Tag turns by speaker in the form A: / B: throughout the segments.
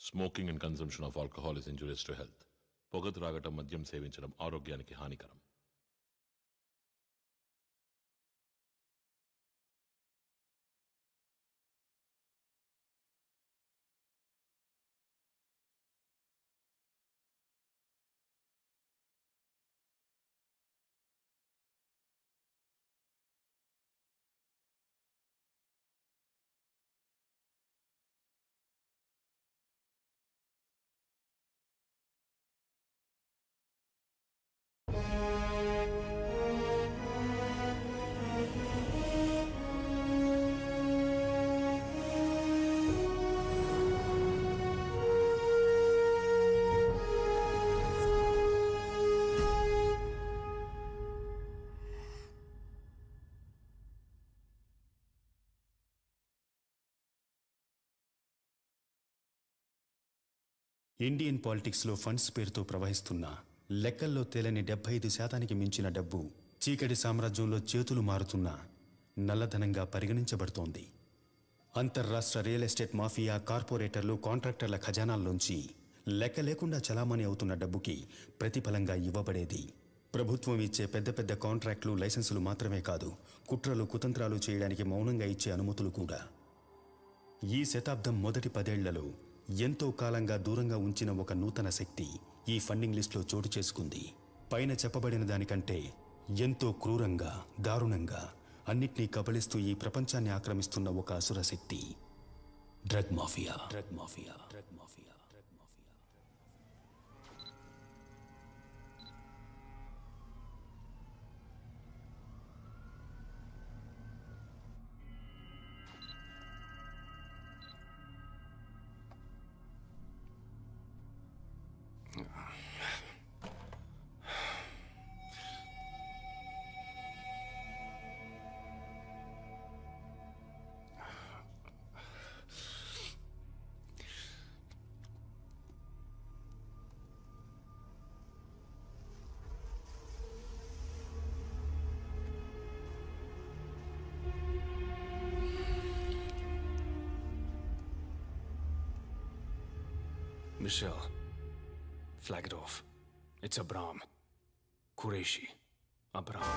A: Smoking and consumption of alcohol is injurious to health. పొగ త్రాగటం, మద్యం సేవించడం ఆరోగ్యానికి హానికరం.
B: ఇండియన్ పాలిటిక్స్లో ఫండ్స్ పేరుతో ప్రవహిస్తున్న లెక్కల్లో తేలని 75% మించిన డబ్బు చీకటి సామ్రాజ్యంలో చేతులు మారుతున్న నల్లధనంగా పరిగణించబడుతోంది. అంతర్రాష్ట్ర రియల్ ఎస్టేట్ మాఫియా, కార్పొరేటర్లు, కాంట్రాక్టర్ల ఖజానాల్లోంచి లెక్క లేకుండా చలామణి అవుతున్న డబ్బుకి ప్రతిఫలంగా ఇవ్వబడేది ప్రభుత్వం ఇచ్చే పెద్ద పెద్ద కాంట్రాక్టులు, లైసెన్సులు మాత్రమే కాదు, కుట్రలు, కుతంత్రాలు చేయడానికి మౌనంగా ఇచ్చే అనుమతులు కూడా. ఈ శతాబ్దం మొదటి 10 ఏళ్లలో ఎంతో కాలంగా దూరంగా ఉంచిన ఒక నూతన శక్తి ఈ ఫండింగ్ లిస్టులో చోటు చేసుకుంది. పైన చెప్పబడిన దానికంటే ఎంతో క్రూరంగా, దారుణంగా అన్నిటినీ కబళిస్తూ ఈ ప్రపంచాన్ని ఆక్రమిస్తున్న ఒక అసుర శక్తి drug mafia. Drug mafia. Drug mafia. Drug mafia.
C: Michelle, flag it off. It's Abram. Qureshi. Abram.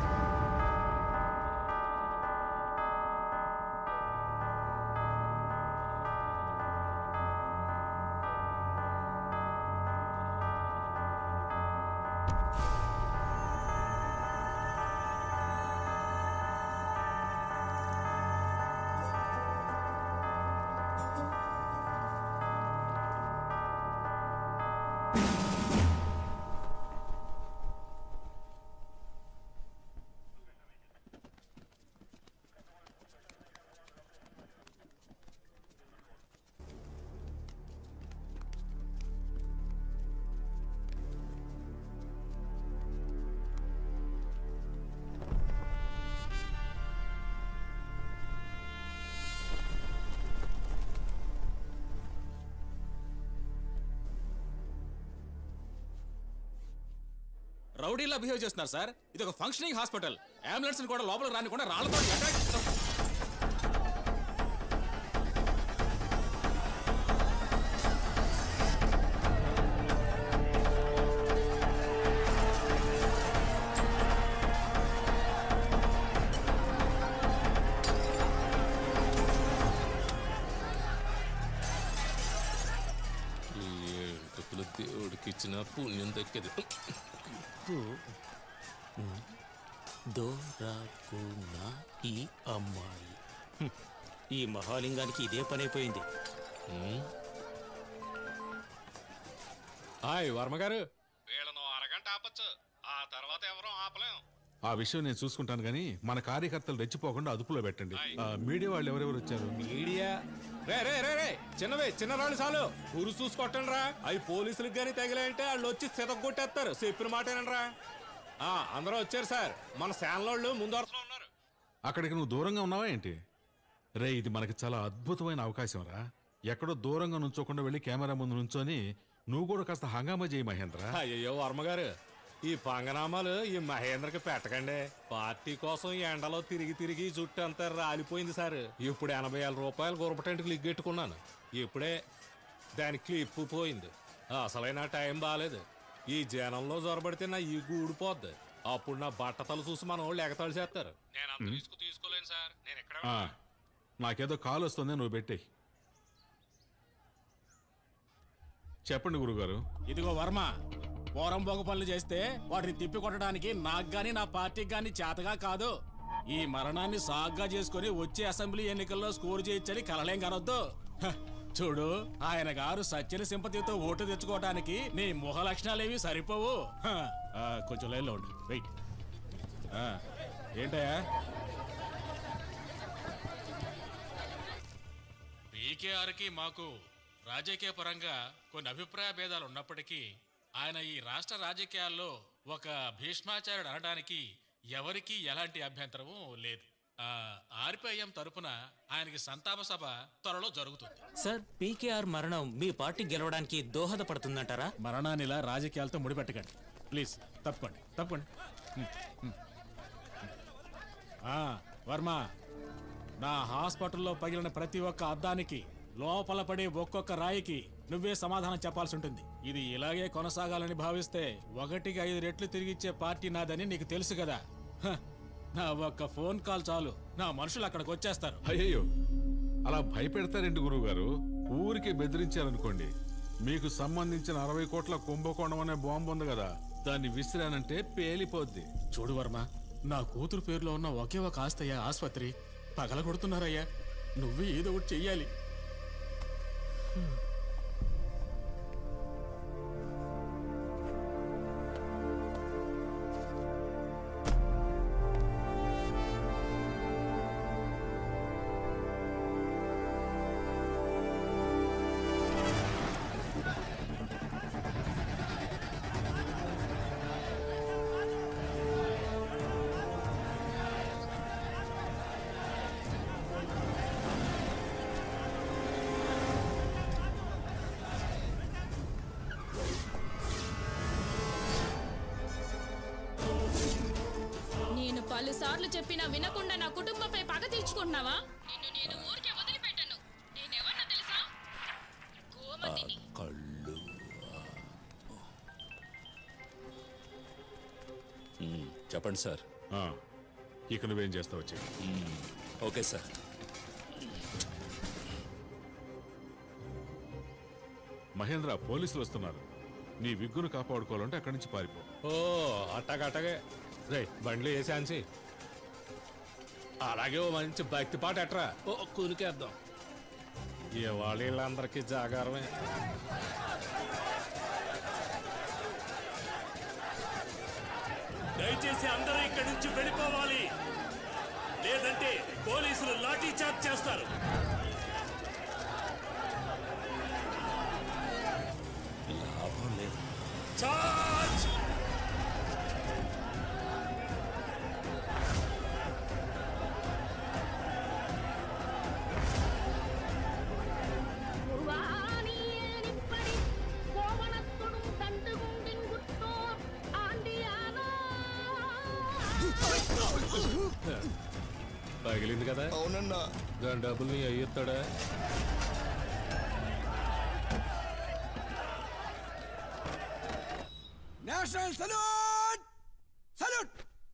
D: రౌడీలా బిహేవ్ చేస్తున్నారు సార్. ఇది ఒక ఫంక్షనింగ్ హాస్పిటల్. అంబులెన్స్ కూడా లోపలికి రానికుండా రాళ్లతో అటాక్.
E: దేవుడికి ఇచ్చిన పుణ్యం దక్కది.
F: దోరాకున్న ఈ అమ్మాయి, ఈ మహాలింగానికి ఇదే పనైపోయింది.
D: హాయ్ వర్మగారు.
G: వీళ్ళను అరగంట ఆపచ్చు, ఆ తర్వాత ఎవరో ఆపలేం.
H: ఆ విషయం నేను చూసుకుంటాను గానీ మన కార్యకర్తలు రెచ్చిపోకుండా అదుపులో పెట్టండి. మీడియా వాళ్ళు ఎవరెవరు వచ్చారు?
D: మీడియా రే రే రే రే చిన్నవే, చిన్న రాళ్ళు చాలు. ఊరు చూసుకొట్టండి రా. అవి పోలీసులకు గానీ తగిలాయంటే వాళ్ళు వచ్చి సితగొట్టేస్తారు. చెప్పిన మాటేనండి. అందరూ వచ్చారు సార్. మన శానలోళ్ళు ముందు వరుసలో ఉన్నారు.
H: అక్కడికి నువ్వు దూరంగా ఉన్నావా ఏంటి? రే, ఇది మనకి చాలా అద్భుతమైన అవకాశం రా. ఎక్కడో దూరంగా నుంచోకుండా వెళ్ళి కెమెరా ముందు నుంచొని నువ్వు కూడా కాస్త హంగామా చేయి మహేంద్ర.
D: అయ్యో వర్మగారు, ఈ పంగనామాలు ఈ మహేంద్రకి పెట్టకండి. పార్టీ కోసం ఎండలో తిరిగి తిరిగి జుట్టు అంతా రాలిపోయింది సార్. ఇప్పుడు 80,000 రూపాయలు గురపటెంట్కి లిగ్గెట్టుకున్నాను. ఇప్పుడే దాని క్లిప్పు పోయింది. అసలైన టైం బాగాలేదు. ఈ జనంలో జొరబడితే నా ఈ ఊడిపోద్ది. అప్పుడు నా బట్టతలు చూసి మన వాళ్ళు ఎగతాళి చేస్తారు. నేను అంత రిస్క్ తీసుకోలేను సార్. నేను ఎక్కడ
H: నాకేదో కాల్ వస్తుంది, నువ్వు పెట్టేయ్. చెప్పండి గురుగారు.
I: ఇదిగో వర్మ, పోరంబోగు పనులు చేస్తే వాటిని తిప్పి కొట్టడానికి నాకు గాని నా పార్టీకి గాని చేతగా కాదు. ఈ మరణాన్ని సాగ్గా చేసుకుని వచ్చే అసెంబ్లీ ఎన్నికల్లో స్కోర్ చేయొచ్చని కలలేం కనొద్దు. చూడు, ఆయన గారు సచ్చిన సింపతితో ఓటు తెచ్చుకోవడానికి నీ ముఖ లక్షణాలేవి సరిపోవు. కొంచెం లైన్లో ఉండు, వెయిట్. ఏంటయ్యా?
G: పీకేఆర్కి మాకు రాజకీయ పరంగా కొన్ని అభిప్రాయ భేదాలు ఉన్నప్పటికీ ఆయన ఈ రాష్ట్ర రాజకీయాల్లో ఒక భీష్మాచార్యుడు అనడానికి ఎవరికీ ఎలాంటి అభ్యంతరము లేదు. ఆర్పిఐఎం తరపున ఆయనకి సంతాప సభ త్వరలో జరుగుతుంది.
F: సార్, పీకేఆర్ మరణం మీ పార్టీ గెలవడానికి దోహదపడుతుందంటారా?
I: మరణాన్నిలా రాజకీయాలతో ముడిపెట్టకండి ప్లీజ్. తప్పండి తప్పండి. వర్మ, నా హాస్పిటల్లో పగిలిన ప్రతి ఒక్క అద్దానికి, లోపల పడే ఒక్కొక్క రాయికి నువ్వే సమాధానం చెప్పాల్సి ఉంటుంది. ఇది ఇలాగే కొనసాగాలని భావిస్తే 1కి 5 రెట్లు తిరిగిచ్చే పార్టీ నాదని నీకు తెలుసు కదా. నా ఒక్క ఫోన్ కాల్ చాలు, నా మనుషులు అక్కడికి వచ్చేస్తారు.
H: అయ్యో, అలా భయపెడతారేంటి గురువుగారు? ఊరికి బెదిరించారనుకోండి, మీకు సంబంధించిన 60 కోట్ల కుంభకోణం అనే బాంబు ఉంది కదా, దాన్ని విసిరానంటే పేలిపోద్ది.
I: చూడు వర్మ, నా కూతురు పేరులో ఉన్న ఒకే ఒక ఆస్తయ్య ఆసుపత్రి పగలగొడుతున్నారయ్యా. నువ్వే ఏదో ఒకటి చెయ్యాలి.
J: పలుసార్లు చెప్పినా వినకుండా నా కుటుంబంపై పగ తీర్చుకుంటున్నావా? నిన్ను నేను ఊరికే వదిలిపెట్టను. నేనెవరినో తెలుసా? గోమతిని.
E: కళ్ళు చెప్పండి సార్.
H: ఇక నువ్వేం చేస్తావు? వచ్చి
E: ఓకే సార్.
H: మహేంద్ర, పోలీసులు వస్తున్నారు. నీ విగ్గును కాపాడుకోవాలంటే అక్కడి నుంచి పారిపో.
D: ఓ అట్టగట్టగే రే, బండ్లు వేసాన్సి. అలాగే ఓ మంచి భక్తి పాట ఎట్రా. ఓ కూలికేద్దాం. ఇవాళ వీళ్ళందరికీ జాగారమే.
K: దయచేసి అందరూ ఇక్కడి నుంచి వెళ్ళిపోవాలి, లేదంటే పోలీసులు లాఠీ చార్జ్ చేస్తారు.
E: లాభం లేదు.
K: చార్జ్!
D: పగిలింది కదా?
E: అవునన్నా.
D: దాని డబ్బులు నీ అయ్యిస్తాడా?
L: National salute! సల్యూట్!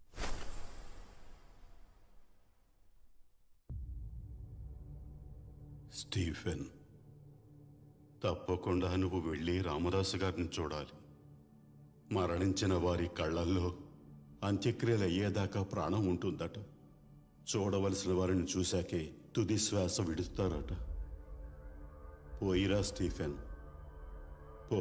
M: స్టీఫెన్, తప్పకుండా నువ్వు వెళ్ళి రామదాసు గారిని చూడాలి. మరణించిన వారి కళ్ళల్లో అంత్యక్రియలు అయ్యేదాకా ప్రాణం ఉంటుందట. చూడవలసిన వారిని చూశాకే తుది శ్వాస విడుస్తారట. పోయిరా స్టీఫెన్, పో.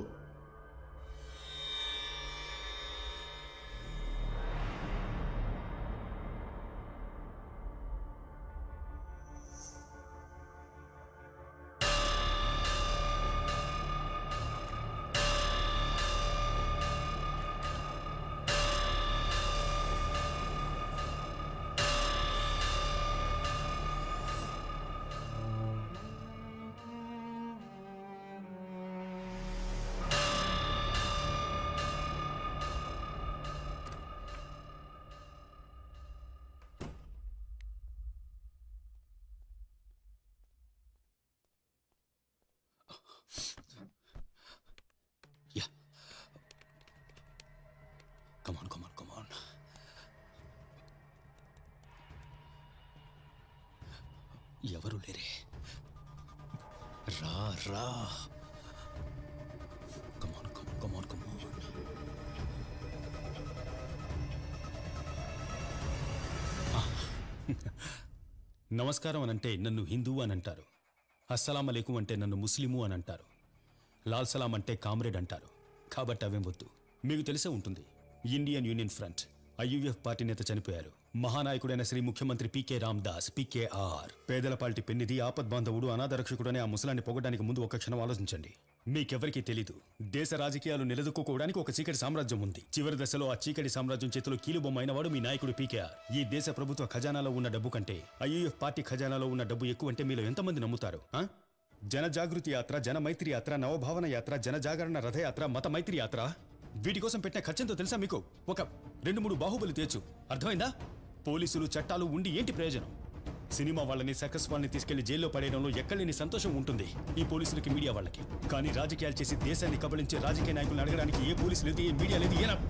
N: ఎవరు లేరే. రా రా. కమాన్ కమాన్ కమాన్.
B: నమస్కారం అనంటే నన్ను హిందువు అని అంటారు. అస్సలాం అలైకుం అంటే నన్ను ముస్లిము అని అంటారు. లాల్ సలాం అంటే కామ్రేడ్ అంటారు. కాబట్టి అవేం వద్దు. మీకు తెలిసే ఉంటుంది, Indian union front IUF party నేత చనిపోయారు. మహానాయకుడైన శ్రీ ముఖ్యమంత్రి PK రామ్దాస్ PKR. పేదల పార్టీ పెన్నిది, ఆపద్బాంధవుడు, అనాథరక్షకుడనే ఆ ముసలాన్ని పొగడానికి ముందు ఒక క్షణం ఆలోచించండి. మీకెవరికీ తెలీదు, దేశ రాజకీయాలు నిలదొక్కుకోవడానికి ఒక చీకటి సామ్రాజ్యం ఉంది. చివరి దశలో ఆ చీకటి సామ్రాజ్యం చేతిలో కీలుబొమ్మ అయినవాడు మీ నాయకుడు PKR. ఈ దేశ ప్రభుత్వ ఖజానాలో ఉన్న డబ్బు కంటే IUF పార్టీ ఖజానాలో ఉన్న డబ్బు ఎక్కువ అంటే మీలో ఎంతమంది నమ్ముతారు? జనజాగృతి యాత్ర, జన మైత్రి యాత్ర, నవభావన యాత్ర, జనజాగరణ రథయాత్ర, మత మైత్రి యాత్ర, వీటి కోసం పెట్టిన ఖర్చంతో తెలుసా మీకు? ఒక 2-3 బాహుబలి తేచు. అర్థమైందా? పోలీసులు చట్టాలు ఉండి ఏంటి ప్రయోజనం? సినిమా వాళ్ళని, సర్కస్ వాళ్ళని తీసుకెళ్లి జైల్లో పడేయడంలో ఎక్కడలేని సంతోషం ఉంటుంది ఈ పోలీసులకి, మీడియా వాళ్ళకి. కానీ రాజకీయాలు చేసి దేశాన్ని కబళించే రాజకీయ నాయకులను అడగడానికి ఏ పోలీసు లేదు, ఏ మీడియా లేదు. ఏనా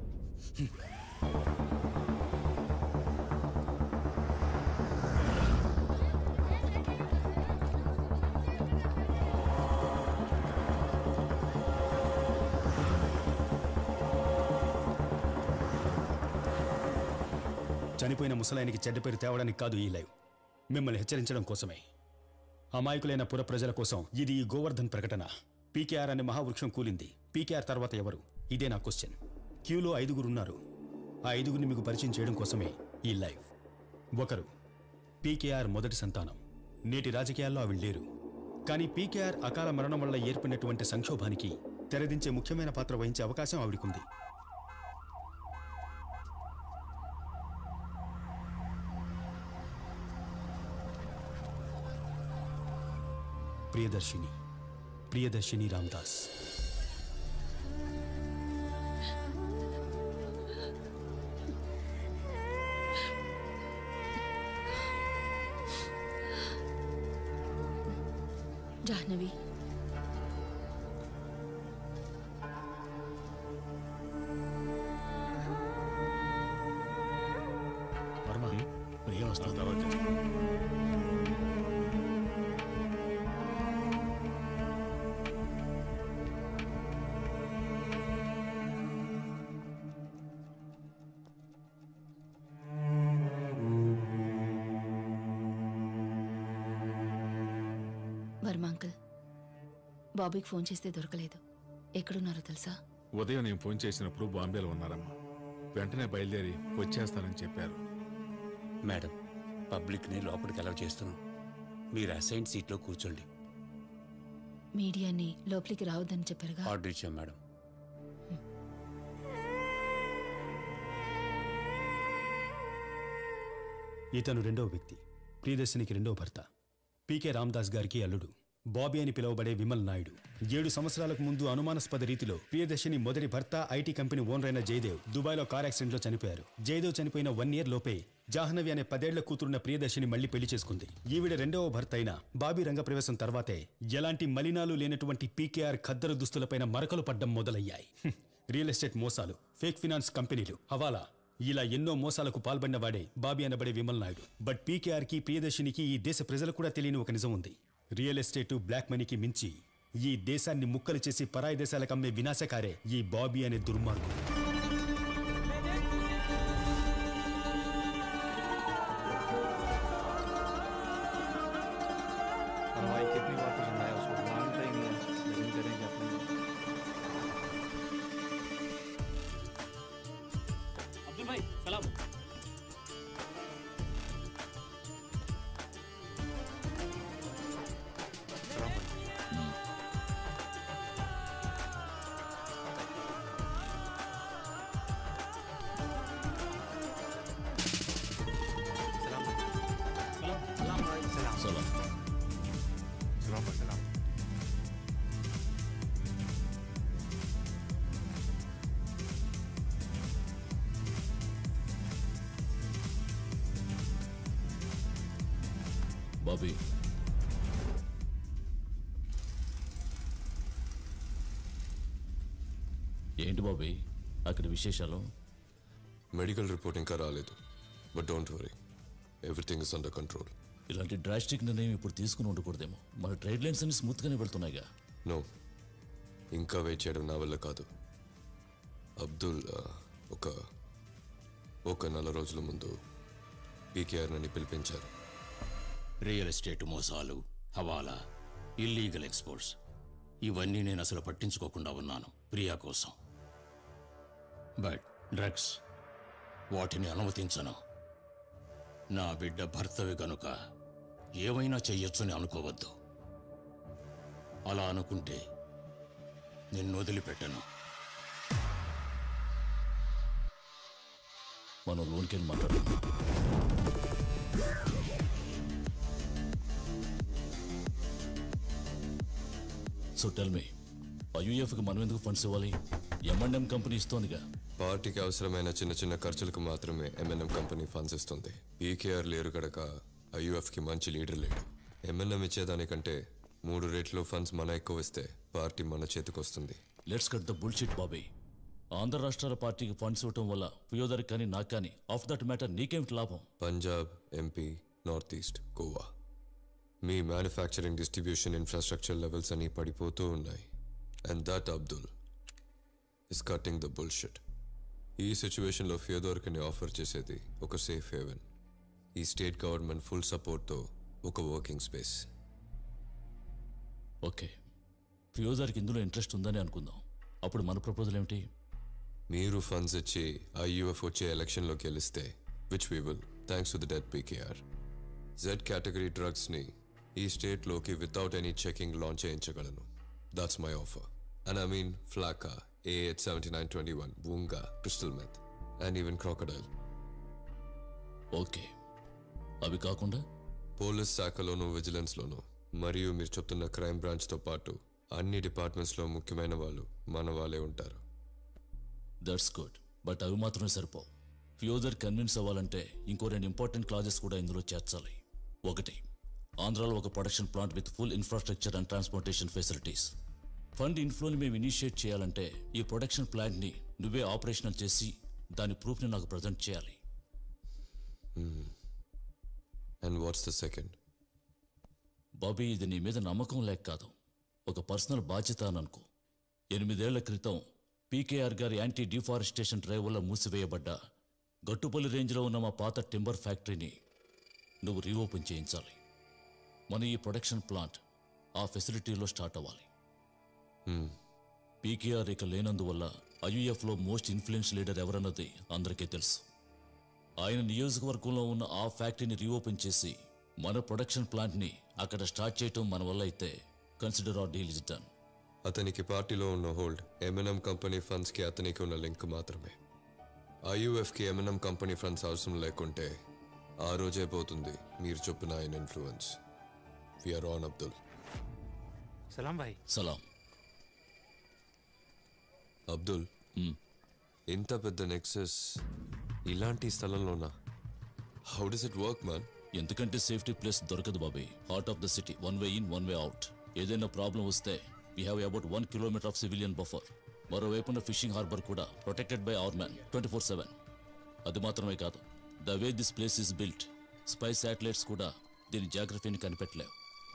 B: చనిపోయిన ముసలాయనికి చెడ్డ పేరు తేవడానికి కాదు ఈ లైవ్, మిమ్మల్ని హెచ్చరించడం కోసమే. అమాయకులైన పుర ప్రజల కోసం ఇది ఈ గోవర్ధన్ ప్రకటన. PKR అనే మహావృక్షం కూలింది. PKR తర్వాత ఎవరు? ఇదే నా క్వశ్చన్. క్యూలో 5 ఉన్నారు. ఆ 5 మీకు పరిచయం చేయడం కోసమే ఈ లైవ్. ఒకరు PKR మొదటి సంతానం. నేటి రాజకీయాల్లో ఆవిడ లేరు. కానీ PKR అకాల మరణం వల్ల ఏర్పడినటువంటి సంక్షోభానికి తెరదించే ముఖ్యమైన పాత్ర వహించే అవకాశం ఆవిడకుంది. ప్రియదర్శిని రామ్దాస్.
O: జాహ్నవి,
I: వర్మ ప్రియ వస్తుంది.
O: వర్మ అంకుల్, బాబీకి ఫోన్ చేస్తే దొరకలేదు. ఎక్కడున్నారో తెలుసా?
H: ఉదయం నేను ఫోన్ చేసినప్పుడు బాంబేలో ఉన్నారమ్మా. వెంటనే బయలుదేరి వచ్చేస్తానని చెప్పారు.
N: మేడం, పబ్లిక్ని లోపలికి అలౌ చేస్తున్నాం. మీరు అసైన్ సీట్లో కూర్చోండి.
O: మీడియాని లోపలికి రావద్దని చెప్పారుగా.
N: ఆర్డర్ ఇచ్చాం మేడం.
B: ఇతను రెండవ వ్యక్తి, ప్రియదర్శినికి రెండవ భర్త, PK రామ్దాస్ గారికి అల్లుడు, బాబీ అని పిలువబడే విమల్ నాయుడు. 7 సంవత్సరాలకు ముందు అనుమానాస్పద రీతిలో ప్రియదర్శిని మొదటి భర్త IT కంపెనీ ఓనర్ అయిన జయదేవ్ దుబాయ్లో కార్ యాక్సిడెంట్లో చనిపోయారు. జయదేవ్ చనిపోయిన 1 year లోపే జాహ్నవి అనే 10 ఏళ్ల కూతురున్న ప్రియదర్శిని మళ్లీ పెళ్లి చేసుకుంది. ఈవిడ రెండవ భర్త అయిన బాబీ రంగప్రవేశం తర్వాతే ఎలాంటి మలినాలు లేనటువంటి PKR ఖద్దరు దుస్తులపైన మరకలు పడ్డం మొదలయ్యాయి. రియల్ ఎస్టేట్ మోసాలు, ఫేక్ ఫినాన్స్ కంపెనీలు, హవాలా, ఇలా ఎన్నో మోసాలకు పాల్పడిన వాడే బాబీ అనబడే విమల్ నాయుడు. బట్ PKRకి, ప్రియదర్శినికి ఈ దేశ ప్రజలు కూడా తెలియని ఒక నిజం ఉంది. రియల్ ఎస్టేటు, బ్లాక్ మనీకి మించి ఈ దేశాన్ని ముక్కలు చేసి పరాయి దేశాలకు అమ్మే వినాశకారే ఈ బాబీ అనే దుర్మార్గుడు.
F: अब्दुल भाई सलाम.
A: బాబీ, ఏంటి బాబీ అక్కడ విశేషాలు?
P: మెడికల్ రిపోర్ట్ ఇంకా రాలేదు, but don't worry, everything is under control. ఇలాంటి డ్రాస్టిక్ నిర్ణయం ఇప్పుడు తీసుకుని ఉండకూడదేమో. మన ట్రేడ్ లైన్స్ అన్ని స్మూత్గానే వెళ్తున్నాయిగా.
Q: నో, ఇంకా వెయిట్ చేయడం నా వల్ల కాదు. అబ్దుల్ ఒక 4 రోజుల ముందు పీకేఆర్ నన్ను పిలిపించారు.
R: రియల్ ఎస్టేట్ మోసాలు, హవాలా, ఇల్లీగల్ ఎక్స్పోర్ట్స్ ఇవన్నీ నేను అసలు పట్టించుకోకుండా ఉన్నాను ప్రియా కోసం. బట్ డ్రగ్స్ వాటిని అనుమతించను. నా బిడ్డ భర్తవి గనుక ఏమైనా చెయ్యొచ్చని అనుకోవద్దు. అలా అనుకుంటే నిన్ను వదిలిపెట్టను.
P: మనం లోన్కి వెళ్ళి మాట్లాడుతున్నాం. సో టెల్ మీ, ఐయుఎఫ్కి మనం ఎందుకు ఫండ్స్ ఇవ్వాలి? M&M company ఇస్తోందిగా.
Q: పార్టీకి అవసరమైన చిన్న చిన్న ఖర్చులకు మాత్రమే M&M కంపెనీ ఫండ్స్ ఇస్తుంది. పీకేఆర్ లేరు గడక ఐయుఎఫ్కి మంచి లీడర్ లేడు. M&M ఇచ్చేదానికంటే 3 రెట్లు ఫండ్స్ మన ఎక్కువ ఇస్తే పార్టీ మన చేతికి వస్తుంది.
P: Let's cut the bullshit Bobby. Andhra రాష్ట్రాల పార్టీకి ఫండ్స్ ఇవ్వటం వల్ల పియోదర్ కానీ నాకు కానీ ఆఫ్ దట్ మ్యాటర్ నీకేమిటి లాభం?
Q: Punjab, MP, north east, Goa మీ మ్యానుఫ్యాక్చరింగ్ డిస్ట్రిబ్యూషన్ ఇన్ఫ్రాస్ట్రక్చర్ లెవెల్స్ అన్నీ పడిపోతూ ఉన్నాయి. And that Abdul is cutting the bullshit. ఈ సిచ్యువేషన్లో ఫియోదర్కి ఆఫర్ చేసేది ఒక సేఫ్ హేవెన్, ఈ స్టేట్ గవర్నమెంట్ ఫుల్ సపోర్ట్తో ఒక వర్కింగ్ స్పేస్.
P: ఓకే, ఫియోదర్కి ఇందులో ఇంట్రెస్ట్ ఉందని అనుకుందాం. అప్పుడు మన ప్రపోజల్ ఏమిటి?
Q: మీరు ఫండ్స్ ఇచ్చి ఐయుఎఫ్ వచ్చే ఎలక్షన్లో గెలిస్తే, which we will thanks to the dead PKR, Z category డ్రగ్స్ని ఈ స్టేట్లోకి వితౌట్ ఎనీ చెకింగ్ లాంచ్ చేయించగలను. That's my offer. And I mean flakka, A87921, బూంగా, crystal meth and even crocodile.
P: Okay, అవి కాకుండా
Q: పోలీస్ శాఖలోనూ విజిలెన్స్లోనూ మరియు మీరు చెప్తున్న క్రైమ్ బ్రాంచ్తో పాటు అన్ని డిపార్ట్మెంట్స్లో ముఖ్యమైన వాళ్ళు మన వాళ్ళే ఉంటారు.
P: That's good. బట్ అవి మాత్రమే సరిపోవు. ఫ్యూజర్ కన్విన్స్ అవ్వాలంటే ఇంకో 2 ఇంపార్టెంట్ క్లాజెస్ కూడా ఇందులో చేర్చాలి. ఒకటి, ఆంధ్రాలో ఒక production plant with full infrastructure and transportation facilities. Fund ఇన్ఫ్లోని మేము ఇనిషియేట్ చేయాలంటే ఈ ప్రొడక్షన్ ప్లాంట్ని నువ్వే ఆపరేషనల్ చేసి దాని ప్రూఫ్ని నాకు ప్రజెంట్ చేయాలి.
Q: And what's the second?
P: Bobby, ఇది నీ మీద నమ్మకం లేక కాదు, ఒక పర్సనల్ బాధ్యత అని అనుకో. 8 ఏళ్ల క్రితం పీకేఆర్ గారి యాంటీ డిఫారెస్టేషన్ డ్రైవ్ వల్ల మూసివేయబడ్డ గట్టుపల్లి రేంజ్లో ఉన్న మా పాత టింబర్ ఫ్యాక్టరీని నువ్వు రీఓపెన్ చేయించాలి. మన ఈ ప్రొడక్షన్ ప్లాంట్ ఆ ఫెసిలిటీలో స్టార్ట్ అవ్వాలి. పీకేఆర్ ఇక లేనందువల్ల ఐయుఎఫ్లో మోస్ట్ ఇన్ఫ్లుయెన్స్ లీడర్ ఎవరన్నది అందరికీ తెలుసు. ఆయన నియోజకవర్గంలో ఉన్న ఆ ఫ్యాక్టరీని రీఓపెన్ చేసి మన ప్రొడక్షన్ ప్లాంట్ని అక్కడ స్టార్ట్ చేయటం మన వల్ల అయితే consider our deal is done.
Q: అతనికి పార్టీలో ఉన్న హోల్డ్ M&M కంపెనీ ఫండ్స్కి అతనికి ఉన్న లింక్ మాత్రమే. ఐయుఎఫ్కి M&M కంపెనీ ఫండ్స్ అవసరం లేకుంటే ఆ రోజే పోతుంది మీరు చెప్పిన ఆయన ఇన్ఫ్లుయెన్స్. We're on Abdul.
N: సలాం భాయ్.
P: సలాం.
Q: అబ్దుల్, ఇంత పెద్ద నెక్సెస్ ఇలాంటి స్థలంలోనా? How does it work man?
P: ఎందుకంటే సేఫ్టీ ప్లేస్ దొరకదు బాబీ. Heart of the city, 1 way in 1 way out. ఏదైనా ప్రాబ్లం వస్తే we have about 1 kilometre of civilian buffer. మరోవైపున ఫిషింగ్ హార్బర్ కూడా ప్రొటెక్టెడ్ బై అవర్ మ్యాన్ 24/7. అది మాత్రమే కాదు, the way this place is built, spy satellites కూడా దీని జాగ్రఫీని కనిపెట్టలేవు.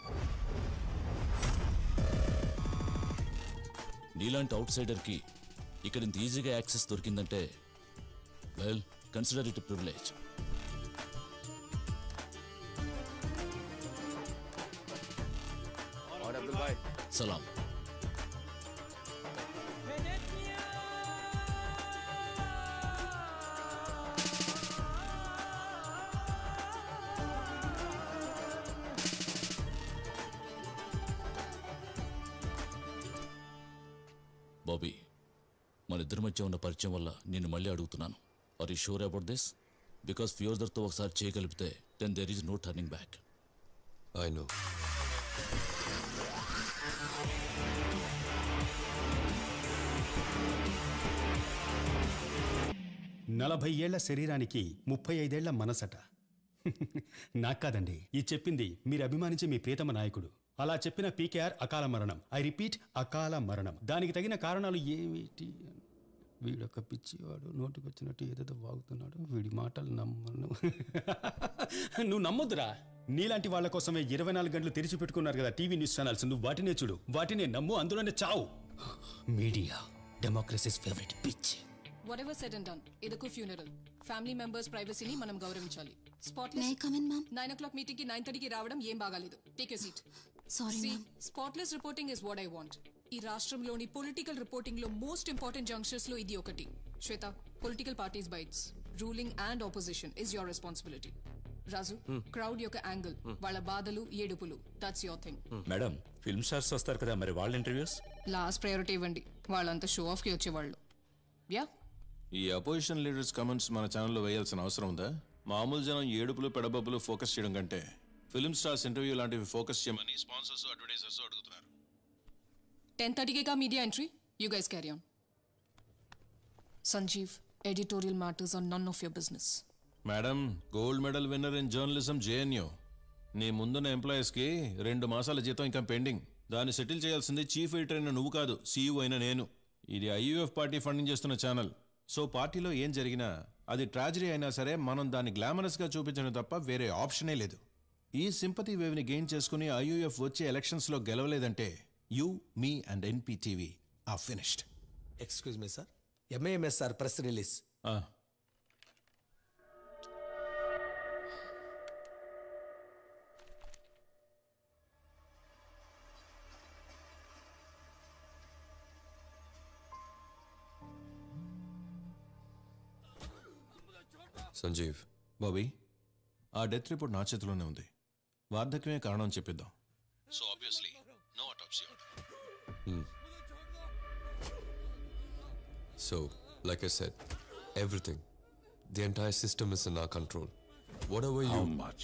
P: నీలాంటి అవుట్ సైడర్కి ఇక్కడ ఇంత ఈజీగా యాక్సెస్ దొరికిందంటే వెల్, కన్సిడర్ ఇట్ ప్రివిలేజ్. సలాం. బాబీ, మన ఇద్దరి మధ్య ఉన్న పరిచయం వల్ల నేను మళ్ళీ అడుగుతున్నాను, are you sure about this? Because ఫ్యూజర్తో ఒకసారి చేయగలిపితే then there is no turning back.
Q: I know.
B: 40 ఏళ్ల శరీరానికి 35 ఏళ్ల మనసట. నాకు కాదండి, ఈ చెప్పింది మీరు అభిమానించే మీ ప్రియతమ నాయకుడు. అలా చెప్పిన పీకేఆర్ అకాల మరణం. ఐ రిపీట్, అకాల మరణం. దానికి తగిన కారణాలు ఏమిటి? వీడొక పిచ్చివాడు, నోటికొచ్చినట్టు ఏదేదో వాగుతున్నాడు. వీడి మాటలు నమ్మను. నువ్వు నమ్మొద్దురా. నీలాంటి వాళ్ళ కోసమే 24 గంటలు తెరిచి పెట్టుకున్నారు కదా టీవీ న్యూస్ ఛానల్స్. నువ్వు వాటినే చూడు, వాటినే నమ్ము, అందులోనే చావు.
R: Media democracy's favourite pitch.
S: Whatever said and done, ఇదొక ఫ్యూనరల్. ఫ్యామిలీ మెంబర్స్ ప్రైవసీని మనం గౌరవించాలి.
O: May I come in, ma'am?
S: 9 o'clock meeting కి 9:30కి రావడం ఏం బాగాలేదు. Take you seat.
O: Sorry, ma'am.
S: Spotless reporting is what I want. ఈ రాష్ట్రంలోని పొలిటికల్ రిపోర్టింగ్ లో మోస్ట్ ఇంపార్టెంట్ జంక్షన్స్ లో ఇది ఒకటి. Shweta, political parties bytes, ruling and opposition is your responsibility. Raju, crowd యొక్క యాంగిల్, వాళ్ళ బాధలు, ఏడుపులు, that's your thing.
N: Madam, film stars వస్తారు కదా, మరి వాళ్ళ ఇంటర్వ్యూస్
S: లాస్ట్ ప్రయారిటీ ఇవ్వండి. వాళ్ళంతా షో ఆఫ్ కి వచ్చేవాళ్ళు. యా,
T: ఈ అపోజిషన్ లీడర్స్ కమెంట్స్ మన ఛానల్లో వేయాల్సిన అవసరం ఉందా? మామూలు జనం ఏడుపులు పెడబబ్బులు ఫోకస్ చేయడం కంటే ఫిల్మ్ స్టార్స్ ఇంటర్వ్యూ లాంటివి ఫోకస్ చేయమని స్పాన్సర్స్ అడ్వర్టైజర్స్ అడుగుతున్నారు.
S: 10:30గా media entry. You guys carry on. Sanjeev, editorial matters are none of your business.
T: Madam, gold medal winner in journalism JNU. నీ ముందున్న ఎంప్లాయీస్కి 2 మాసాల జీతం ఇంకా పెండింగ్. దాన్ని సెటిల్ చేయాల్సింది చీఫ్ ఎడిటర్ అయిన నువ్వు కాదు, సీఈఓ అయిన నేను. ఇది ఐయూఎఫ్ పార్టీ ఫండింగ్ చేస్తున్న ఛానల్. సో పార్టీలో ఏం జరిగినా అది ట్రాజడీ అయినా సరే మనం దాన్ని గ్లామరస్గా చూపించడం తప్ప వేరే ఆప్షనే లేదు. ఈ సింపతి వేవ్ని గెయిన్ చేసుకుని ఐయూఎఫ్ వచ్చే ఎలక్షన్స్లో గెలవలేదంటే you, me and NPTV are finished.
L: Excuse me sir, MAMSR press release.
Q: Sanjeev.
T: Bobby, ఆ డెత్ రిపోర్ట్ నా చేతిలోనే ఉంది. వార్ధక్యమే కారణం చెప్పిద్దాం. So obviously no autopsy order.
Q: So, like I said, everything, the entire system is in our control. Whatever you...
E: How much?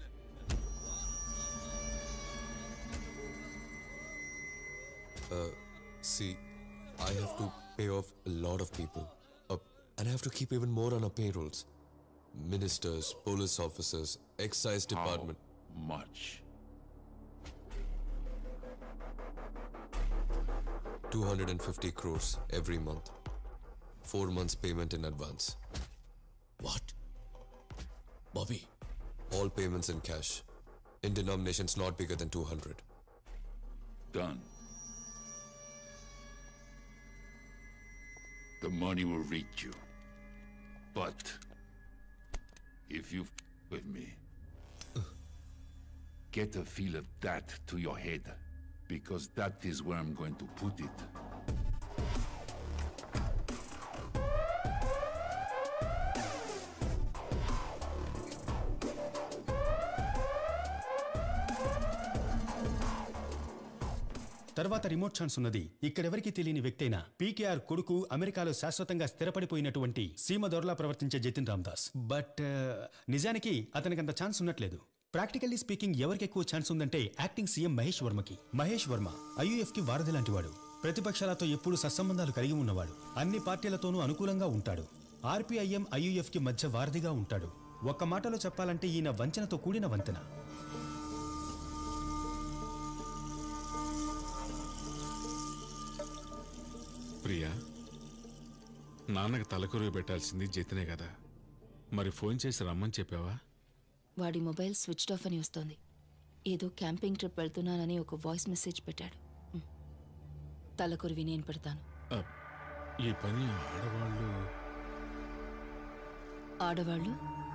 Q: See, I have to pay off a lot of people. And I have to keep even more on our payrolls. Ministers, police officers, excise department.
E: How much?
Q: 250 crores every month. 4 months payment in advance.
P: What? Bobby?
Q: All payments in cash. In denominations not bigger than 200.
E: Done. The money will reach you. But if you with me, get a feel of that to your head, because that is where I'm going to put it.
B: తర్వాత remote chance ఉన్నది ఇక్కడెవరికి తెలియని వ్యక్తి అయిన PKR కొడుకు, అమెరికాలో శాశ్వతంగా స్థిరపడిపోయినటువంటి సీమదొరలా ప్రవర్తించే జతిన్ రామ్దాస్. బట్ నిజానికి అతనికి అంత ఛాన్స్ ఉన్నట్లేదు. ప్రాక్టికల్లీ స్పీకింగ్ ఎవరికి ఎక్కువ ఛాన్స్ ఉందంటే యాక్టింగ్ సీఎం మహేష్ వర్మకి. మహేష్ వర్మ ఐయూఎఫ్ కి వారధి లాంటివాడు. ప్రతిపక్షాలతో ఎప్పుడూ సత్సంబంధాలు కలిగి ఉన్నవాడు. అన్ని పార్టీలతోనూ అనుకూలంగా ఉంటాడు. ఆర్పీఐఎం ఐయూఎఫ్ కి మధ్య వారధిగా ఉంటాడు. ఒక్క మాటలో చెప్పాలంటే ఈయన వంచనతో కూడిన వంతెన.
H: ప్రియా, నాన్నకు తలకొరువు పెట్టాల్సింది జతినే కదా, మరి ఫోన్ చేసి రమ్మని చెప్పావా?
O: వాడి మొబైల్ స్విచ్డ్ ఆఫ్ అని వస్తోంది. ఏదో క్యాంపింగ్ ట్రిప్ వెళ్తున్నానని ఒక వాయిస్ మెసేజ్ పెట్టాడు. తలకొరివి నేను పెడతాను.
H: ఈ పని
O: ఆడవాళ్ళు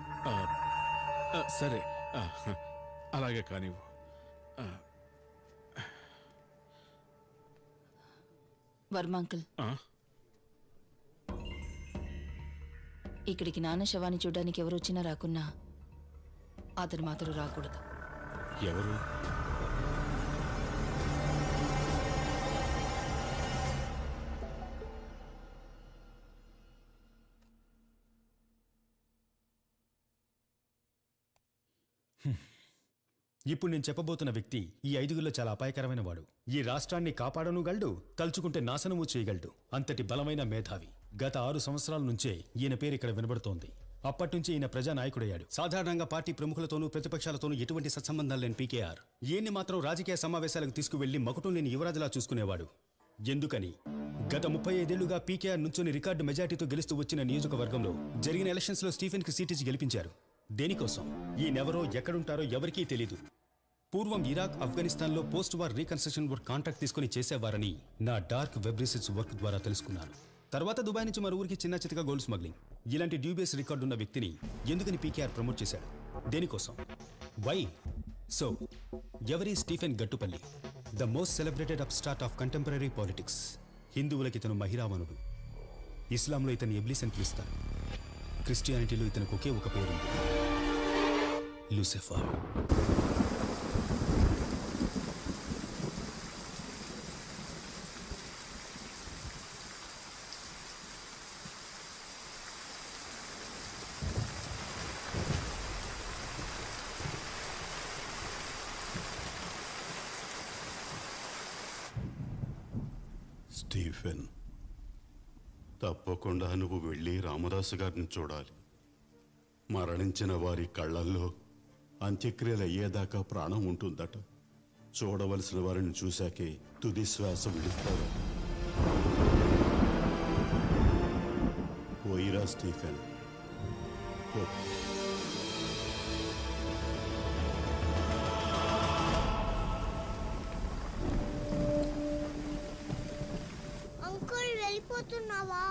H: సరే, అలాగే కానివ్వు.
O: వర్మ అంకుల్, ఇక్కడికి నాన్న శవాన్ని చూడడానికి ఎవరు వచ్చినా రాకున్నా అతను మాత్రం రాకూడదు.
H: ఎవరు?
B: ఇప్పుడు నేను చెప్పబోతున్న వ్యక్తి ఈ 5గురిలో చాలా అపాయకరమైన వాడు. ఈ రాష్ట్రాన్ని కాపాడనుగలడు, తలుచుకుంటే నాశనము చేయగలడు. అంతటి బలమైన మేధావి. గత 6 సంవత్సరాల నుంచే ఈయన పేరు ఇక్కడ వినబడుతోంది. అప్పటినుంచి ఈయన ప్రజానాయకుడయ్యాడు. సాధారణంగా పార్టీ ప్రముఖులతోనూ ప్రతిపక్షాలతోనూ ఎటువంటి సత్సంబంధాలు లేని పీకేఆర్ ఈయన్ని మాత్రం రాజకీయ సమావేశాలకు తీసుకువెళ్లి మకుటం లేని యువరాజులా చూసుకునేవాడు. ఎందుకని? గత 35 ఏళ్లుగా పీకేఆర్ నుంచొని రికార్డు మెజార్టీతో గెలుస్తూ వచ్చిన నియోజకవర్గంలో జరిగిన ఎలక్షన్స్ లో స్టీఫెన్ కి సీట్ ఇచ్చి గెలిపించారు. దేనికోసం? ఈయనెవరో ఎక్కడుంటారో ఎవరికీ తెలీదు. పూర్వం ఇరాక్, ఆఫ్ఘనిస్తాన్లో post war reconstruction work contract తీసుకుని చేసేవారని నా డార్క్ వెబ్ రీసెర్చ్ వర్క్ ద్వారా తెలుసుకున్నాను. తర్వాత దుబాయ్ నుంచి మన ఊరికి చిన్న చితక గోల్డ్ స్మగ్లింగ్. ఇలాంటి డ్యూబియస్ రికార్డు ఉన్న వ్యక్తిని ఎందుకని పీకేఆర్ ప్రమోట్ చేశాడు? దేనికోసం? వై? సో ఎవరి Stephen Gattupalli, the most celebrated upstart of contemporary politics. హిందువులకి ఇతను మహిరావణుడు, ఇస్లాంలో ఇతను ఇబ్లీస్ అని పిలుస్తారు, క్రిస్టియానిటీలో ఇతనికి ఒకే ఒక పేరుంది, లూసిఫర్.
M: స్టీఫెన్, తప్పకుండా నువ్వు వెళ్ళి రామదాసు గారిని చూడాలి. మరణించిన వారి కళ్ళల్లో అంత్యక్రియలు అయ్యేదాకా ప్రాణం ఉంటుందట. చూడవలసిన వారిని చూశాకే తుది శ్వాస విడుస్తారు. పోయిరా స్టీఫెన్, పో.
U: వెళ్ళిపోతున్నావా?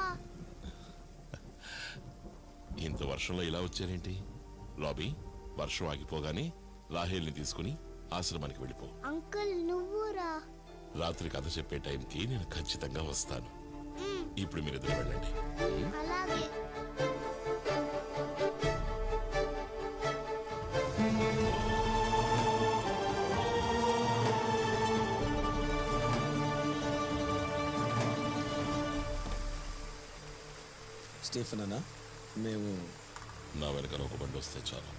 A: ఇంత వర్షంలో ఇలా వచ్చారేంటి? రాబీ, వర్షం ఆగిపోగానే రాహేల్ని తీసుకుని ఆశ్రమానికి వెళ్ళిపో.
U: అంకుల్ నువ్వురా.
A: రాత్రి కథ చెప్పే టైంకి నేను ఖచ్చితంగా వస్తాను. ఇప్పుడు మీరు ఎదురు వెళ్ళండి.
U: అలాగే.
L: స్టీఫెన్ అన్నా, మేము
A: నా వెనకాల ఒక బండి వస్తే చాలు.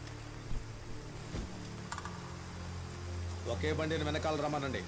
L: ఒకే బండిని వెనకాల రమ్మనండి.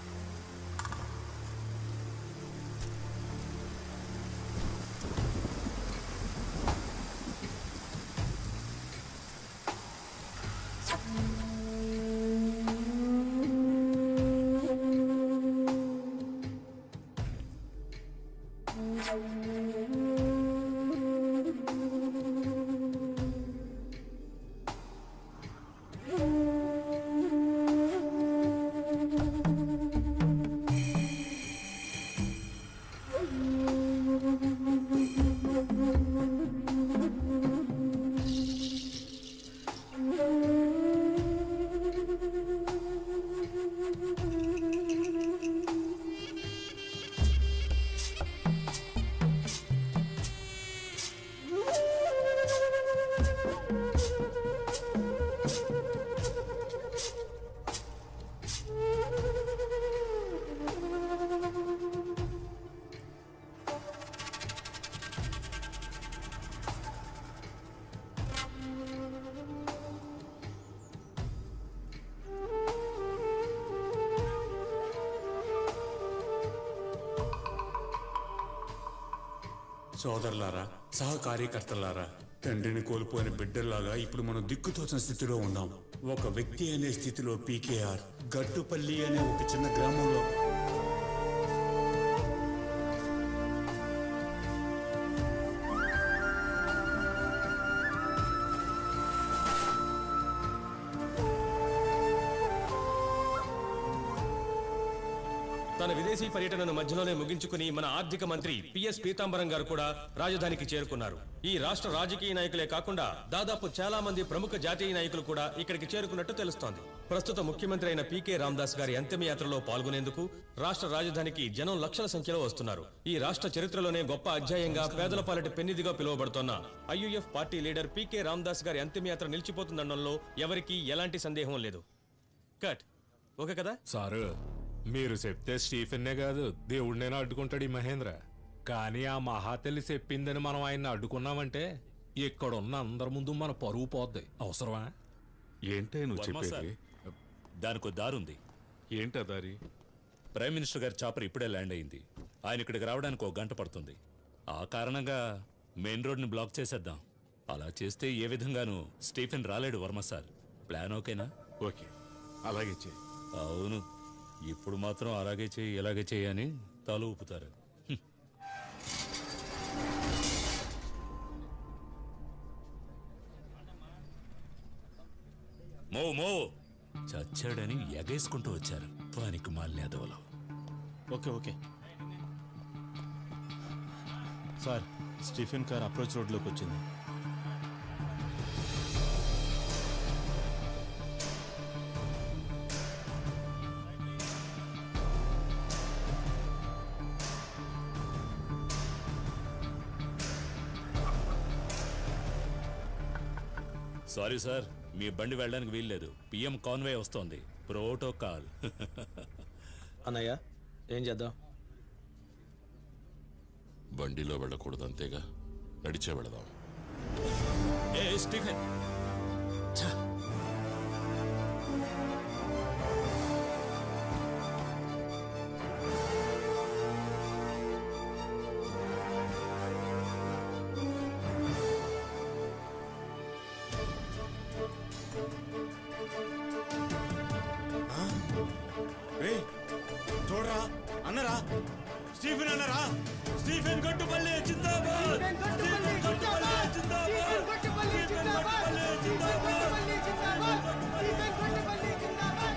V: సోదరులారా, సహకార్యకర్తలారా, తండ్రిని కోల్పోయిన బిడ్డల్లాగా ఇప్పుడు మనం దిక్కుతోచిన స్థితిలో ఉన్నాం. ఒక వ్యక్తి అనే స్థితిలో పీకేఆర్ గట్టుపల్లి అనే ఒక చిన్న గ్రామంలో
W: తన విదేశీ పర్యటనను మధ్యలోనే ముగించుకుని మన ఆర్థిక మంత్రి పిఎస్ పీతాంబరం గారు కూడా రాజధానికి చేరుకున్నారు. ఈ రాష్ట్ర రాజకీయ నాయకులే కాకుండా దాదాపు చాలా మంది ప్రముఖ జాతీయ నాయకులు కూడా ఇక్కడికి చేరుకున్నట్టు తెలుస్తోంది. ప్రస్తుత ముఖ్యమంత్రి అయిన పీకే రామదాస్ గారి అంతిమయాత్రలో పాల్గొనేందుకు రాష్ట్ర రాజధానికి జనం లక్షల సంఖ్యలో వస్తున్నారు. ఈ రాష్ట్ర చరిత్రలోనే గొప్ప అధ్యాయంగా పేదల పాలిట పెన్నిదిగా పిలువబడుతోన్న IUF party leader PK Ramadas గారి అంతిమయాత్ర నిలిచిపోతుందనడంలో ఎవరికీ ఎలాంటి సందేహం లేదు. కట్ ఓకే కదా
D: సారు? మీరు చెప్తే స్టీఫెన్నే కాదు, దేవుడినైనా అడ్డుకుంటాడు ఈ మహేంద్ర. కానీ ఆ మహాతల్లి చెప్పిందని మనం ఆయన్ని అడ్డుకున్నామంటే ఇక్కడున్న అందరి ముందు మన పరువు పోద్ది. అవసరమా?
H: ఏంటే నువ్వు చెప్పేది?
X: దానికో దారుంది.
H: ఏంటా దారి?
X: ప్రైమ్ మినిస్టర్ గారి చాపర్ ఇప్పుడే ల్యాండ్ అయింది. ఆయన ఇక్కడికి రావడానికి 1 గంట పడుతుంది. ఆ కారణంగా మెయిన్ రోడ్ని బ్లాక్ చేసేద్దాం. అలా చేస్తే ఏ విధంగానూ స్టీఫెన్ రాలేడు. వర్మ సార్, ప్లాన్ ఓకేనా?
H: ఓకే, అలాగే చేయి.
X: అవును, ఇప్పుడు మాత్రం అలాగే చేయి ఇలాగే చేయి అని తల ఊపుతారు. మో మో చచ్చాడని ఎగేసుకుంటూ వచ్చారు పానికి మాల్యాదవలో.
C: Okay okay sir, Stephen car approach రోడ్లోకి వచ్చింది.
X: సారీ సార్, మీ బండి వెళ్ళడానికి వీల్లేదు. పిఎం కాన్వే వస్తోంది. ప్రోటోకాల్.
L: అన్నయ్య ఏం చేద్దాం?
A: బండిలో వెళ్ళకూడదు అంతేగా, నడిచే వెళదాం.
X: ఏ స్టీఫెన్,
V: చూడరా అన్నరా, స్టీఫెన్ అన్నరా, స్టీఫెన్ గట్టుపల్లి జిందాబాద్, స్టీఫెన్ గట్టుపల్లి జిందాబాద్, స్టీఫెన్ గట్టుపల్లి జిందాబాద్, స్టీఫెన్ గట్టుపల్లి జిందాబాద్.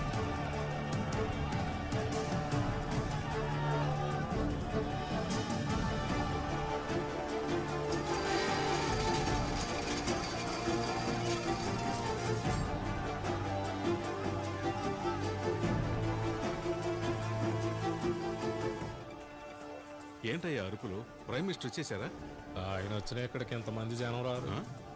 H: ఏంటయ్యా అరుపులు? ప్రైమ్ మినిస్టర్ వచ్చేసారా?
D: ఆయన వచ్చిన ఇక్కడికి ఎంతమంది జనం రారు.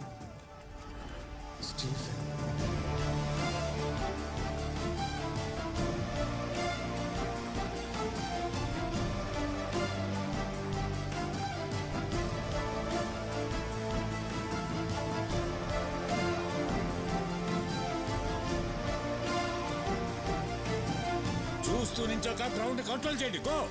I: చూస్తూ నించోక క్రౌడ్ కంట్రోల్ చేయండి. గో.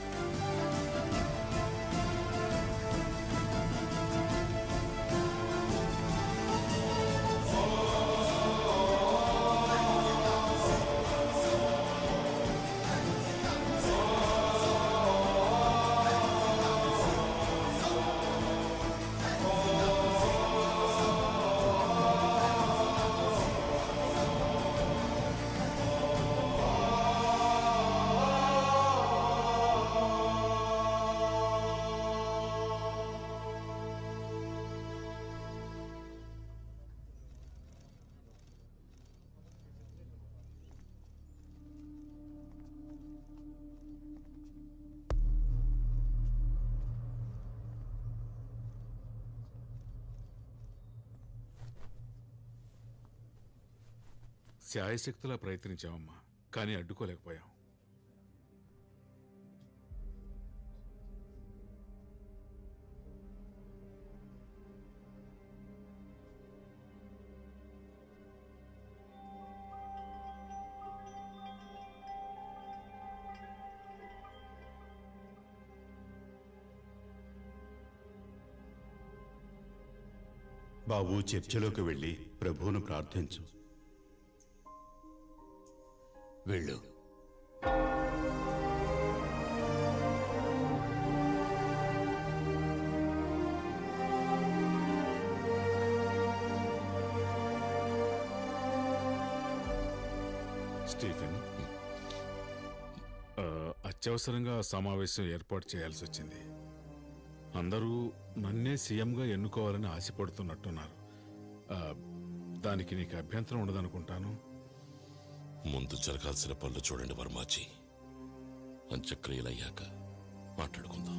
H: శాయశక్తులా ప్రయత్నించామమ్మా, కానీ అడ్డుకోలేకపోయాం.
M: బాబు, చర్చిలోకి వెళ్ళి ప్రభువును ప్రార్థించు.
N: వెళ్ళు.
H: స్టీఫెన్, అత్యవసరంగా సమావేశం ఏర్పాటు చేయాల్సి వచ్చింది. అందరూ నన్నే సీఎంగా ఎన్నుకోవాలని ఆశపడుతున్నట్టున్నారు. దానికి నీకు అభ్యంతరం ఉండదనుకుంటాను.
A: ముందు జరగాల్సిన పనులు చూడండి వర్మాజీ. అంత్యక్రియలయ్యాక మాట్లాడుకుందాం.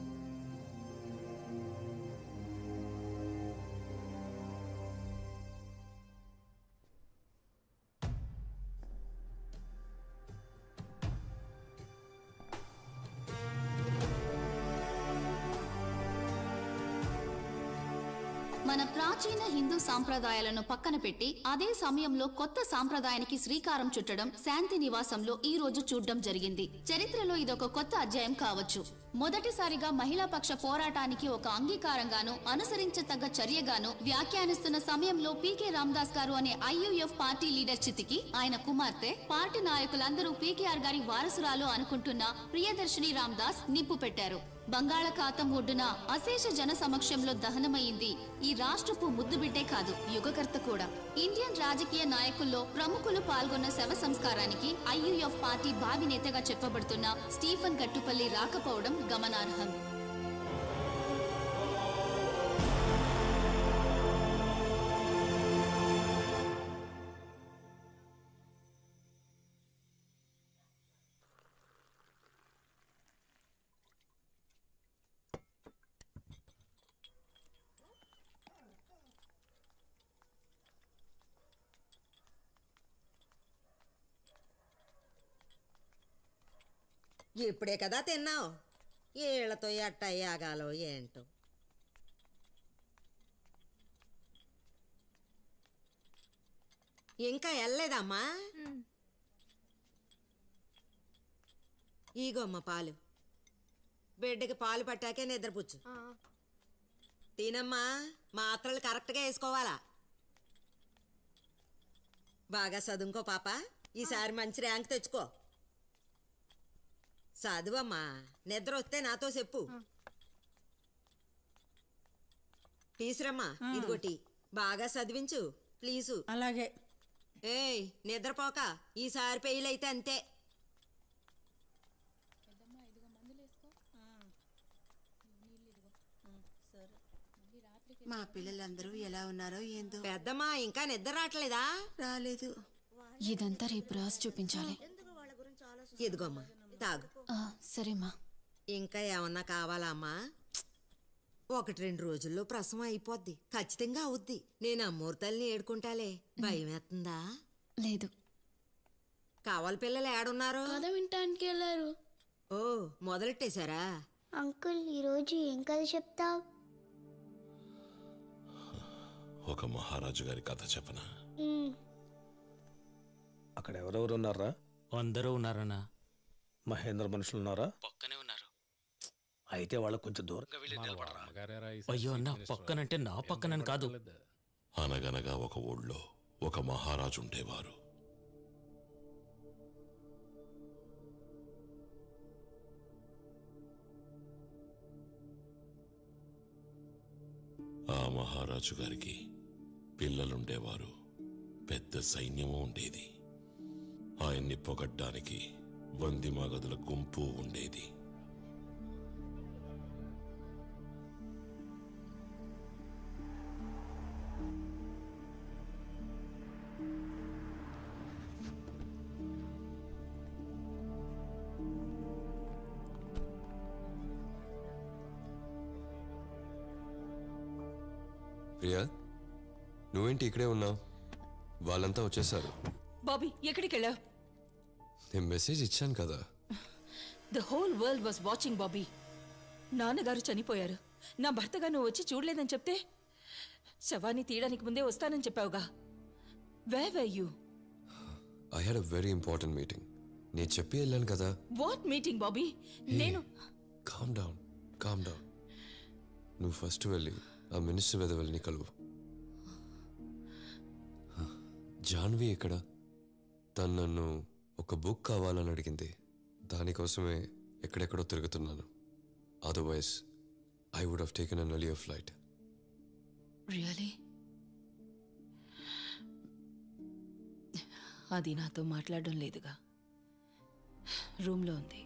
G: మన ప్రాచీన హిందూ సాంప్రదాయాలను పక్కన పెట్టి అదే సమయంలో కొత్త సాంప్రదాయానికి శ్రీకారం చుట్టడం శాంతి నివాసంలో ఈ రోజు చూడడం జరిగింది. చరిత్రలో ఇదొక కొత్త అధ్యాయం కావచ్చు. మొదటిసారిగా మహిళా పక్ష పోరాటానికి ఒక అంగీకారంగాను అనుసరించతగ్గ చర్యగాను వ్యాఖ్యానిస్తున్న సమయంలో పీకే రామదాస్ గారు అనే IUF పార్టీ లీడర్ చితికి ఆయన కుమార్తె పార్టీ నాయకులందరూ పీకేఆర్ గారి వారసురాలు అనుకుంటున్న ప్రియదర్శిని రామదాస్ నిప్పు పెట్టారు. బంగాళాఖాతం ఒడ్డున అశేష జన సమక్షంలో దహనమైంది ఈ రాష్ట్రపు ముద్దుబిడ్డే కాదు, యుగకర్త కూడా. ఇండియన్ రాజకీయ నాయకుల్లో ప్రముఖులు పాల్గొన్న శవ సంస్కారానికి ఐయుఎఫ్ పార్టీ భావి నేతగా చెప్పబడుతున్న స్టీఫెన్ గట్టుపల్లి రాకపోవడం గమనార్హం.
F: ఇప్పుడే కదా తిన్నావు, ఏళ్లతో ఎట్టయ్యాగాలో ఏంటో. ఇంకా వెళ్ళలేదమ్మా? ఈగోమ్మ పాలు, బిడ్డకి పాలు పట్టాకే నిద్రపుచ్చు. తినమ్మా, మాత్రలు కరెక్ట్గా వేసుకోవాలా. బాగా చదువుకో పాప, ఈసారి మంచి ర్యాంక్ తెచ్చుకో. చదువమ్మా, నిద్ర వస్తే నాతో చెప్పు. తీసురమ్మా, ఇదిగోటి బాగా చదివించు ప్లీజు.
J: అలాగే.
F: ఏయ్ నిద్రపోక, ఈసారి పెయిల్ అయితే అంతే.
J: మా పిల్లలందరూ ఎలా ఉన్నారో ఏందో.
F: పెద్దమ్మా ఇంకా నిద్ర రావట్లేదా?
J: రాలేదు.
O: ఇదంతా రేపు రాసి చూపించాలి.
F: ఇదిగోమ్మా తాగు.
O: సరేమ్మా.
F: ఇంకా ఏమన్నా కావాలా అమ్మా? 1-2 రోజుల్లో ప్రసవం అయిపోద్ది, ఖచ్చితంగా అవుద్ది. నేను అమ్మూర్తల్ని ఏడుకుంటాలే. భయం వేస్తుందా?
O: లేదు.
F: కావాలి పిల్లలు ఏడున్నారు?
U: కథ వినటానికి వెళ్ళారు.
F: ఓ మొదలెట్టేశారా?
U: అంకుల్ ఈరోజు ఏం కథ చెప్తావు?
A: ఒక మహారాజు గారి కథ చెప్పనా?
L: అక్కడ ఎవరెవరు ఉన్నారా?
K: అందరూ ఉన్నారన్నా.
L: మహేంద్ర మనుషులు ఉన్నారా?
K: పక్కనే ఉన్నారు.
L: అయితే వాళ్ళకు కొంచెం దూరంగా వెళ్ళి నిలబడరా.
K: అయ్యో అన్న, పక్కనంటే నా పక్కనని కాదు.
A: అనగనగా ఒక ఊళ్ళో ఒక మహారాజు ఉండేవారు. ఆ మహారాజు గారికి పిల్లలుండేవారు, పెద్ద సైన్యము ఉండేది. ఆయన్ని పొగడ్డానికి వందిమాగదుల గుంపు ఉండేది.
Q: ప్రియా, నువ్వేంటి ఇక్కడే ఉన్నావు? వాళ్ళంతా వచ్చేసారు.
O: బాబీ, ఎక్కడికి వెళ్ళావు?
Q: నేను మెసేజ్ ఇచ్చాను కదా.
O: The whole world was watching Bobby. నాన్నగారు చనిపోయారు. నా భర్తగా నువ్వు వచ్చి చూడలేదని చెప్తే శవాన్ని తీయడానికి ముందే వస్తానని చెప్పావుగా. Where were you?
Q: I had a very important meeting. నేను చెప్పి వెళ్ళాను కదా.
O: What meeting Bobby? నేను
Q: కామ్ డౌన్, కామ్ డౌన్. నువ్వు ఫస్ట్ వెళ్ళి ఆ మినిస్టర్ వెదవల్ని కలువు. జాన్వి ఎక్కడ? తను నన్ను ఒక బుక్ కావాలని అడిగింది. దానికోసమే ఎక్కడెక్కడో తిరుగుతున్నాను. Otherwise I would have taken an earlier flight.
O: Really? అది నాతో మాట్లాడడం లేదుగా. రూమ్లో ఉంది.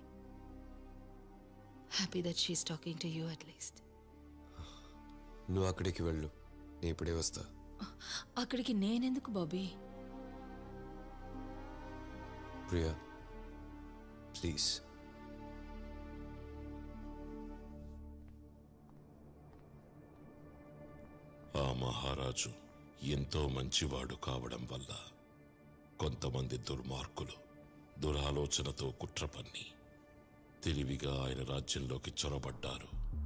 O: Happy that she's talking to you at least.
Q: నువ్వు అక్కడికి వెళ్ళు, నేను ఇప్పుడే వస్తా.
O: అక్కడికి నేనెందుకు బాబీ?
Q: ప్రియా ప్లీజ్.
A: ఆ మహారాజు ఎంతో మంచివాడు కావడం వల్ల కొంతమంది దుర్మార్గులు దురాలోచనతో కుట్ర పన్ని తెలివిగా ఆయన రాజ్యంలోకి చొరబడ్డారు.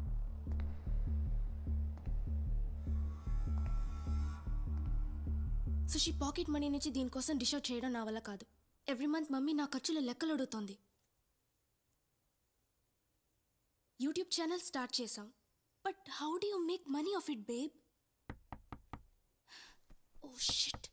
U: సుషి పాకెట్ మనీ నుంచి దీనికోసం డిష్ అవుట్ చేయడం నా వల్ల కాదు. ఎవ్రీ మంత్ మమ్మీ నా ఖర్చుల లెక్కలు అడుగుతోంది. యూట్యూబ్ ఛానల్ స్టార్ట్ చేసాం. But how do you make money off it babe? Oh shit.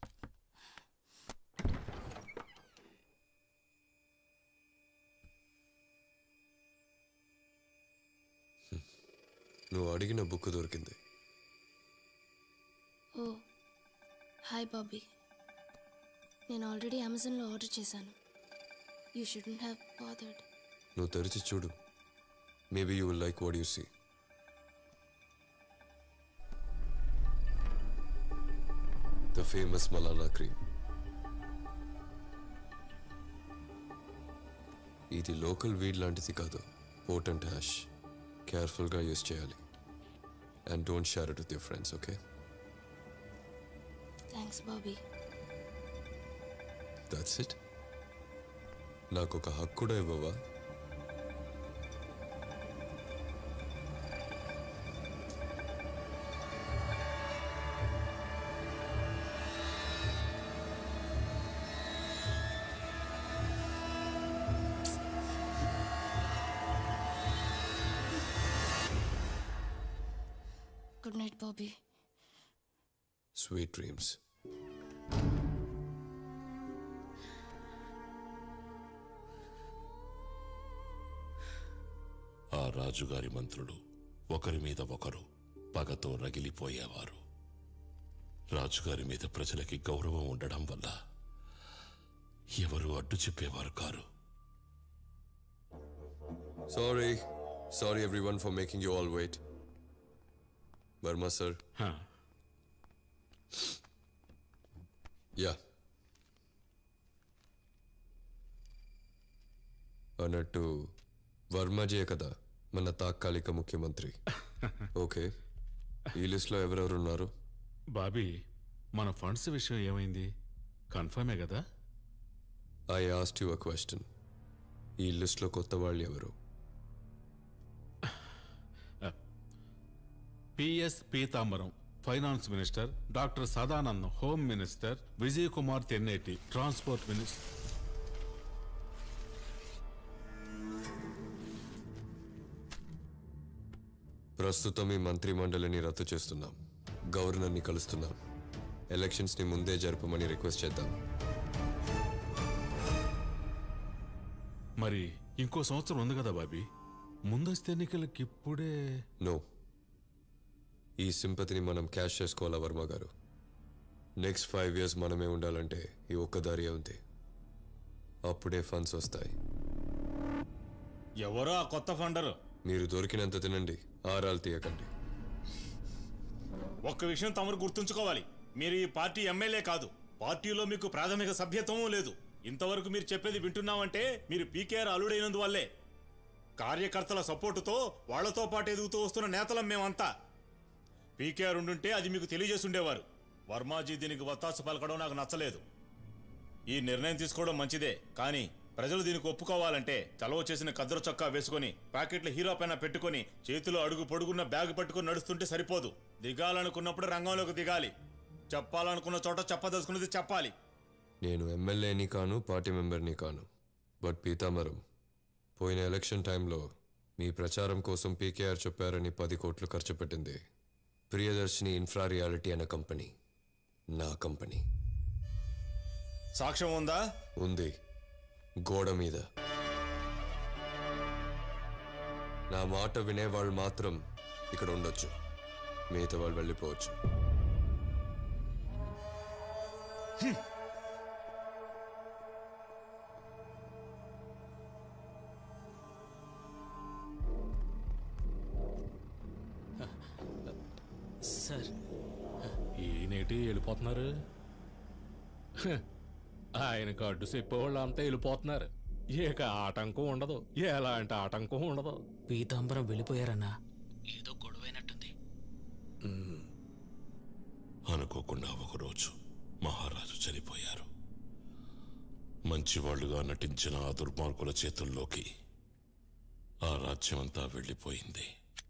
Q: నువ్వు అడిగిన బుక్ దొరికింది.
U: ఓ హాయ్ బాబీ, నేను ఆల్రెడీ అమెజాన్లో ఆర్డర్ చేశాను. You shouldn't have bothered.
Q: నువ్వు తెరిచి చూడు. Maybe you will like what you see. The famous Malana cream. ఇది లోకల్ వీడ్ లాంటిది కాదు, పోటెంట్ హ్యాష్. కేర్ఫుల్గా యూజ్ చేయాలి. And don't share it with your friends, okay?
U: Thanks Bobby.
Q: That's it. నాకు ఒక హక్కు కూడా ఇవ్వవా?
U: Good night Bobby.
Q: Sweet dreams.
A: ఆ రాజుగారి మంత్రులు ఒకరి మీద ఒకరు పగతో రగిలిపోయేవారు. రాజుగారి మీద ప్రజలకి గౌరవం ఉండడం వల్ల ఎవరు అడ్డు చెప్పేవారు కారు.
Q: Sorry everyone for making you all wait. Verma sir. Yeah. అన్నట్టు వర్మజే కదా మన తాత్కాలిక ముఖ్యమంత్రి. ఓకే, ఈ లిస్ట్లో ఎవరెవరు ఉన్నారు?
H: బాబీ, మన ఫండ్స్ విషయం ఏమైంది? కన్ఫర్మే కదా?
Q: I asked you a question. ఈ లిస్ట్లో కొత్త వాళ్ళు ఎవరు?
H: P S Pitambaram finance minister, doctor Sadanandam home minister, Vijay Kumar Tenneti transport minister.
Q: ప్రస్తుతం ఈ మంత్రి మండలిని రద్దు చేస్తున్నాం. గవర్నర్ని కలుస్తున్నాం. ఎలక్షన్స్ని ముందే జరపమని రిక్వెస్ట్ చేద్దాం.
H: మరి ఇంకో సంవత్సరం ఉంది కదా బాబీ, ముందస్తు ఎన్నికలకి ఇప్పుడే.
Q: నో, ఈ సింపతిని మనం క్యాష్ చేసుకోవాలా వర్మ గారు. నెక్స్ట్ 5 years మనమే ఉండాలంటే ఈ ఒక్క దారి ఉంది. అప్పుడే ఫండ్స్ వస్తాయి.
I: ఎవరో ఆ కొత్త ఫండరు?
Q: మీరు దొరికినంత తినండి, ఆరాలు తీయకండి.
I: ఒక్క విషయం తమరు గుర్తుంచుకోవాలి, మీరు ఈ పార్టీ ఎమ్మెల్యే కాదు. పార్టీలో మీకు ప్రాథమిక సభ్యత్వమూ లేదు. ఇంతవరకు మీరు చెప్పేది వింటున్నామంటే మీరు పీకేఆర్ అల్లుడైనందువల్లే. కార్యకర్తల సపోర్టుతో వాళ్లతో పాటు ఎదుగుతూ వస్తున్న నేతలం మేమంతా. పీకేఆర్ ఉండుంటే అది మీకు తెలియజేస్తుండేవారు. వర్మాజీ దీనికి వత్తాసు పలకడం నాకు నచ్చలేదు. ఈ నిర్ణయం తీసుకోవడం మంచిదే, కానీ ప్రజలు దీనికి ఒప్పుకోవాలంటే చలవ చేసిన కద్దరు చొక్కా వేసుకొని ప్యాకెట్ల హీరో పైన పెట్టుకొని చేతిలో అడుగు పొడుగున్న బ్యాగ్ పట్టుకుని నడుస్తుంటే సరిపోదు. దిగాలనుకున్నప్పుడు రంగంలోకి దిగాలి. చెప్పాలనుకున్న చోట చెప్పదలుచుకున్నది చెప్పాలి.
Q: నేను ఎమ్మెల్యేని కాను, పార్టీ మెంబర్ని కాను. బట్ పీతాంబరం, పోయిన ఎలక్షన్ టైంలో మీ ప్రచారం కోసం పీకేఆర్ చెప్పారని 10 కోట్లు ఖర్చు పెట్టింది ప్రియదర్శిని ఇన్ఫ్రా రియాలిటీ అనే కంపెనీ, నా కంపెనీ.
I: సాక్ష్యం ఉందా?
Q: ఉంది, గోడ మీద. నా మాట వినేవాళ్ళు మాత్రం ఇక్కడ ఉండొచ్చు, మిగతా వాళ్ళు వెళ్ళిపోవచ్చు.
K: సార్,
D: ఈయనేటి వెళ్ళిపోతున్నారు? ఆయనకు అడ్డు చెప్పేవాళ్ళు అంతా వెళ్ళిపోతున్నారు. ఇక ఆటంకం ఉండదు, ఎలాంటి ఆటంకం ఉండదు.
K: పీతాంబరం వెళ్ళిపోయారన్నా, ఏదో గొడవైనట్టుంది.
A: అనుకోకుండా ఒకరోజు మహారాజు చనిపోయారు. మంచివాళ్లుగా నటించిన ఆ దుర్మార్గుల చేతుల్లోకి ఆ రాజ్యమంతా వెళ్ళిపోయింది.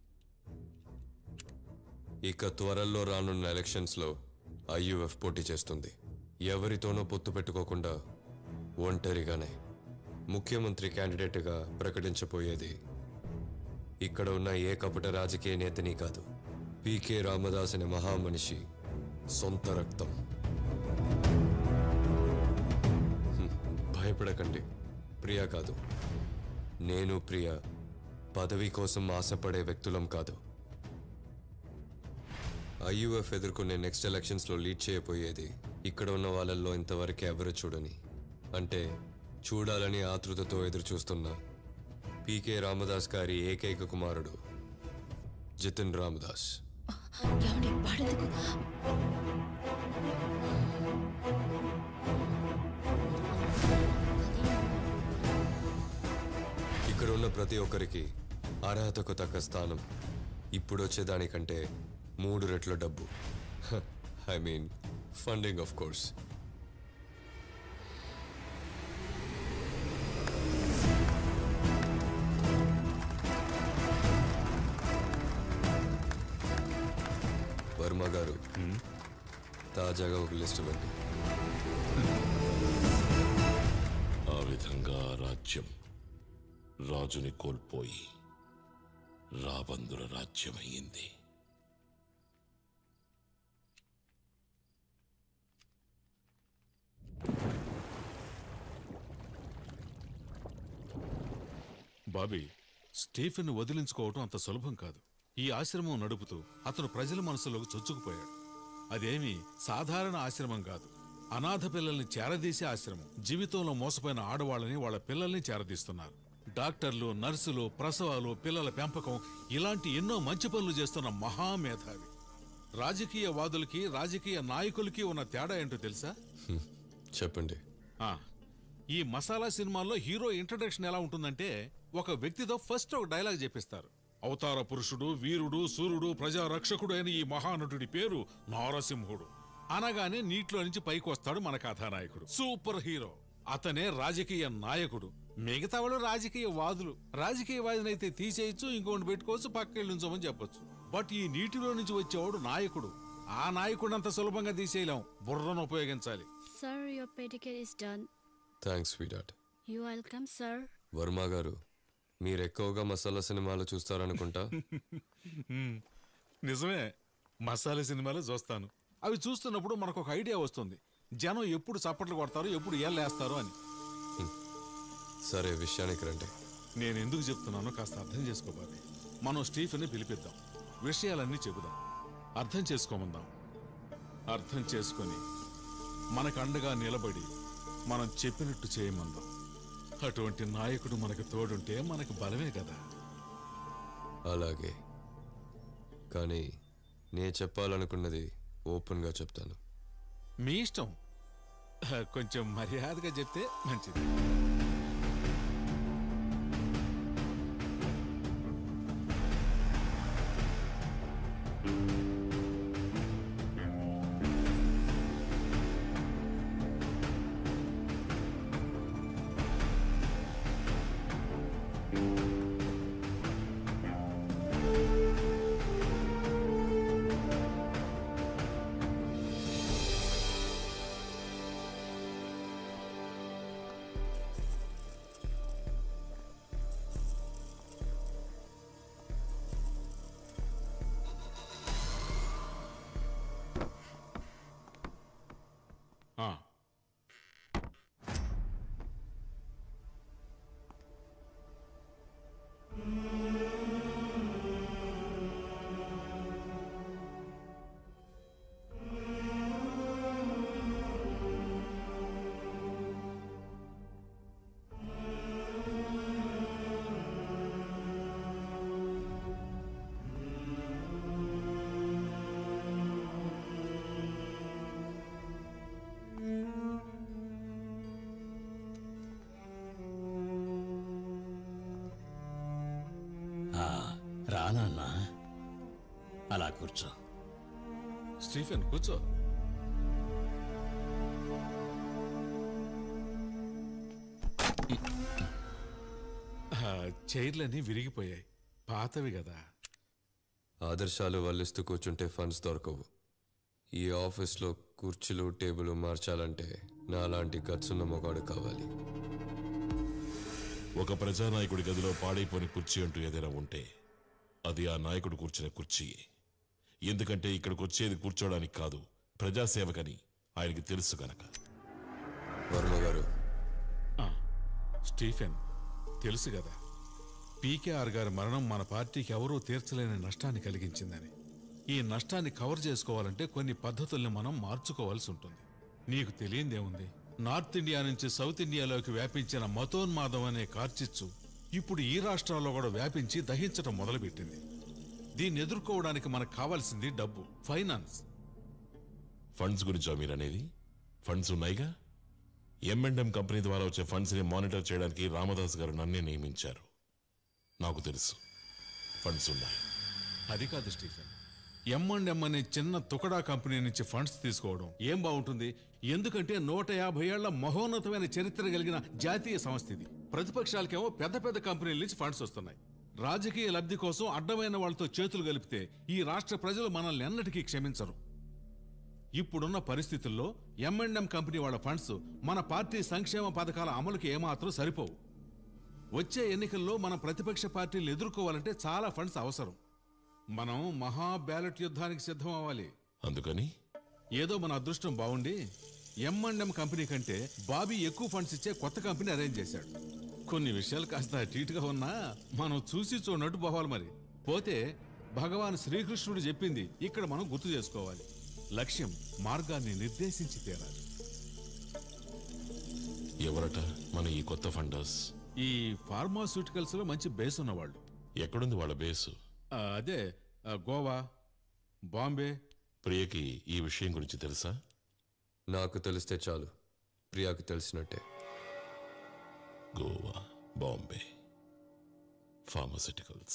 Q: ఇక త్వరలో రానున్న ఎలక్షన్స్లో ఐయుఎఫ్ పోటీ చేస్తుంది. ఎవరితోనూ పొత్తు పెట్టుకోకుండా ఒంటరిగానే ముఖ్యమంత్రి క్యాండిడేట్గా ప్రకటించబోయేది ఇక్కడ ఉన్న ఏ కపట రాజకీయ నేతని కాదు, పీకే రామదాస్ అనే మహామనిషి సొంత రక్తం. భయపడకండి, ప్రియా కాదు. నేను ప్రియా పదవి కోసం ఆశపడే వ్యక్తులం కాదు. ఐయుఎఫ్ ఎదుర్కొనే నెక్స్ట్ ఎలక్షన్స్లో లీడ్ చేయబోయేది ఇక్కడ ఉన్న వాళ్ళల్లో ఇంతవరకు ఎవరు చూడని, అంటే చూడాలని ఆతృతతో ఎదురు చూస్తున్న పీకే రామదాస్ గారి ఏకైక కుమారుడు జితిన్ రామదాస్. ఇక్కడ ఉన్న ప్రతి ఒక్కరికి అర్హతకు తగ్గ స్థానం, ఇప్పుడు వచ్చేదానికంటే 3 రెట్ల డబ్బు. I mean funding of course. Varma garu తాజాగా ఒక లిస్ట్ ఇవ్వండి.
A: ఆ విధంగా రాజ్యం రాజుని కోల్పోయి రాబందుల రాజ్యమయ్యింది.
H: బాబీ, స్టీఫెన్ వదిలించుకోవటం అంత సులభం కాదు. ఈ ఆశ్రమం నడుపుతూ అతను ప్రజల మనసులోకి చొచ్చుకుపోయాడు. అదేమీ సాధారణ ఆశ్రమం కాదు. అనాథ పిల్లల్ని చేరదీసే ఆశ్రమం. జీవితంలో మోసపోయిన ఆడవాళ్ళని, వాళ్ళ పిల్లల్ని చేరదీస్తున్నారు. డాక్టర్లు, నర్సులు, ప్రసవాలు, పిల్లల పెంపకం, ఇలాంటి ఎన్నో మంచి పనులు చేస్తున్న మహామేధావి. రాజకీయవాదులకి, రాజకీయ నాయకులకి ఉన్న తేడా ఏంటో తెలుసా?
Q: చెప్పండి.
H: ఈ మసాలా సినిమాల్లో హీరో ఇంట్రడక్షన్ ఎలా ఉంటుందంటే, ఒక వ్యక్తితో ఫస్ట్ ఒక డైలాగ్ చెప్పిస్తారు. అవతార పురుషుడు, వీరుడు, సూర్యుడు, ప్రజారక్షకుడు అయిన ఈ మహానటుడి పేరు నారసింహుడు అనగానే నీటిలో నుంచి పైకి వస్తాడు మన కథానాయకుడు, సూపర్ హీరో. అతనే రాజకీయ నాయకుడు. మిగతా వాళ్ళు రాజకీయ వాదులు. రాజకీయ వాదినైతే తీసేయచ్చు, ఇంకోటి పెట్టుకోవచ్చు, పక్కకి నుంచోమని చెప్పొచ్చు. బట్ ఈ నీటిలో నుంచి వచ్చేవాడు నాయకుడు. ఆ నాయకుడు అంత సులభంగా తీసేయలేం, బుర్రను ఉపయోగించాలి.
P: Sir, your pedicure is done.
Q: Thanks sweet.
P: You welcome, sir.
Q: Varma garu, మీరు ఎక్కువగా మసాలా సినిమాలు చూస్తారనుకుంటా.
H: నిజమే, మసాలా సినిమాలు చూస్తాను. అవి చూస్తున్నప్పుడు మనకు ఒక ఐడియా వస్తుంది, జనం ఎప్పుడు చప్పట్లు కొడతారు, ఎప్పుడు ఏళ్ళేస్తారు అని.
Q: సరే, విషయానికి రండి.
H: నేను ఎందుకు చెప్తున్నానో కాస్త అర్థం చేసుకోవాలి. మనం స్టీఫెన్ని పిలిపిద్దాం, విషయాలన్నీ చెబుదాం, అర్థం చేసుకోమందాం. అర్థం చేసుకొని మనకు అండగా నిలబడి మనం చెప్పినట్టు చేయమందాం. అటువంటి నాయకుడు మనకు తోడుంటే మనకు బలమే కదా.
Q: అలాగే, కానీ నేను చెప్పాలనుకున్నది ఓపెన్గా చెప్తాను.
H: మీ ఇష్టం, కొంచెం మర్యాదగా చెప్తే మంచిది.
I: రానా, అలా కూర్చో.
H: స్టీఫెన్, కూర్చో. చైర్లన్నీ విరిగిపోయాయి, పాతవి కదా.
Q: ఆదర్శాలు వల్లిస్తూ కూర్చుంటే ఫండ్స్ దొరకవు. ఈ ఆఫీస్లో కుర్చీలు, టేబుల్ మార్చాలంటే నాలాంటి గట్సున్న మొగాడు కావాలి.
A: ఒక ప్రజానాయకుడి గదిలో పాడైపోయిన కుర్చీ అంటూ ఏదైనా ఉంటే అది ఆ నాయకుడు కూర్చునే కుర్చీయే. ఎందుకంటే ఇక్కడికి వచ్చేది కూర్చోడానికి కాదు, ప్రజాసేవకని ఆయనకి తెలుసు గనక.
Q: వర్మ గారు,
H: స్టీఫెన్, తెలుసు కదా, పీకేఆర్ గారి మరణం మన పార్టీకి ఎవరూ తీర్చలేని నష్టాన్ని కలిగించిందని. ఈ నష్టాన్ని కవర్ చేసుకోవాలంటే కొన్ని పద్ధతుల్ని మనం మార్చుకోవాల్సి ఉంటుంది. నీకు తెలియందేముంది, నార్త్ ఇండియా నుంచి సౌత్ ఇండియాలోకి వ్యాపించిన మతోన్మాదం అనే కార్చిచ్చు ఇప్పుడు ఈ రాష్ట్రాల్లో కూడా వ్యాపించి దహించడం మొదలుపెట్టింది. దీన్ని ఎదుర్కోవడానికి మనకు కావాల్సింది డబ్బు, ఫైనాన్స్.
A: ఫండ్స్ గురించా మీరనేది? ఫండ్స్ ఉన్నాయిగా. M&M కంపెనీ ద్వారా వచ్చే ఫండ్స్ ని మానిటర్ చేయడానికి రామదాస్ గారు నన్నే నియమించారు. నాకు తెలుసు ఫండ్స్ ఉన్నాయి.
H: అది కాదు స్టీఫెన్, M&M అనే చిన్న తుకడా కంపెనీ నుంచి ఫండ్స్ తీసుకోవడం ఏం బాగుంటుంది? ఎందుకంటే 150 ఏళ్ల మహోన్నతమైన చరిత్ర కలిగిన జాతీయ సంస్థ ఇది. ప్రతిపక్షాలకేమో పెద్ద పెద్ద కంపెనీల నుంచి ఫండ్స్ వస్తున్నాయి. రాజకీయ లబ్ధి కోసం అడ్డమైన వాళ్ళతో చేతులు కలిపితే ఈ రాష్ట్ర ప్రజలు మనల్ని ఎన్నటికీ క్షమించరు. ఇప్పుడున్న పరిస్థితుల్లో M&M కంపెనీ వాళ్ళ ఫండ్స్ మన పార్టీ సంక్షేమ పథకాల అమలుకి ఏమాత్రం సరిపోవు. వచ్చే ఎన్నికల్లో మన ప్రతిపక్ష పార్టీలు ఎదుర్కోవాలంటే చాలా ఫండ్స్ అవసరం. మనం మహా బ్యాలెట్ యుద్ధానికి సిద్ధం అవ్వాలి.
A: అందుకని
H: ఏదో మన అదృష్టం బాగుండి M&M కంపెనీ కంటే బాబీ ఎక్కువ ఫండ్స్ ఇచ్చే కొత్త కంపెనీ అరేంజ్ చేశాడు. కొన్ని విషయాలు కాస్త అటీటుగా ఉన్నా మనం చూసి చూడనట్టు పోవాలి. మరి పోతే భగవాన్ శ్రీకృష్ణుడు చెప్పింది ఇక్కడ మనం గుర్తు చేసుకోవాలి. లక్ష్యం మార్గాన్ని నిర్దేశించి తీరాలి.
A: ఎవరట మన ఈ కొత్త ఫండర్స్?
H: ఈ ఫార్మాస్యూటికల్స్ లో మంచి బేస్ ఉన్నవాళ్ళు.
A: ఎక్కడుంది వాళ్ళ బేసు?
H: అదే గోవా, బాంబే.
A: ప్రియకి ఈ విషయం గురించి తెలుసా?
Q: నాకు తెలిస్తే చాలు, ప్రియాకి తెలిసినట్టే.
A: గోవా, బాంబే, ఫార్మాస్యూటికల్స్,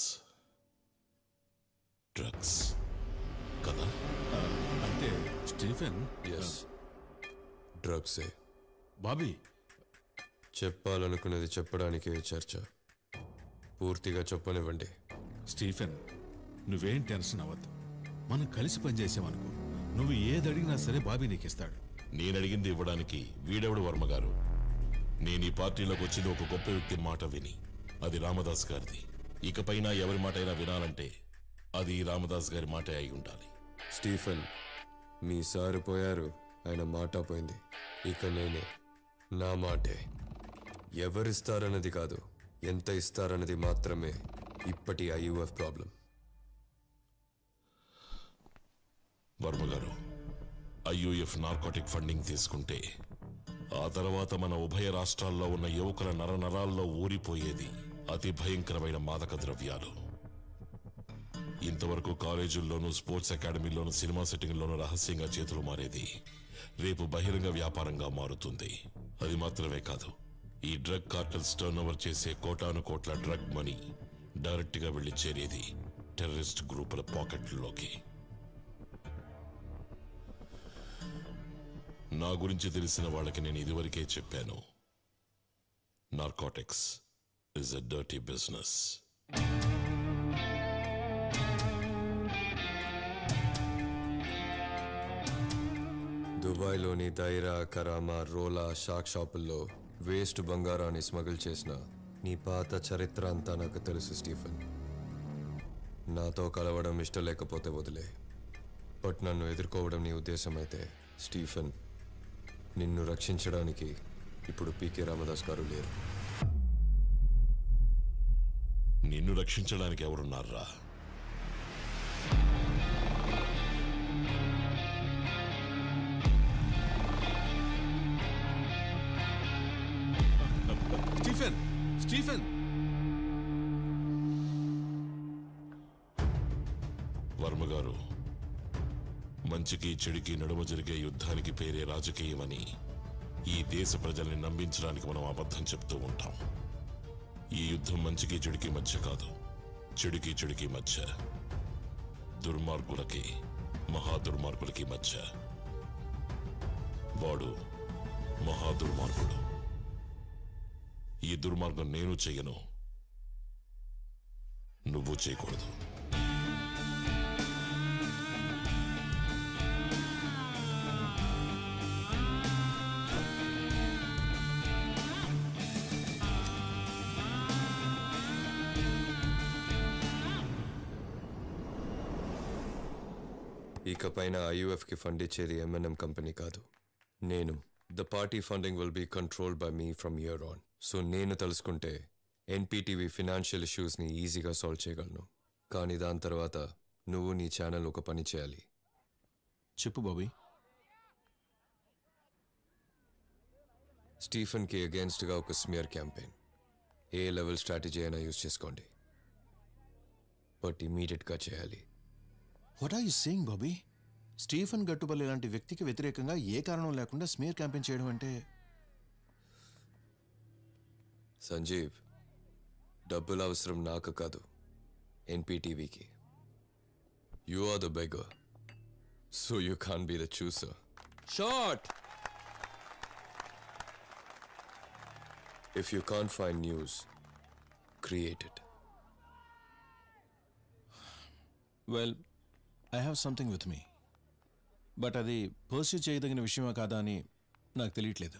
A: డ్రగ్స్ కదా?
H: అంటే స్టీఫెన్,
Q: డ్రగ్సే.
H: బాబీ
Q: చెప్పాలనుకున్నది చెప్పడానికే చర్చ. పూర్తిగా చెప్పనివ్వండి.
H: స్టీఫెన్, నువ్వేం టెన్షన్ అవ్వద్దు. మనం కలిసి పనిచేసామనుకో, నువ్వు ఏది అడిగినా సరే బాబీ నీకిస్తాడు.
A: నేనడిగింది ఇవ్వడానికి వీడెవడు వర్మ గారు? నేను ఈ పార్టీలోకి వచ్చింది ఒక గొప్ప వ్యక్తి మాట విని. అది రామదాస్ గారిది. ఇకపైన ఎవరి మాట అయినా వినాలంటే అది రామదాస్ గారి మాట అయి ఉండాలి.
Q: స్టీఫెన్, మీ సారు పోయారు, ఆయన మాట పోయింది. ఇక నేనే, నా మాటే. ఎవరిస్తారన్నది కాదు, ఎంత ఇస్తారన్నది మాత్రమే ఇప్పటి IUF ప్రాబ్లం.
A: వర్మ గారు, IUF నార్కోటిక్ ఫండింగ్ తీసుకుంటే ఆ తర్వాత మన ఉభయ రాష్ట్రాల్లో ఉన్న యువకుల నరనరాల్లో ఊరిపోయేది అతి భయంకరమైన మాదక ద్రవ్యాలు. ఇంతవరకు కాలేజీల్లోనూ, స్పోర్ట్స్ అకాడమీల్లోనూ, సినిమా సెట్టింగ్లోనూ రహస్యంగా చేతులు మారేది రేపు బహిరంగ వ్యాపారంగా మారుతుంది. అది మాత్రమే కాదు, ఈ డ్రగ్ కార్టల్స్ టర్న్ ఓవర్ చేసే కోటాను కోట్ల డ్రగ్ మనీ డైరెక్ట్ గా వెళ్లి చేరేది టెర్రరిస్ట్ గ్రూపుల పాకెట్లలోకి. నా గురించి తెలిసిన వాళ్ళకి నేను ఇదివరకే చెప్పాను, narcotics is a dirty business.
Q: దుబాయ్లోని దైరా, కరామా, రోలా, షాక్ షాపుల్లో వేస్ట్ బంగారాన్ని స్మగుల్ చేసిన నీ పాత చరిత్ర అంతా నాకు తెలుసు స్టీఫెన్. నాతో కలవడం ఇష్టం లేకపోతే వదిలే. బట్ నన్ను ఎదుర్కోవడం నీ ఉద్దేశం అయితే స్టీఫెన్, నిన్ను రక్షించడానికి ఇప్పుడు పీకే రామదాస్ గారు లేరు.
A: నిన్ను రక్షించడానికి ఎవరున్నారా?
H: Stephen, Stephen!
A: వర్మ గారు, మంచికి చెడుకి నడుమ జరిగే యుద్ధానికి పేరే రాజకీయమని ఈ దేశ ప్రజల్ని నమ్మించడానికి మనం అబద్ధం చెప్తూ ఉంటాం. ఈ యుద్ధం మంచికి చెడుకి మధ్య కాదు, చెడుకి చెడుకి మధ్య, దుర్మార్గులకి మహాదుర్మార్గులకి మధ్య. వాడు మహాదుర్మార్గుడు. ఈ దుర్మార్గం నేను చెయ్యను, నువ్వు చేయకూడదు.
Q: ఇకపైన IUFకి ఫండ్ ఇచ్చేది M&M కంపెనీ కాదు, నేను. The party funding will be controlled by me from year on. So నేను తెలుసుకుంటే NPTV ఫినాన్షియల్ ఇష్యూస్ని ఈజీగా సాల్వ్ చేయగలను. కానీ దాని తర్వాత నువ్వు నీ ఛానల్ ఒక పని చేయాలి.
C: చెప్పు బాబీ.
Q: స్టీఫెన్కి అగేన్స్ట్గా ఒక స్మియర్ క్యాంపెయిన్. ఏ లెవెల్ స్ట్రాటజీ అయినా యూజ్ చేసుకోండి, బట్ ఇమీడియట్గా చేయాలి.
C: What are you saying Bobby? Stephen Gattupalli లాంటి వ్యక్తికి వ్యతిరేకంగా ఏ కారణం లేకుండా స్మియర్ క్యాంపెయిన్ చేయడం అంటే?
Q: సంజీవ్, డబ్బులు అవసరం నాకు కాదు, ఎన్పీటీవీకి. You are the beggar, so you can be the chooser. Short! If you can't find news, create it.
C: Well, I have something with me, but అది పర్స్యూ చేయదగిన విషయమా కాదా అని నాకు తెలియట్లేదు.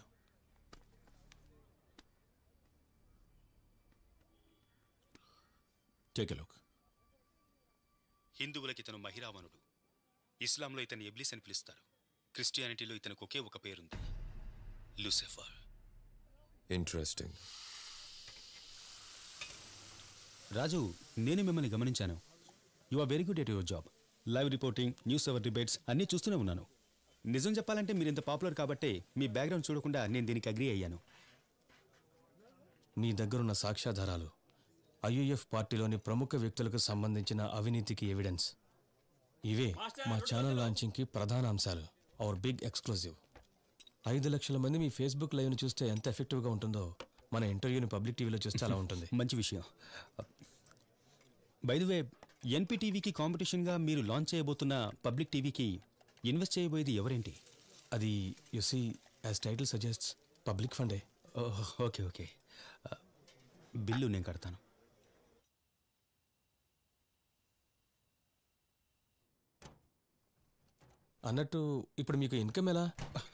C: Take a look.
E: హిందువులకి ఇతను మహిరావణుడు, ఇస్లాంలో ఇతను ఇబ్లీస్ అని పిలుస్తారు, క్రిస్టియానిటీలో ఇతనికి ఒకే ఒక పేరుంది, లూసిఫర్.
Q: ఇంట్రెస్టింగ్.
B: రాజు, నేను మిమ్మల్ని గమనించాను. You are very good at your job. Live reporting, news hour debates అన్నీ చూస్తూనే ఉన్నాను. నిజం చెప్పాలంటే మీరు ఇంత పాపులర్ కాబట్టే మీ బ్యాక్గ్రౌండ్ చూడకుండా నేను దీనికి అగ్రీ అయ్యాను.
W: మీ దగ్గరున్న సాక్ష్యాధారాలు ఐయుఎఫ్ పార్టీలోని ప్రముఖ వ్యక్తులకు సంబంధించిన అవినీతికి ఎవిడెన్స్. ఇవే మా ఛానల్ లాంచింగ్కి ప్రధాన అంశాలు. Hour big exclusive. 5 లక్షల మంది మీ ఫేస్బుక్ లైవ్ని చూస్తే ఎంత ఎఫెక్టివ్గా ఉంటుందో మన ఇంటర్వ్యూని పబ్లిక్ టీవీలో చూస్తే అలా ఉంటుంది.
B: మంచి విషయం. బై ది వే, ఎన్పీటీవీకి కాంపిటీషన్గా మీరు లాంచ్ చేయబోతున్న పబ్లిక్ టీవీకి ఇన్వెస్ట్ చేయబోయేది ఎవరేంటి?
W: అది you see as title suggests public ఫండే.
B: ఓకే ఓకే, బిల్లు నేను కడతాను.
W: అన్నట్టు ఇప్పుడు మీకు ఇన్కమ్ ఎలా?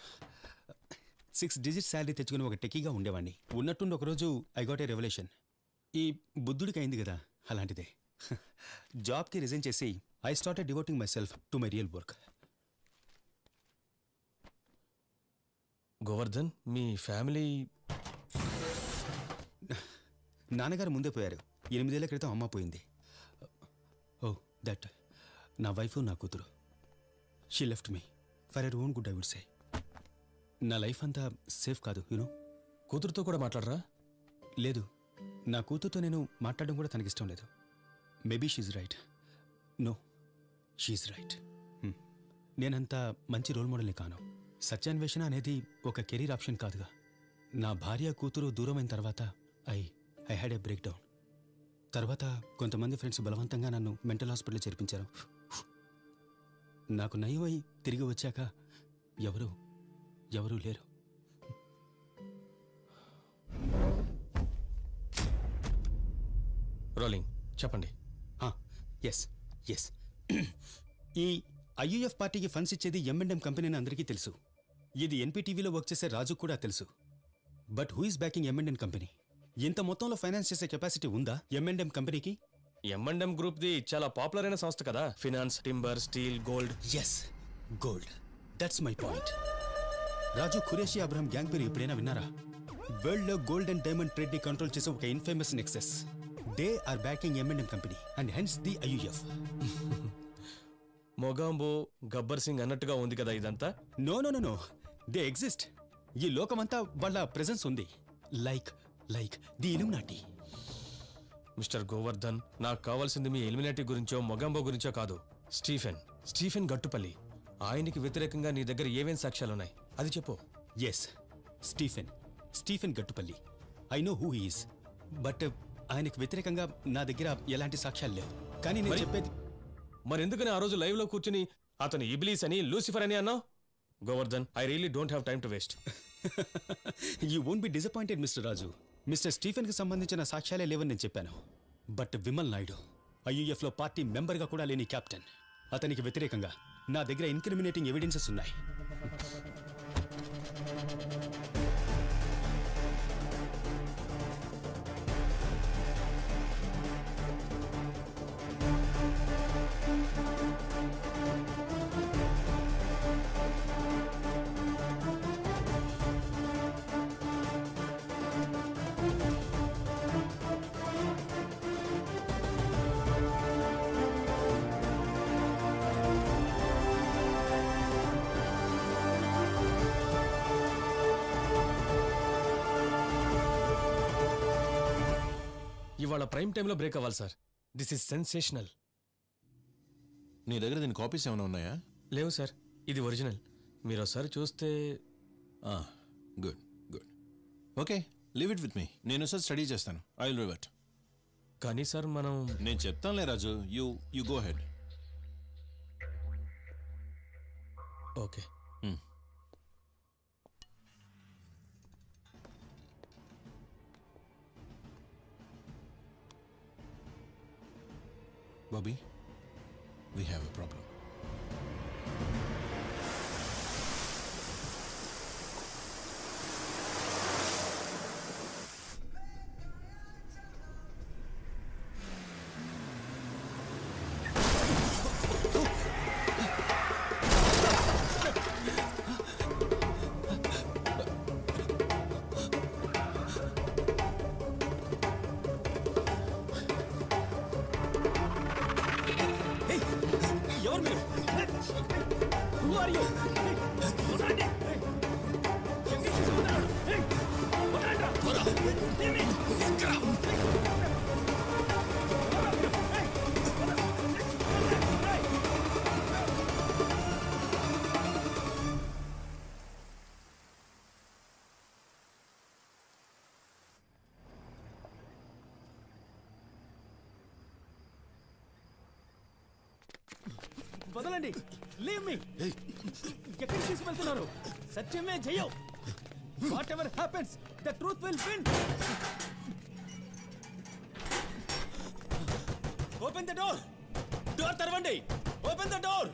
B: 6 డిజిట్ శాలరీ తెచ్చుకుని ఒక టెకీగా ఉండేవాడిని. ఉన్నట్టుండి ఒకరోజు ఐ గాట్ ఏ రెవల్యూషన్. ఈ బుద్ధుడికి అయింది కదా, అలాంటిదే. జాబ్కి రిజైన్ చేసి I started devoting myself to my real work.
W: Govardhan, మీ ఫ్యామిలీ?
B: నాన్నగారు ముందే పోయారు. 8 ఏళ్ల క్రితం అమ్మ పోయింది. ఓ దట్, నా వైఫ్, నా కూతురు. She left me for her own good, I would say. నా లైఫ్ అంతా సేఫ్ కాదు, యూనో.
W: కూతురుతో కూడా మాట్లాడరా?
B: లేదు, నా కూతురుతో నేను మాట్లాడడం కూడా తనకిష్టం లేదు. Maybe she's right. No, she's right. నేనంత మంచి రోల్ మోడల్ని కాను. సత్యాన్వేషణ అనేది ఒక కెరీర్ ఆప్షన్ కాదుగా. నా భార్య కూతురు దూరమైన తర్వాత I had a break down. తర్వాత కొంతమంది ఫ్రెండ్స్ బలవంతంగా నన్ను మెంటల్ హాస్పిటల్ చేర్పించారు. నాకు నయం అయి తిరిగి వచ్చాక ఎవరూ లేరు.
W: రోలింగ్, చెప్పండి.
B: ఎస్ ఎస్, ఈ ఐయుఎఫ్ పార్టీకి ఫండ్స్ ఇచ్చేది M&M కంపెనీ అని అందరికీ తెలుసు. ఇది ఎన్పీటీవీలో వర్క్ చేసే రాజు కూడా తెలుసు. But who is backing M&M company? ఇంత మొత్తంలో ఫైనాన్స్ చేసే కెపాసిటీ ఉందా M&M కంపెనీకి?
W: M&M గ్రూప్ది చాలా పాపులర్ అయిన సంస్థ కదా. Finance, timber, steel, gold.
B: Yes, gold. That's my point. Raju, Qureshi Abraham gang పేరు ఎప్పుడైనా విన్నారా? వరల్డ్లో గోల్డ్ అండ్ డైమండ్ ట్రేడ్ని కంట్రోల్ చేసే ఒక infamous nexus. They are backing M&M company and hence the IUF.
W: Mogambo, Gabbar Singh అన్నట్టుగా ఉంది కదా ఇదంతా.
B: No no no no, they exist. ఈ లోకమంతా వాళ్ళ ప్రెజెన్స్ ఉంది. Like the Illuminati.
W: Mister Govardhan, నాకు కావాల్సింది మీ ఎలిమినాటి గురించో మొగాంబో గురించో కాదు. స్టీఫెన్ గట్టుపల్లి. ఆయనకి వ్యతిరేకంగా నీ దగ్గర ఏమేం సాక్ష్యాలున్నాయి అది చెప్పు.
B: Yes, Stephen Gattupalli. I know who he is. But ఆయనకు వ్యతిరేకంగా నా దగ్గర ఎలాంటి సాక్ష్యాలు లేవు. కానీ నేను చెప్పేది,
W: మరెందుకని ఆ రోజు లైవ్ లో కూర్చుని అతను ఇబ్లీస్ అని, లూసిఫర్ అని అన్నావు? Govardhan, I really don't have time to waste.
B: You won't be disappointed mister Raju. Mister స్టీఫెన్కి సంబంధించిన సాక్ష్యాలే లేవని నేను చెప్పాను. బట్ విమల్ నాయుడు, ఐయుఎఫ్లో పార్టీ మెంబర్గా కూడా లేని కెప్టెన్, అతనికి వ్యతిరేకంగా నా దగ్గర ఇన్క్రిమినేటింగ్ ఎవిడెన్సెస్ ఉన్నాయి.
W: ఇవాళ ప్రైమ్ టైంలో బ్రేక్ అవ్వాలి సార్. This is sensational.
C: నీ దగ్గర దీని కాపీస్ ఏమైనా ఉన్నాయా?
W: లేవు సార్, ఇది ఒరిజినల్. మీరు ఒకసారి చూస్తే.
C: Good good. Okay, leave it with me. నేను సార్ స్టడీ చేస్తాను. I will revert.
W: కానీ సార్ మనం.
C: నేను చెప్తానులే Raju. You go head.
W: Okay.
C: Bobby, we have a problem.
I: ఎవరు మీరు? Who are you? వదలండి. వదలండి. Leave me. ఎక్కడికి తీసుకెళ్తున్నారు? సత్యమే జయం. Whatever happens the truth will win. Open the door. Door తెరవండి. Open the door.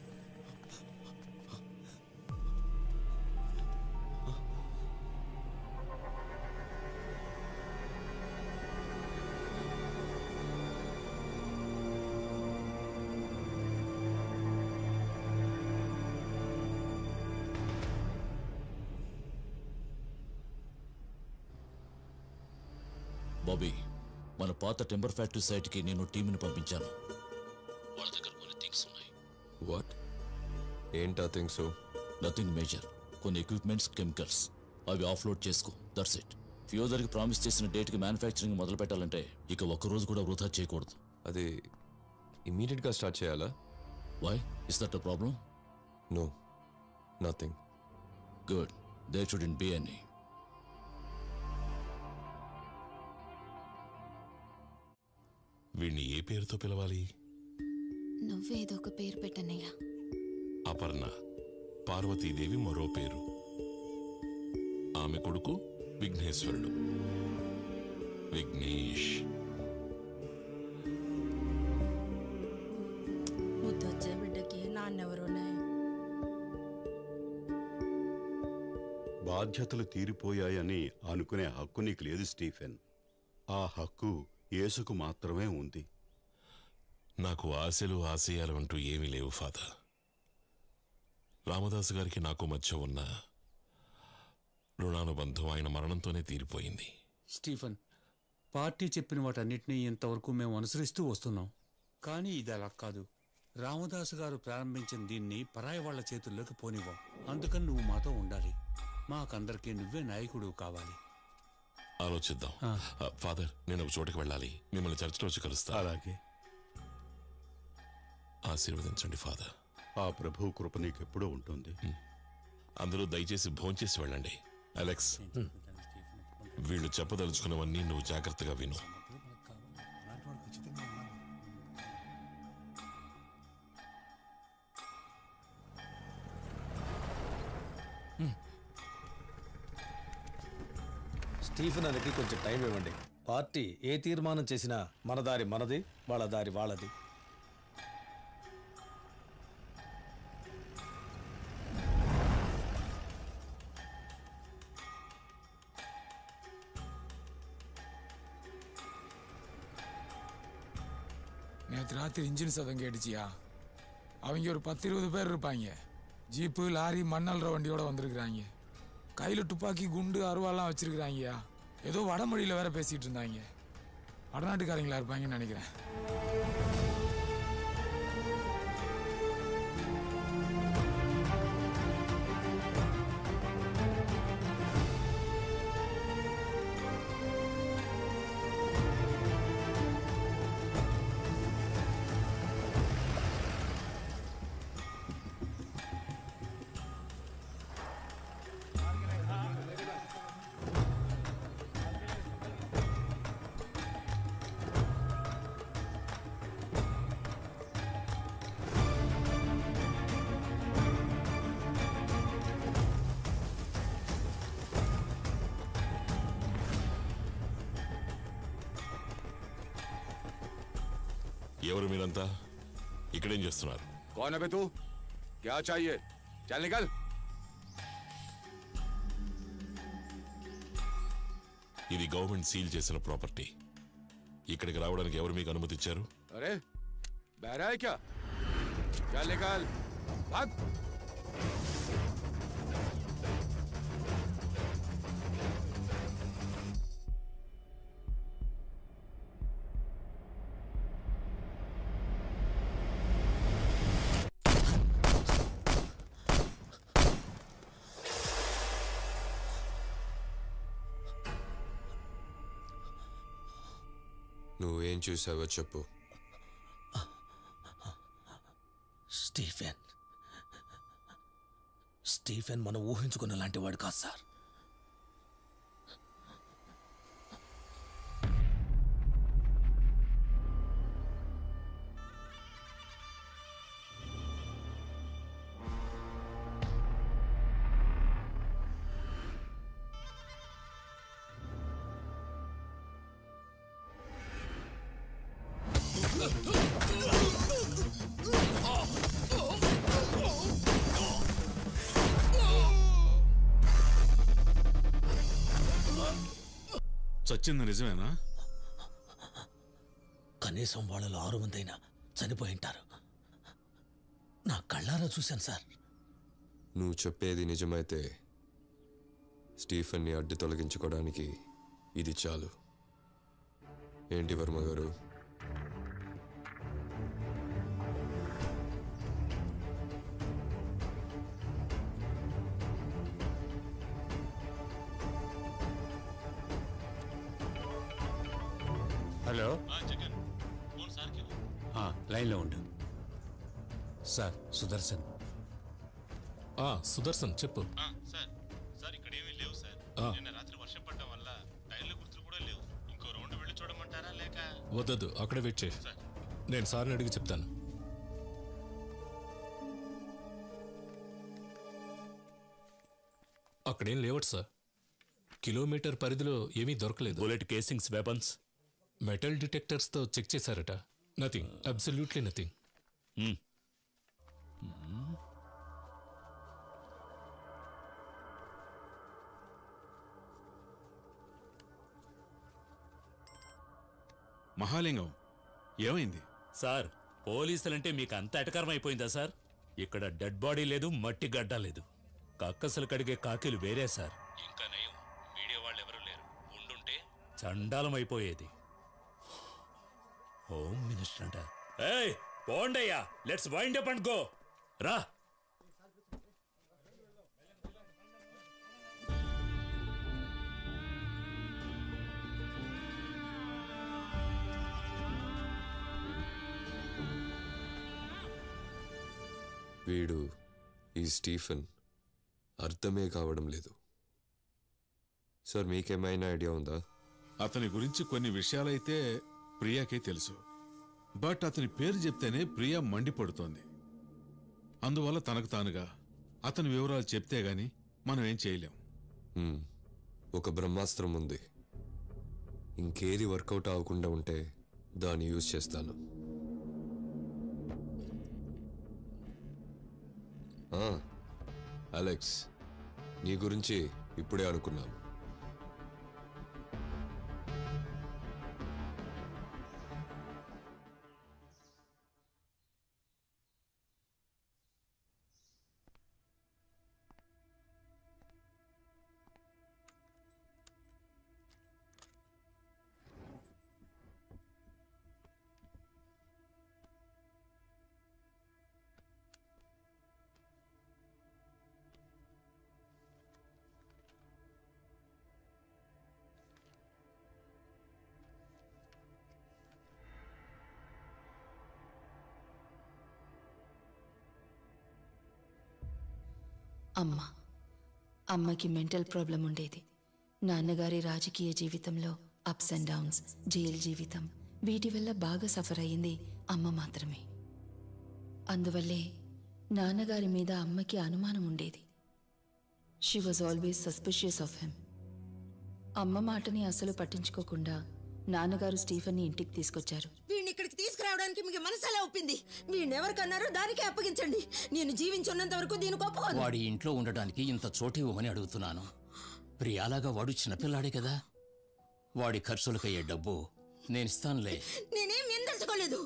R: బాబీ, మన పాత టెంబర్ ఫ్యాక్టరీ సైట్కి నేను టీంని పంపించాను. వాళ్ళ దగ్గర కొన్ని థింగ్స్ ఉన్నాయి.
Q: వాట్? ఏంటా థింగ్స్?
R: Nothing major. కొన్ని ఎక్విప్మెంట్స్, కెమికల్స్. అవి ఆఫ్లోడ్ చేసుకో. That's it. ఫ్యూజర్కి ప్రామిస్ చేసిన డేట్కి మ్యానుఫ్యాక్చరింగ్ మొదలు పెట్టాలంటే ఇక ఒక్కరోజు కూడా వృధా చేయకూడదు.
Q: అది ఇమీడియట్గా స్టార్ట్ చేయాలా?
R: Why? Is that a problem?
Q: No, nothing.
R: Good. There shouldn't be any.
A: వీణ్ణి ఏ పేరుతో పిలవాలి?
U: నువ్వేదో ఒక పేరు పెట్టనయ్యా.
A: అపర్ణ. పార్వతీదేవి మరో పేరు. ఆమె కొడుకు విఘ్నేశ్వరుడు. విఘ్నేష్.
J: ముద్దొచ్చే బిడ్డకి నాన్నెవరోనే.
M: బాధ్యతలు తీరిపోయాయని అనుకునే హక్కు నీకు లేదు స్టీఫెన్. ఆ హక్కు యేసుకు మాత్రమే ఉంది.
A: నాకు ఆశలు ఆశయాలు అంటూ ఏమీ లేవు ఫాదర్. రామదాసు గారికి నాకు మధ్య ఉన్న రుణానుబంధం ఆయన మరణంతోనే తీరిపోయింది.
V: స్టీఫెన్, పార్టీ చెప్పిన వాటన్నిటినీ ఇంతవరకు మేము అనుసరిస్తూ వస్తున్నాం. కానీ ఇది అలా కాదు. రామదాసు గారు ప్రారంభించిన దీన్ని పరాయి వాళ్ల చేతుల్లోకి పోనివ్వం. అందుకని నువ్వు మాతో ఉండాలి. మాకందరికీ నువ్వే నాయకుడు కావాలి.
A: ఆలోచిద్దాం. ఫాదర్, నేను ఒక చోటుకి వెళ్ళాలి. మిమ్మల్ని చర్చిలో వచ్చి కలుస్తా.
M: అలాగే.
A: ఆశీర్వదించండి ఫాదర్.
M: ఆ ప్రభు కృప నీకెప్పుడూ ఉంటుంది.
A: అందరూ దయచేసి భోంచేసి వెళ్ళండి. అలెక్స్, వీళ్ళు చెప్పదలుచుకున్నవన్నీ నువ్వు జాగ్రత్తగా విను.
L: స్టీఫెన్ అన్నకి కొంచెం టైం ఇవ్వండి. పార్టీ ఏ తీర్మానం చేసినా మన దారి మనది, వాళ్ళ దారి వాళ్ళది.
S: நேற்று ராத்திரி இன்ஜின் சதம் கேட்டுச்சியா? அவங்க ஒரு 10-20 பேர் இருப்பாங்க. ஜீப்பு, லாரி, மண்ணல்ற வண்டியோட வந்திருக்கிறாங்க. கையில் துப்பாக்கி, குண்டு, அருவாலாம் வச்சிருக்கிறாங்கயா. ஏதோ வடமொழியில் வேற பேசிட்டு இருந்தாங்க. வடநாட்டுக்காரங்களா இருப்பாங்கன்னு நினைக்கிறேன்.
A: ఎవరు మీరంతా? ఇక్కడేం చేస్తున్నారు?
G: कौन है बे तू? क्या चाहिए? चल निकल।
A: ఇది గవర్నమెంట్ సీల్ చేసిన ప్రాపర్టీ. ఇక్కడికి రావడానికి ఎవరు మీకు అనుమతి ఇచ్చారు?
G: अरे बहरा है क्या? चल निकल, भाग।
Q: నువ్వేం చూసావో చెప్పు.
K: స్టీఫెన్ మనం ఊహించుకున్న లాంటి వాడు కాదు సార్.
H: చచ్చింది నిజమేనా?
K: కనీసం వాళ్ళలో 6 మందైనా చనిపోయి ఉంటారు. నా కళ్ళారా చూశాను సార్.
Q: నువ్వు చెప్పేది నిజమైతే స్టీఫెన్ని అడ్డు తొలగించుకోవడానికి ఇది చాలు. ఏంటి వర్మ గారు?
V: హలో, లైన్లో ఉండు. సార్ సుదర్శన్.
D: సుదర్శన్ చెప్పు.
N: సార్ ఇక్కడ ఏమీ లేవు సార్. నిన్న రాత్రి వర్షం పడడం వల్ల టైర్ల గుర్తులు కూడా లేవు. ఇంకో రౌండ్ వెళ్ళి చూడమంటారా లేక?
D: వద్దొద్దు, అక్కడే వెయిట్ చేయి. నేను సార్ని అడిగి చెప్తాను. అక్కడేం లేవట్ సార్. కిలోమీటర్ పరిధిలో ఏమీ దొరకలేదు.
R: బుల్లెట్ కేసింగ్స్, వెపన్స్,
D: మెటల్ డిటెక్టర్స్తో చెక్ చేశారట. Nothing, absolutely nothing.
H: మహాలింగం, ఏమైంది
R: సార్? పోలీసులంటే మీకు అంత ఎటకారం అయిపోయిందా సార్? ఇక్కడ డెడ్ బాడీ లేదు, మట్టి గడ్డ లేదు. కక్కసలు కడిగే కాకిలు వేరే సార్. ఇంకా నయం, మీడియా వాళ్ళు ఎవరు లేరు. ఉండుంటే చండాలం అయిపోయేది. హోమ్ మినిస్టర్ అంట. ఏయ్ పోండయ్యా, let's wind up and go. రా.
Q: వీడు ఈ స్టీఫెన్ అర్థమే కావడం లేదు. సార్ మీకేమైనా ఐడియా ఉందా?
H: అతని గురించి కొన్ని విషయాలైతే ప్రియాకే తెలుసు. బట్ అతని పేరు చెప్తేనే ప్రియా మండిపడుతోంది. అందువల్ల తనకు తానుగా అతని వివరాలు చెప్తే గాని మనం ఏం చేయలేం.
Q: ఒక బ్రహ్మాస్త్రం ఉంది. ఇంకేది వర్కౌట్ అవ్వకుండా ఉంటే దాన్ని యూజ్ చేస్తాను. అలెక్స్, నీ గురించి ఇప్పుడే అనుకున్నాం.
O: అమ్మకి మెంటల్ ప్రాబ్లం ఉండేది. నాన్నగారి రాజకీయ జీవితంలో అప్స్ అండ్ డౌన్స్, జైలు జీవితం, వీటి వల్ల బాగా సఫర్ అయ్యింది అమ్మ మాత్రమే. అందువల్లే నాన్నగారి మీద అమ్మకి అనుమానం ఉండేది. She was always suspicious of him. అమ్మ మాటని అసలు పట్టించుకోకుండా నాన్నగారు స్టీఫెన్ని ఇంటికి తీసుకొచ్చారు.
F: వీడిని ఇక్కడికి తీసుకురావడం చేసుకోవడానికి మీకు మనసెలా ఒప్పింది? వీణెవరికన్నారో దానికే అప్పగించండి. నేను జీవించున్నంత వరకు దీనికి ఒప్పుకోను.
E: వాడి ఇంట్లో ఉండడానికి ఇంత చోటు ఇవ్వమని అడుగుతున్నాను. ప్రియాలాగా వాడు చిన్నపిల్లాడే కదా, వాడి ఖర్చులకయ్యే డబ్బు నేనిస్తానులే.
F: నేనేం ఎందలుచుకోలేదు.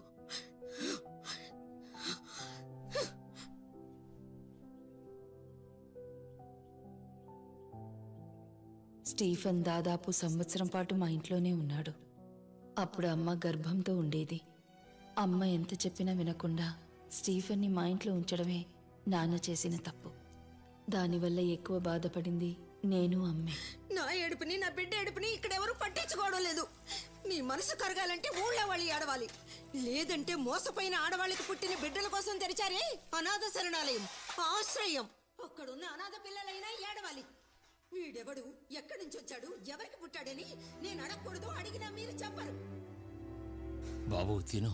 O: స్టీఫెన్ దాదాపు సంవత్సరం పాటు మా ఇంట్లోనే ఉన్నాడు. అప్పుడు అమ్మ గర్భంతో ఉండేది. అమ్మ ఎంత చెప్పినా వినకుండా స్టీఫెన్ని మా ఇంట్లో ఉంచడమే నాన్న చేసిన తప్పు. దానివల్ల ఎక్కువ బాధపడింది నేను, అమ్మే.
F: నా ఏడుపుని, నా బిడ్డ ఏడుపుని ఇక్కడెవరూ పట్టించుకోవడం లేదు. మీ మనసు కరగాలంటే ఊళ్ళో వాళ్ళు ఏడవాలి, లేదంటే మోసపోయిన ఆడవాళ్ళకి పుట్టిన బిడ్డల కోసం తెరిచారే అనాథ శరణాలయం, ఆశ్రయం, అక్కడున్న అనాథ పిల్లలైనా ఏడవాలి. వీడెవడు, ఎక్కడి నుంచి వచ్చాడు, ఎవరికి పుట్టాడని నేను అడగకూడదు. అడిగినా మీరు చెప్పరు.
E: బాబు తిను.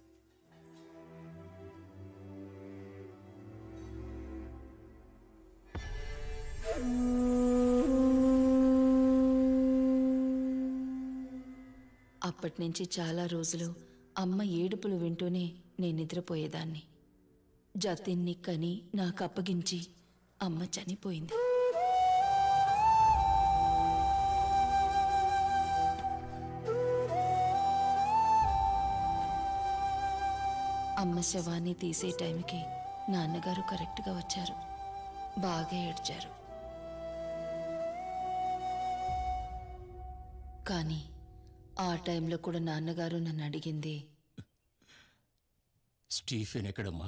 O: అప్పటినుంచి చాలా రోజులు అమ్మ ఏడుపులు వింటూనే నేను నిద్రపోయేదాన్ని. జతిన్ని కని నాకు అప్పగించి అమ్మ చనిపోయింది. అమ్మ శవాన్ని తీసే టైంకి నాన్నగారు కరెక్ట్గా వచ్చారు. బాగా ఏడ్చారు. కానీ ఆ టైంలో కూడా నాన్నగారు నన్ను అడిగింది,
E: స్టీఫెన్ ఎక్కడమ్మా?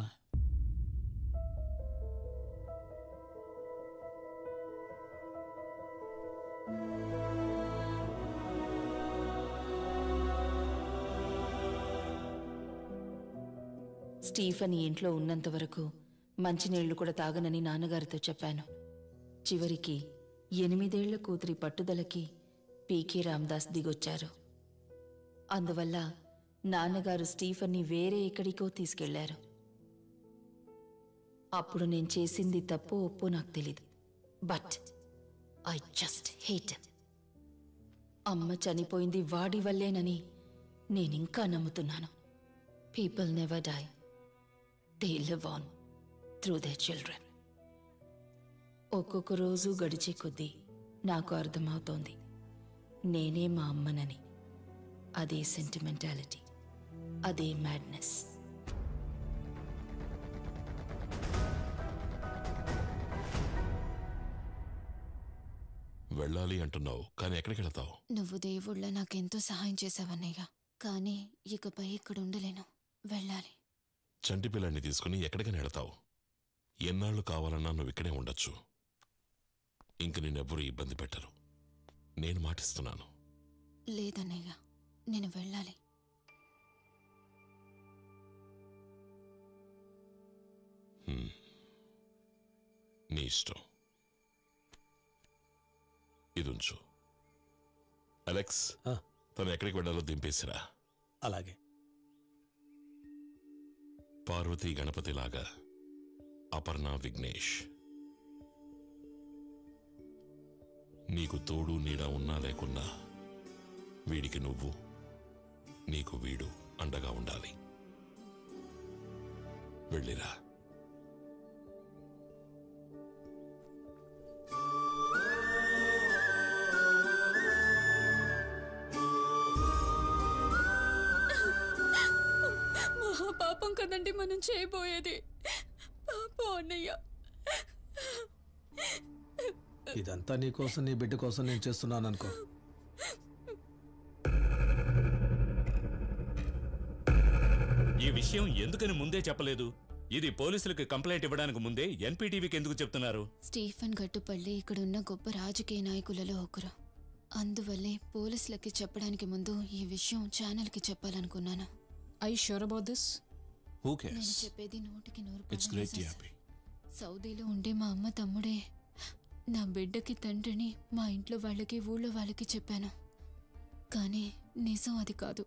O: స్టీఫెన్ ఈ ఇంట్లో ఉన్నంత వరకు మంచినీళ్లు కూడా తాగనని నాన్నగారితో చెప్పాను. చివరికి 8 ఏళ్ల కూతురి పట్టుదలకి పీకే రామదాస్ దిగొచ్చారు. అందువల్ల నాన్నగారు స్టీఫెన్ని వేరే ఎక్కడికో తీసుకెళ్లారు. అప్పుడు నేను చేసింది తప్పు ఒప్పో నాకు తెలీదు. But I just hate. అమ్మ చనిపోయింది వాడి వల్లేనని నేనింకా నమ్ముతున్నాను. People never die, they live on through their children. ఒక్కొక్క రోజు గడిచే కొద్దీ నాకు అర్థమవుతోంది నేనే మా అమ్మనని. అదే సెంటిమెంటాలిటీ, అదే మ్యాడ్నెస్.
A: వెళ్ళాలి అంటున్నావు, కానీ ఎక్కడికి వెళతావు?
U: నువ్వు దేవుళ్ళ నాకెంతో సహాయం చేశావన్నయ్య, కానీ ఇకపై ఇక్కడ ఉండలేను. వెళ్ళాలి.
A: చంటి పిల్లాన్ని తీసుకుని ఎక్కడికైనా వెళతావు? ఎన్నాళ్ళు కావాలన్నా నువ్వు ఇక్కడే ఉండొచ్చు. ఇంక నిన్నెవ్వరూ ఇబ్బంది పెట్టరు, నేను మాటిస్తున్నాను.
U: లేదన్నయ్య, నేను వెళ్ళాలి.
A: నీ ఇష్టం. ఇది ఉంచు. అలెక్స్, తను ఎక్కడికి వెళ్ళాలో దింపేసిరా.
L: అలాగే.
A: పార్వతీ గణపతిలాగా అపర్ణ విఘ్నేష్. నీకు తోడు నీడ ఉన్నా లేకున్నా వీడికి నువ్వు, నీకు వీడు అండగా ఉండాలి. వెళ్ళిరా.
O: మహాపాపం కదండి మనం చేయబోయేది. పాపం అన్నయ్య.
L: ఇదంతా నీకోసం, నీ బిడ్డ కోసం నేను చేస్తున్నాను అనుకో.
R: ఈ విషయం ఎందుకని ముందే చెప్పలేదు? ఇది పోలీసులకు కంప్లైంట్ ఇవ్వడానికి ముందే ఎన్పీటీవీకి ఎందుకు చెప్తున్నారు?
U: స్టీఫెన్ గట్టుపల్లి ఇక్కడున్న గొప్ప రాజకీయ నాయకులలో ఒకరు. అందువల్లే పోలీసులకి చెప్పడానికి ముందు ఈ విషయం ఛానల్కి చెప్పాలనుకున్నాను.
C: Are you sure about this? Who cares?
U: నేను చెప్పేది 100%
C: It's great,
U: నిజం.
C: Yapi.
U: సౌదీలో ఉండే మా అమ్మ తమ్ముడే నా బిడ్డకి తండ్రిని మా ఇంట్లో వాళ్ళకి ఊళ్ళో వాళ్ళకి చెప్పాను. కానీ నిజం అది కాదు.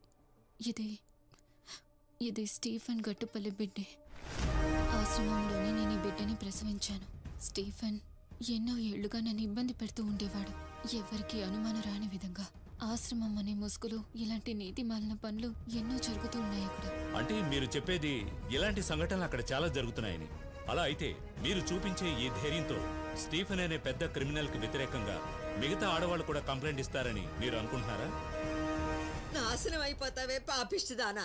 U: ఇది స్టీఫెన్ గట్టుపల్లి బిడ్డే. ఆశ్రమంలోనే నేను ఈ బిడ్డని ప్రసవించాను. స్టీఫెన్ ఎన్నో ఏళ్లుగా నన్ను ఇబ్బంది పెడుతూ ఉండేవాడు. ఎవరికి అనుమానం రాని విధంగా. ఆశ్రమం అనే ముసుగులో ఇలాంటి నీతి మాలిన పనులు ఎన్నో జరుగుతూ ఉన్నాయి అక్కడ.
R: అంటే మీరు చెప్పేది ఇలాంటి సంఘటనలు అక్కడ చాలా జరుగుతున్నాయని. అలా అయితే మీరు చూపించే ఈ ధైర్యంతో స్టీఫెన్ అనే పెద్ద క్రిమినల్ కి వ్యతిరేకంగా మిగతా ఆడవాళ్ళు కూడా కంప్లైంట్ ఇస్తారని మీరు అనుకుంటున్నారా?
F: నాశనం అయిపోతావే పాపిష్టిదానా.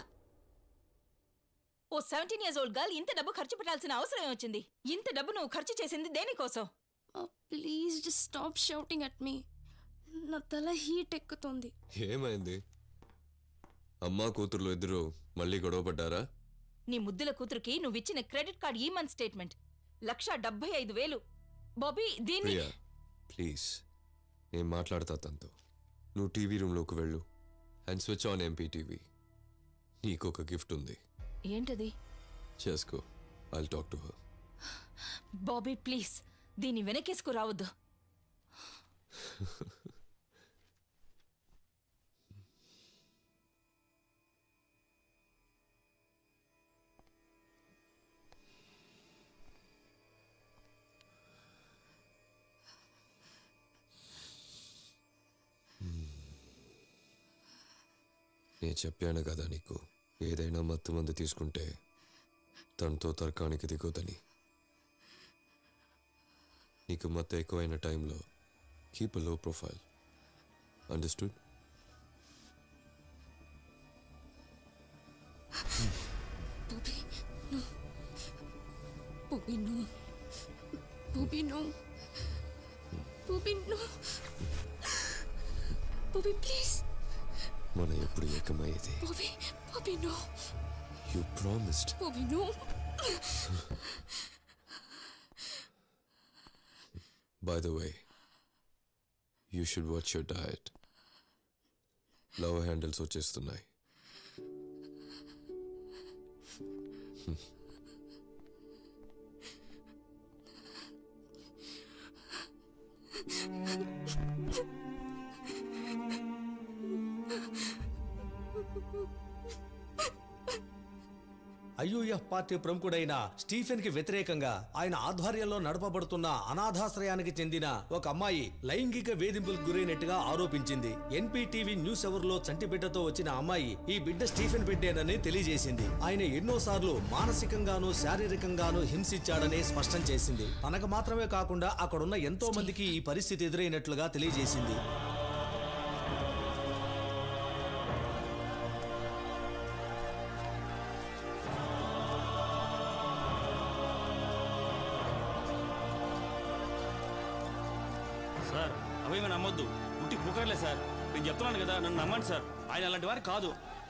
O: ఓ 17 years old గర్ల్ ఇంత డబ్బు ఖర్చు పెట్టాల్సిన అవసరం వచ్చింది. ఇంత డబ్బు నువ్వు ఖర్చు చేసింది దేనికోసం?
J: Please just stop shouting at me. నా తల హీట్ ఎక్కుతుంది.
Q: ఏమైంది? అమ్మా కూతుర్లు ఇద్దరు మళ్ళీ గొడవ పడ్డారా?
O: నీ ముద్దుల కూతురికి నువ్విచ్చిన క్రెడిట్ కార్డ్ ఈ మంత్ స్టేట్మెంట్ 1,75,000. బాబీ దీన్ని
Q: ప్రియా ప్లీజ్, నేను మాట్లాడతా తనతో. నువ్వు టీవీ రూమ్లోకి వెళ్ళు అండ్ స్విచ్ ఆన్ ఎంపీటీవీ. నీకు ఒక గిఫ్ట్ ఉంది.
O: ఏంటది?
Q: చేసుకో. I'll talk to her.
O: Bobby please దీన్ని వెనకేసుకు రావద్దు.
Q: నేను చెప్పాను కదా నీకు, ఏదైనా మత్తు మందు తీసుకుంటే తనతో తర్కానికి దిగొద్దని. నీకు మత్తు ఎక్కువైన టైంలో keep a low profile. Understood?
J: Bobby, no. Bobby, no. Bobby, no. Bobby, please.
Q: మనం ఎప్పుడు ఏకమయ్యేది?
J: Bobby, Bobby, no.
Q: You promised.
J: Bobby, no.
Q: By the way, you should watch your diet. Love handles వచ్చేస్తున్నాయి.
L: ఐయుఎఫ్ పార్టీ ప్రముఖుడైన Stephen కి వ్యతిరేకంగా ఆయన ఆధ్వర్యంలో నడపబడుతున్న అనాథాశ్రయానికి చెందిన ఒక అమ్మాయి లైంగిక వేధింపులకు గురైనట్టుగా ఆరోపించింది. ఎన్పీటీవీ న్యూస్ అవర్ లో చంటి బిడ్డతో వచ్చిన అమ్మాయి ఈ బిడ్డ స్టీఫెన్ బిడ్డేనని తెలియజేసింది. ఆయన ఎన్నోసార్లు మానసికంగానూ శారీరకంగానూ హింసించాడని స్పష్టం చేసింది. తనకు మాత్రమే కాకుండా అక్కడున్న ఎంతో మందికి ఈ పరిస్థితి ఎదురైనట్లుగా తెలియజేసింది.
B: సార్ అవేమీ నమ్మొద్దు, పుట్టి పూకరలే సార్. నేను చెప్తున్నాను కదా, నన్ను నమ్మండి సార్. ఆయన అలాంటి వారు కాదు.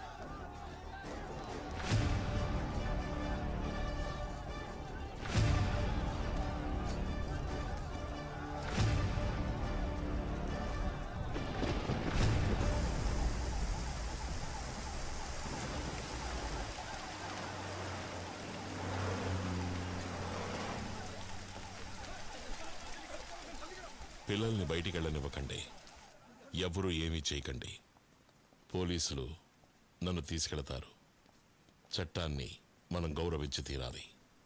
A: పిల్లల్ని బయటికి వెళ్ళనివ్వకండి. ఎవరూ ఏమీ చేయకండి. పోలీసులు నన్ను తీసుకెళతారు. చట్టాన్ని మనం గౌరవించి తీరాలి.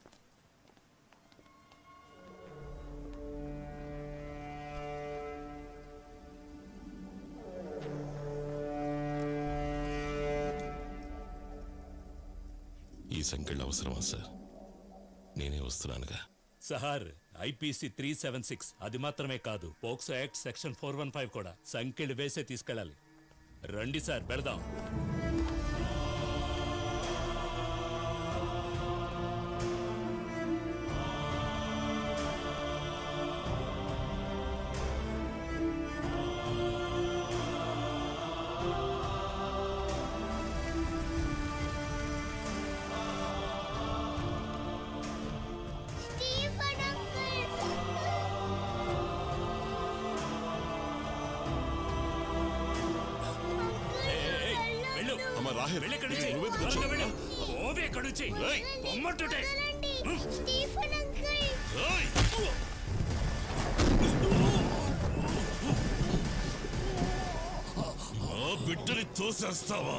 A: ఈ సంఖ్యలు అవసరమా సార్? నేనే వస్తున్నానుగా.
R: సార్, ఐపీసీ 376 అది మాత్రమే కాదు, పోక్సో యాక్ట్ సెక్షన్ 415 కూడా సంఖ్యలు వేసే తీసుకెళ్ళాలి. రండి సార్, పెడదాం.
A: బిడ్డని తోసేస్తావా?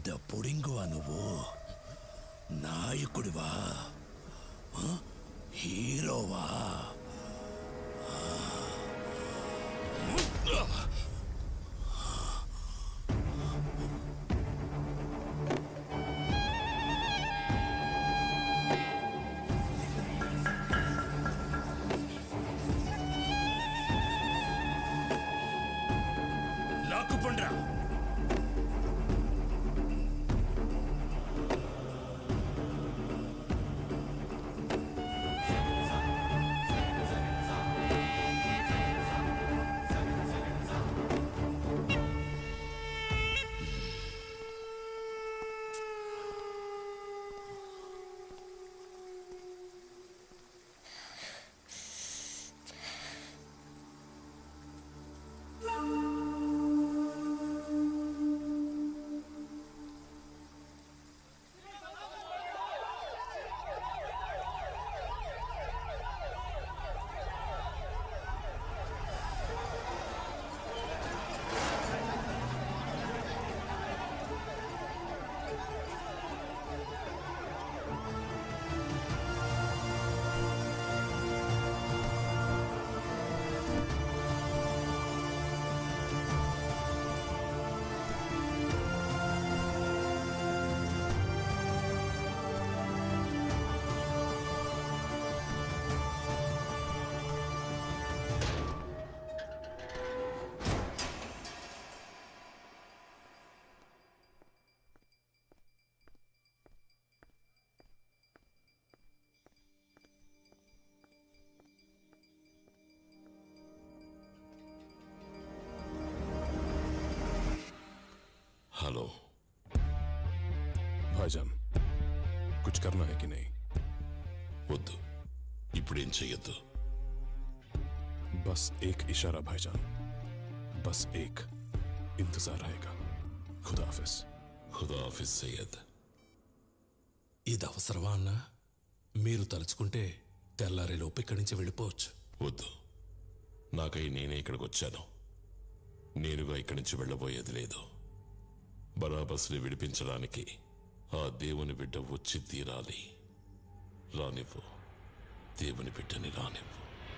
P: పెద్ద పొడింగువా నువ్వు? నాయకుడివా? హీరోవా? లాక్కుపండ్రా.
A: हेलो
T: भाईजान, कुछ करना है कि नहीं?
A: వద్దు, ఇప్పుడేం చెయ్యొద్దు.
T: बस एक इशारा भाईजान, बस एक. इंतजार रहेगा. खुदा हाफिज.
A: ఖుదా హాఫిజ్ సయ్యద్.
P: ఇది అవసరమా అన్నా? మీరు తలుచుకుంటే తెల్లారేలోపు ఇక్కడి నుంచి వెళ్ళిపోవచ్చు.
A: వద్దు, నాకై నేనే ఇక్కడికి వచ్చాను. నేనుగా ఇక్కడి నుంచి వెళ్ళబోయేది లేదు. బరాబస్ని విడిపించడానికి ఆ దేవుని బిడ్డ వచ్చి తీరాలి. రానివ్వు, దేవుని బిడ్డని రానివ్వు.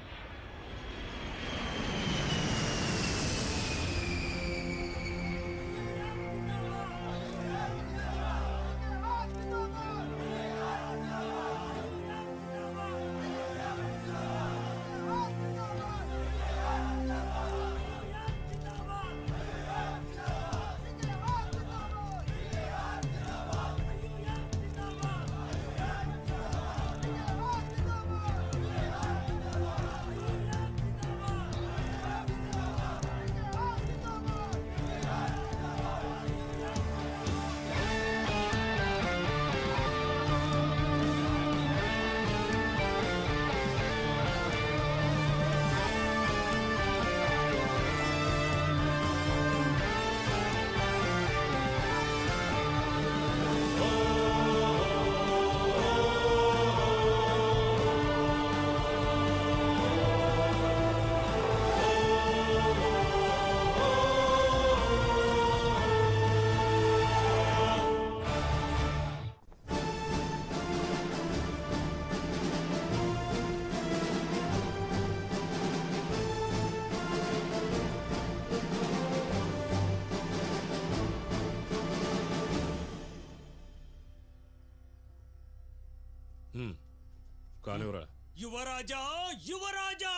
D: కానివరా.
E: యువరాజా, యువరాజా,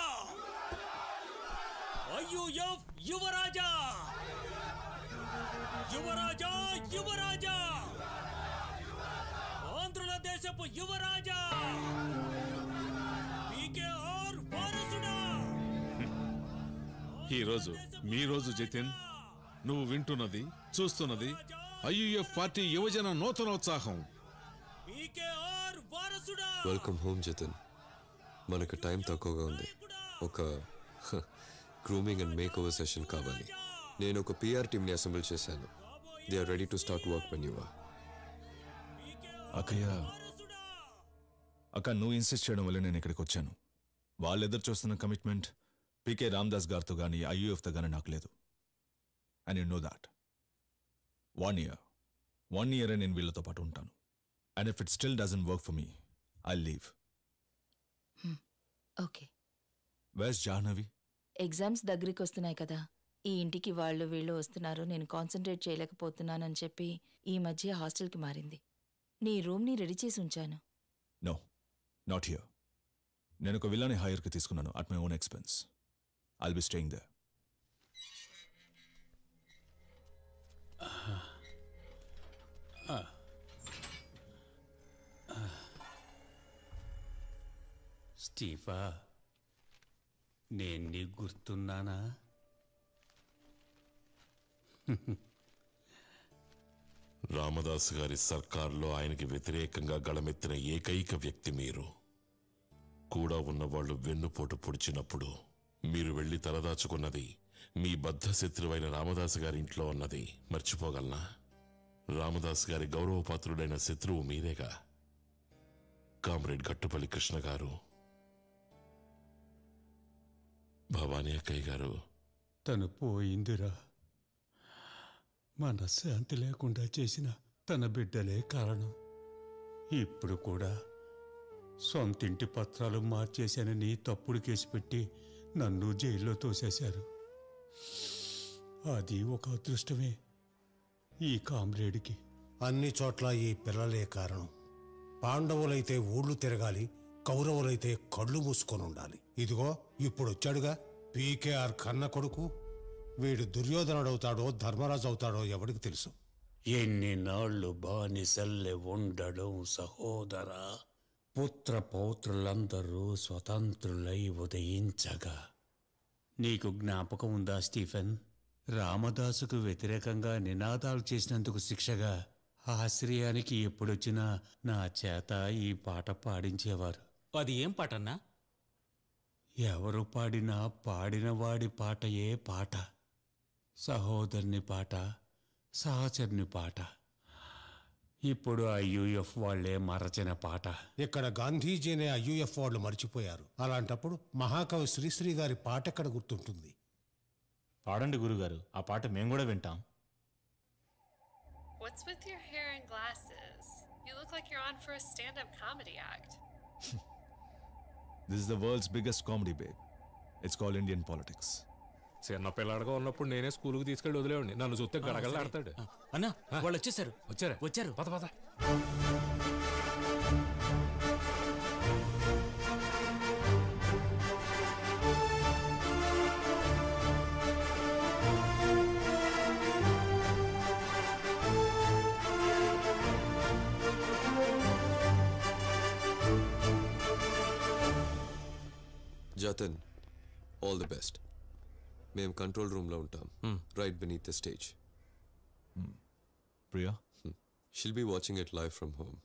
E: ఐయుఎఫ్ యువరాజా, యువరాజా, యువరాజా, ఆంధ్రుల దేశపు యువరాజా, పీకేఆర్ వారసుడా.
H: ఈ రోజు మీ రోజు జతిన్. నువ్వు వింటున్నది, చూస్తున్నది ఐయుఎఫ్ పార్టీ యువజన నూతనోత్సాహం.
Q: Welcome home Jatin. మనకు టైం తక్కువగా ఉంది. ఒక grooming and makeover session కావాలి. నేను ఒక పిఆర్ టీమ్ని అసెంబ్ల్ చేశాను. They are ready to start work when you are.
W: అక్కయ్య, అక్క నువ్వు ఇన్సిస్ట్ చేయడం వల్ల నేను ఇక్కడికి వచ్చాను. వాళ్ళెదురు చూస్తున్న కమిట్మెంట్ పీకే రామ్దాస్ గారితో కానీ ఐయుఎఫ్తో కానీ నాకు లేదు. And you know that. 1 year 1 year నేను వీళ్ళతో పాటు ఉంటాను. And if it still doesn't work for me I leave.
O: Okay.
W: Where's Jahnavi?
O: Exams దగ్గరికి వస్తున్నాయి కదా, ఈ ఇంటికి వాళ్ళు వీళ్ళు వస్తున్నారు, నేను కాన్సన్ట్రేట్ చేయలేకపోతున్నానని చెప్పి ఈ మధ్య హాస్టల్కి మారింది. నీ రూమ్ని రెడీ చేసి ఉంచాను.
W: No, not here. నేను ఒక విల్లాని హైర్కి తీసుకున్నాను at my own expense. I'll be staying there.
V: స్టీఫా, నేను నీకు గుర్తున్నానా?
A: రామదాసు గారి సర్కార్లో ఆయనకి వ్యతిరేకంగా గళమెత్తిన ఏకైక వ్యక్తి మీరు. కూడా ఉన్నవాళ్లు వెన్నుపోటు పొడిచినప్పుడు మీరు వెళ్లి తలదాచుకున్నది మీ బద్ధ శత్రువైన రామదాసు గారి ఇంట్లో ఉన్నది మర్చిపోగలనా? రామదాసు గారి గౌరవపాత్రుడైన శత్రువు మీరేగా. కామ్రేడ్ గట్టుపల్లి కృష్ణ గారు, భవానీ అక్కయ్య గారు.
V: తను పోయిందిరా. మనశ్శాంతి లేకుండా చేసిన తన బిడ్డలే కారణం. ఇప్పుడు కూడా సొంతింటి పత్రాలు మార్చేశానని తప్పుడు కేసు పెట్టి నన్ను జైల్లో తోసేశారు. అది ఒక అదృష్టమే ఈ కామ్రేడ్కి.
I: అన్ని చోట్ల ఈ పిల్లలే కారణం. పాండవులైతే ఊళ్ళు తిరగాలి, కౌరవులైతే కళ్ళు మూసుకొని ఉండాలి. ఇదిగో ఇప్పుడు వచ్చాడుగా పీకేఆర్ కన్న కొడుకు. వీడు దుర్యోధనుడవుతాడో ధర్మరాజు అవుతాడో ఎవడికి తెలుసు.
V: ఎన్ని నాళ్ళు బానిసల్లే ఉండడం సహోదరా. పుత్ర పౌత్రులందరూ స్వతంత్రులై ఉదయించగా. నీకు జ్ఞాపకం ఉందా స్టీఫెన్? రామదాసుకు వ్యతిరేకంగా నినాదాలు చేసినందుకు శిక్షగా ఆశ్రయానికి ఎప్పుడొచ్చినా నా చేత ఈ పాట పాడించేవారు.
B: అది ఏం పాటన్నా?
V: ఎవరు పాడినా పాడినవాడి పాటయే పాట. సహోదరుని పాట, సహచరుని పాట. ఇప్పుడు IUF వాళ్లే మరచిన పాట.
I: ఇక్కడ గాంధీజీనే IUF వాళ్ళు మర్చిపోయారు. అలాంటప్పుడు మహాకవి శ్రీశ్రీ గారి పాట ఎక్కడ గుర్తుంటుంది?
M: పాడండి గురుగారు, ఆ పాట మేము కూడా వింటాం.
S: What's with your hair and glasses? You look like you're on for a stand-up comedy act.
W: This is the world's biggest comedy, babe. It's called Indian politics.
D: చిన్న పిల్లాడుగా ఉన్నప్పుడు నేనే స్కూల్కి తీసుకెళ్ళి వదిలేవండి. నన్ను చూస్తే గడగడలాడతాడు.
B: అన్నా వాళ్ళు వచ్చేసారు.
D: వచ్చారు. పద పద.
Q: Jatan, all the best. మేము కంట్రోల్ రూమ్లో ఉంటాం, right beneath the stage.
W: Priya?
Q: She'll be watching it live from home.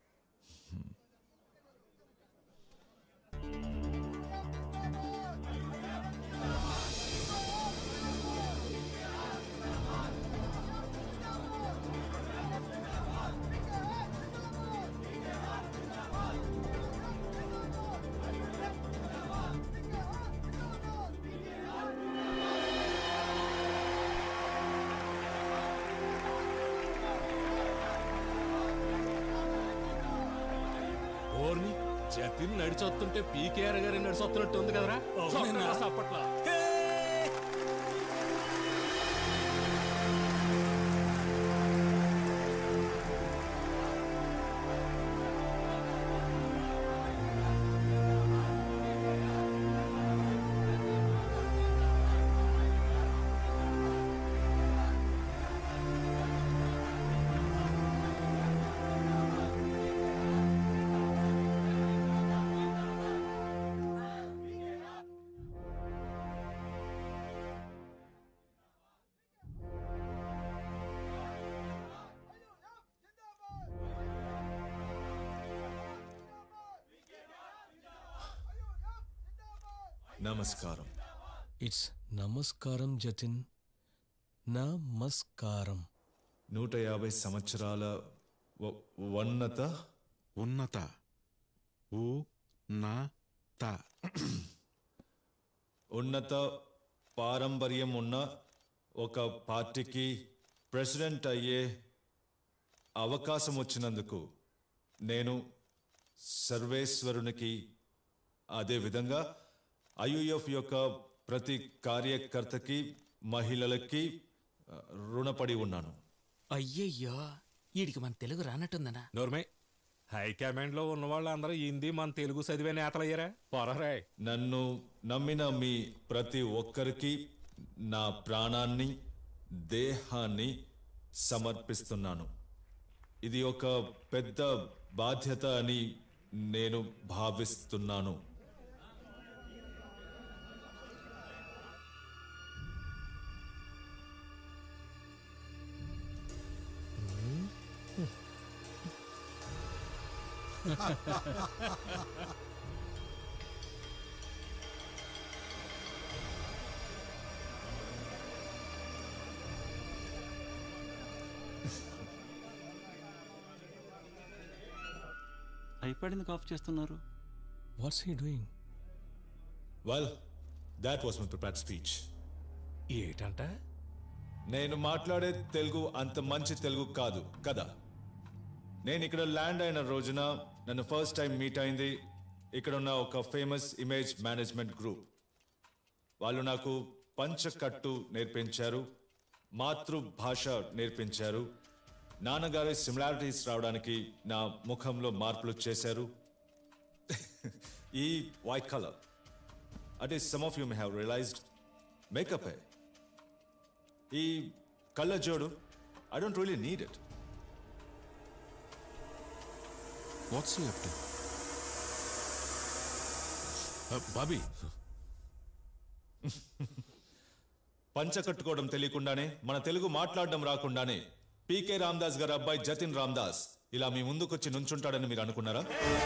D: Jatin నడిచొస్తుంటే పీకేఆర్ గారి నడిచొస్తున్నట్టు ఉంది కదరా అప్పట్లో.
W: నమస్కారం.
K: ఇట్స్ నమస్కారం జతిన్, నమస్కారం.
W: 150 సంవత్సరాల ఉన్నత ఉన్నత పారంపర్యం ఉన్న ఒక పార్టీకి ప్రెసిడెంట్ అయ్యే అవకాశం వచ్చినందుకు నేను సర్వేశ్వరునికి అదేవిధంగా ఐయుఎఫ్ యొక్క ప్రతి కార్యకర్తకి మహిళలకి రుణపడి ఉన్నాను.
C: అయ్యయ్యో వీడికి మన తెలుగు రానట్టుందనా?
D: నోర్మే హైకమాండ్ లో ఉన్న వాళ్ళందరూ హిందీ మన తెలుగు చదివే నేతలయ్యారా పొరరే.
W: నన్ను నమ్మిన మీ ప్రతి ఒక్కరికి నా ప్రాణాన్ని దేహాన్ని సమర్పిస్తున్నాను. ఇది ఒక పెద్ద బాధ్యత అని నేను భావిస్తున్నాను.
B: ఐప్యాడ్ ఎందుకు ఆఫ్ చేస్తున్నారు?
W: What's he doing? Well that was my prepared speech.
D: ఏటంట?
W: నేను మాట్లాడే తెలుగు అంత మంచి తెలుగు కాదు కదా. నేను ఇక్కడ ల్యాండ్ అయిన రోజున నన్ను ఫస్ట్ టైం మీట్ అయింది ఇక్కడ ఉన్న ఒక ఫేమస్ ఇమేజ్ మేనేజ్మెంట్ గ్రూప్. వాళ్ళు నాకు పంచకట్టు నేర్పించారు, మాతృభాష నేర్పించారు, నాన్నగారి సిమిలారిటీస్ రావడానికి నా ముఖంలో మార్పులు చేశారు. ఈ వైట్ కలర్ అంటే some of you may have realised makeup. ఈ కళ్ళజోడు I don't really need it.
T: What's you up to? Bobby,
W: పంచ కట్టుకోవడం తెలియకుండానే, మన తెలుగు మాట్లాడడం రాకుండానే పీకే రామదాస్ గారి అబ్బాయి జతిన్ రామదాస్ ఇలా మీ ముందుకొచ్చి నుంచుంటాడని మీరు అనుకున్నారా?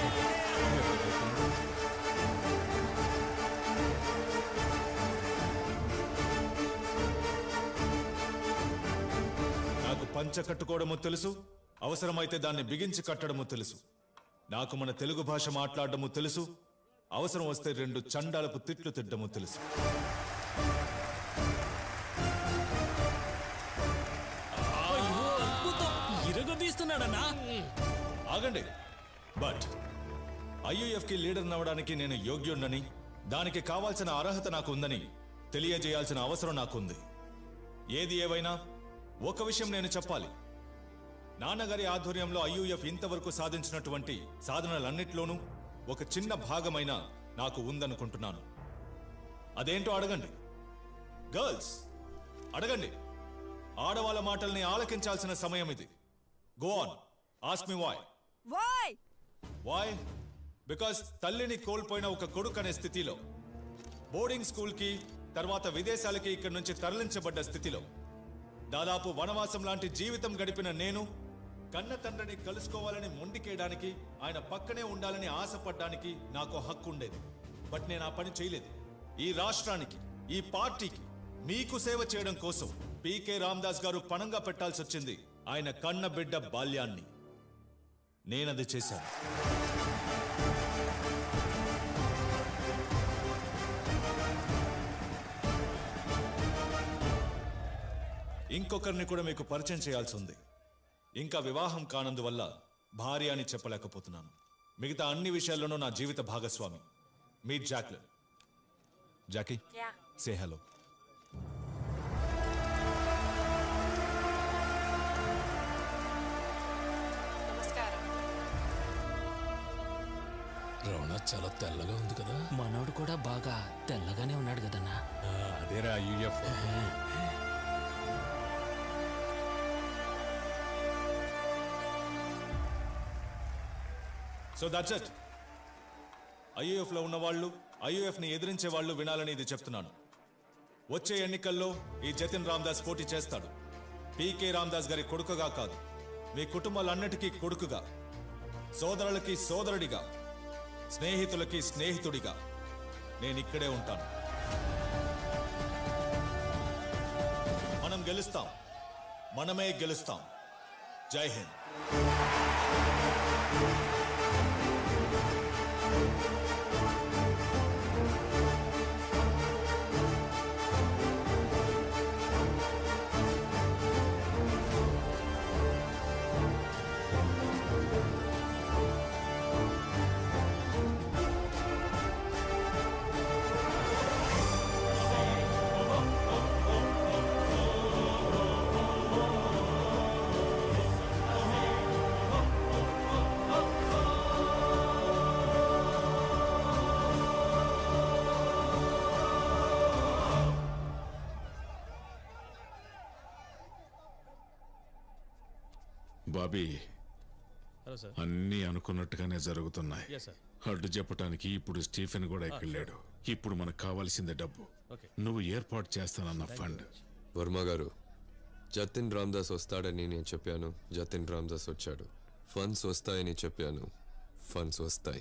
W: నాకు పంచ కట్టుకోవడము తెలుసు, అవసరమైతే దాన్ని బిగించి కట్టడము తెలుసు. నాకు మన తెలుగు భాష మాట్లాడడము తెలుసు, అవసరం వస్తే 2 చండాలపు తిట్లు తిట్టడము తెలుసు.
C: ఇరగదీస్తున్నాడన్నా.
W: ఆగండి. బట్ ఐయుఎఫ్ కి లీడర్ నవ్వడానికి నేను యోగ్యుణ్ణని, దానికి కావాల్సిన అర్హత నాకు ఉందని తెలియజేయాల్సిన అవసరం నాకుంది. ఏది ఏవైనా ఒక విషయం నేను చెప్పాలి. నాన్నగారి ఆధ్వర్యంలో ఐయుఎఫ్ ఇంతవరకు సాధించినటువంటి సాధనలన్నిట్లోనూ ఒక చిన్న భాగమైన నాకు ఉందనుకుంటున్నాను. అదేంటో అడగండి. గర్ల్స్ అడగండి. ఆడవాళ్ళ మాటల్ని ఆలకించాల్సిన సమయం ఇది. Go on, ask me why. Why? Because తల్లిని కోల్పోయిన ఒక కొడుకు అనే స్థితిలో, బోర్డింగ్ స్కూల్కి తర్వాత విదేశాలకి ఇక్కడి నుంచి తరలించబడ్డ స్థితిలో, దాదాపు వనవాసం లాంటి జీవితం గడిపిన నేను కన్న తండ్రిని కలుసుకోవాలని మొండికేయడానికి, ఆయన పక్కనే ఉండాలని ఆశపడ్డానికి నాకు హక్కు ఉండేది. బట్ నేను ఆ పని చేయలేదు. ఈ రాష్ట్రానికి, ఈ పార్టీకి, మీకు సేవ చేయడం కోసం పీకే రామదాస్ గారు పణంగా పెట్టాల్సి వచ్చింది ఆయన కన్న బిడ్డ బాల్యాన్ని. నేనది చేశాను. ఇంకొకరిని కూడా మీకు పరిచయం చేయాల్సి ఉంది. ఇంకా వివాహం కానందువల్ల భార్య అని చెప్పలేకపోతున్నాను. మిగతా అన్ని విషయాల్లోనూ నా జీవిత భాగస్వామి. Meet Jacqueline. Jackie, say hello.
P: Ramana చాలా తెల్లగా ఉంది కదా.
C: మనోడు కూడా బాగా తెల్లగానే ఉన్నాడు కదన్నా.
P: అదేరా UF.
W: So that's it. IUF లో ఉన్న వాళ్ళు, ఐయుఎఫ్ ని ఎదిరించే వాళ్ళు వినాలని ఇది చెప్తున్నాను. వచ్చే ఎన్నికల్లో ఈ జతిన్ రామదాస్ పోటీ చేస్తాడు. పీకే రామదాస్ గారి కొడుకుగా కాదు, మీ కుటుంబాలన్నిటికీ కొడుకుగా, సోదరులకి సోదరుడిగా, స్నేహితులకి స్నేహితుడిగా నేను ఇక్కడే ఉంటాను. మనం గెలుస్తాం, మనమే గెలుస్తాం. జై హింద్.
H: Bobby
L: hello sir.
H: అన్నీ అనుకున్నట్టుగానే జరుగుతున్నాయి.
L: Yes, sir.
H: అడ్డు చెప్పడానికి ఇప్పుడు స్టీఫెన్ కూడా ఎక్కలేడు. ఇప్పుడు మనకు కావాల్సిందే డబ్బు.
L: Okay.
H: నువ్వు ఏర్పాటు చేస్తానన్న ఫండ్.
Q: వర్మ గారు, జతిన్ రామ్దాస్ వస్తాడని నేను చెప్పాను. జతిన్ రామ్దాస్ వచ్చాడు. ఫండ్స్ వస్తాయని చెప్పాను. ఫండ్స్ వస్తాయి.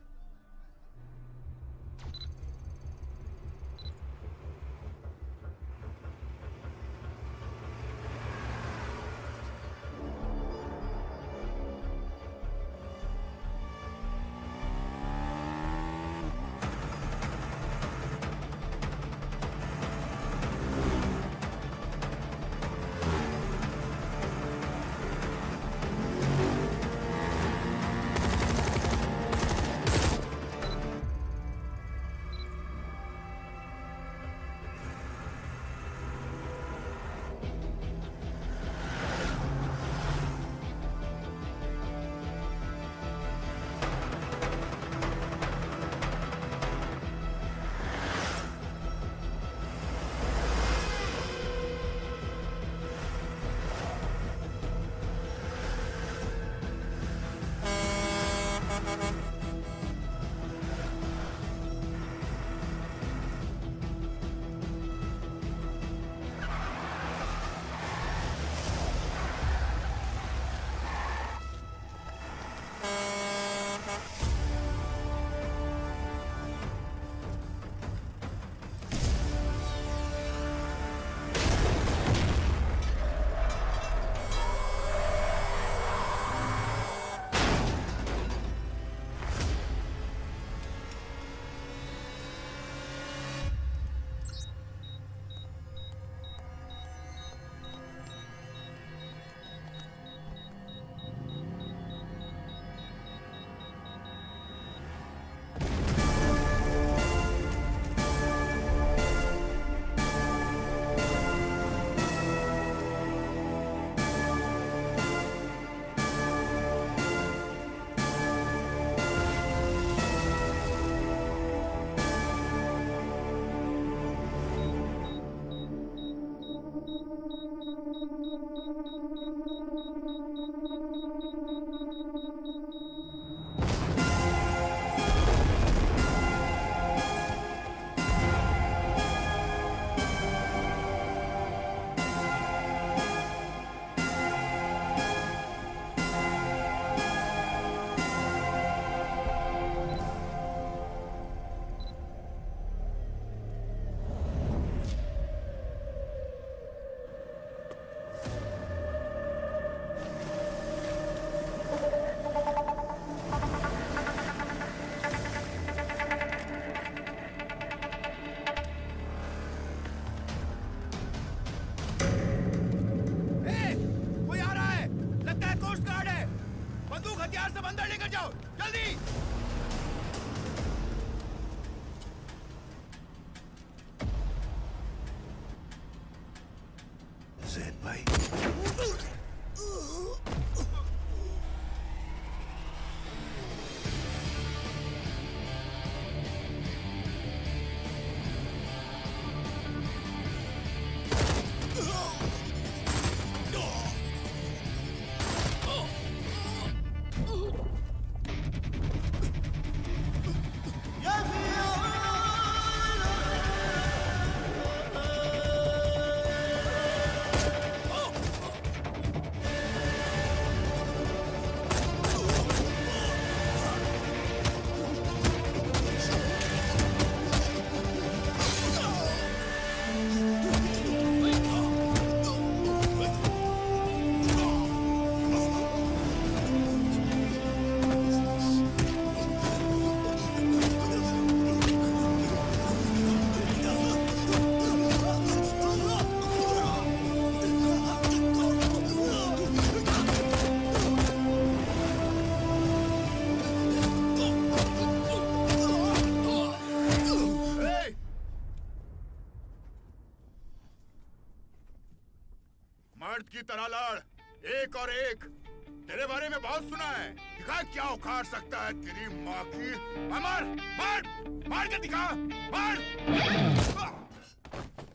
G: मर्द की तरह लड़, एक और एक। तेरे बारे में बहुत सुना है, दिखा क्या उखाड़ सकता है तेरी माँ की। मार मार मार के दिखा, मार।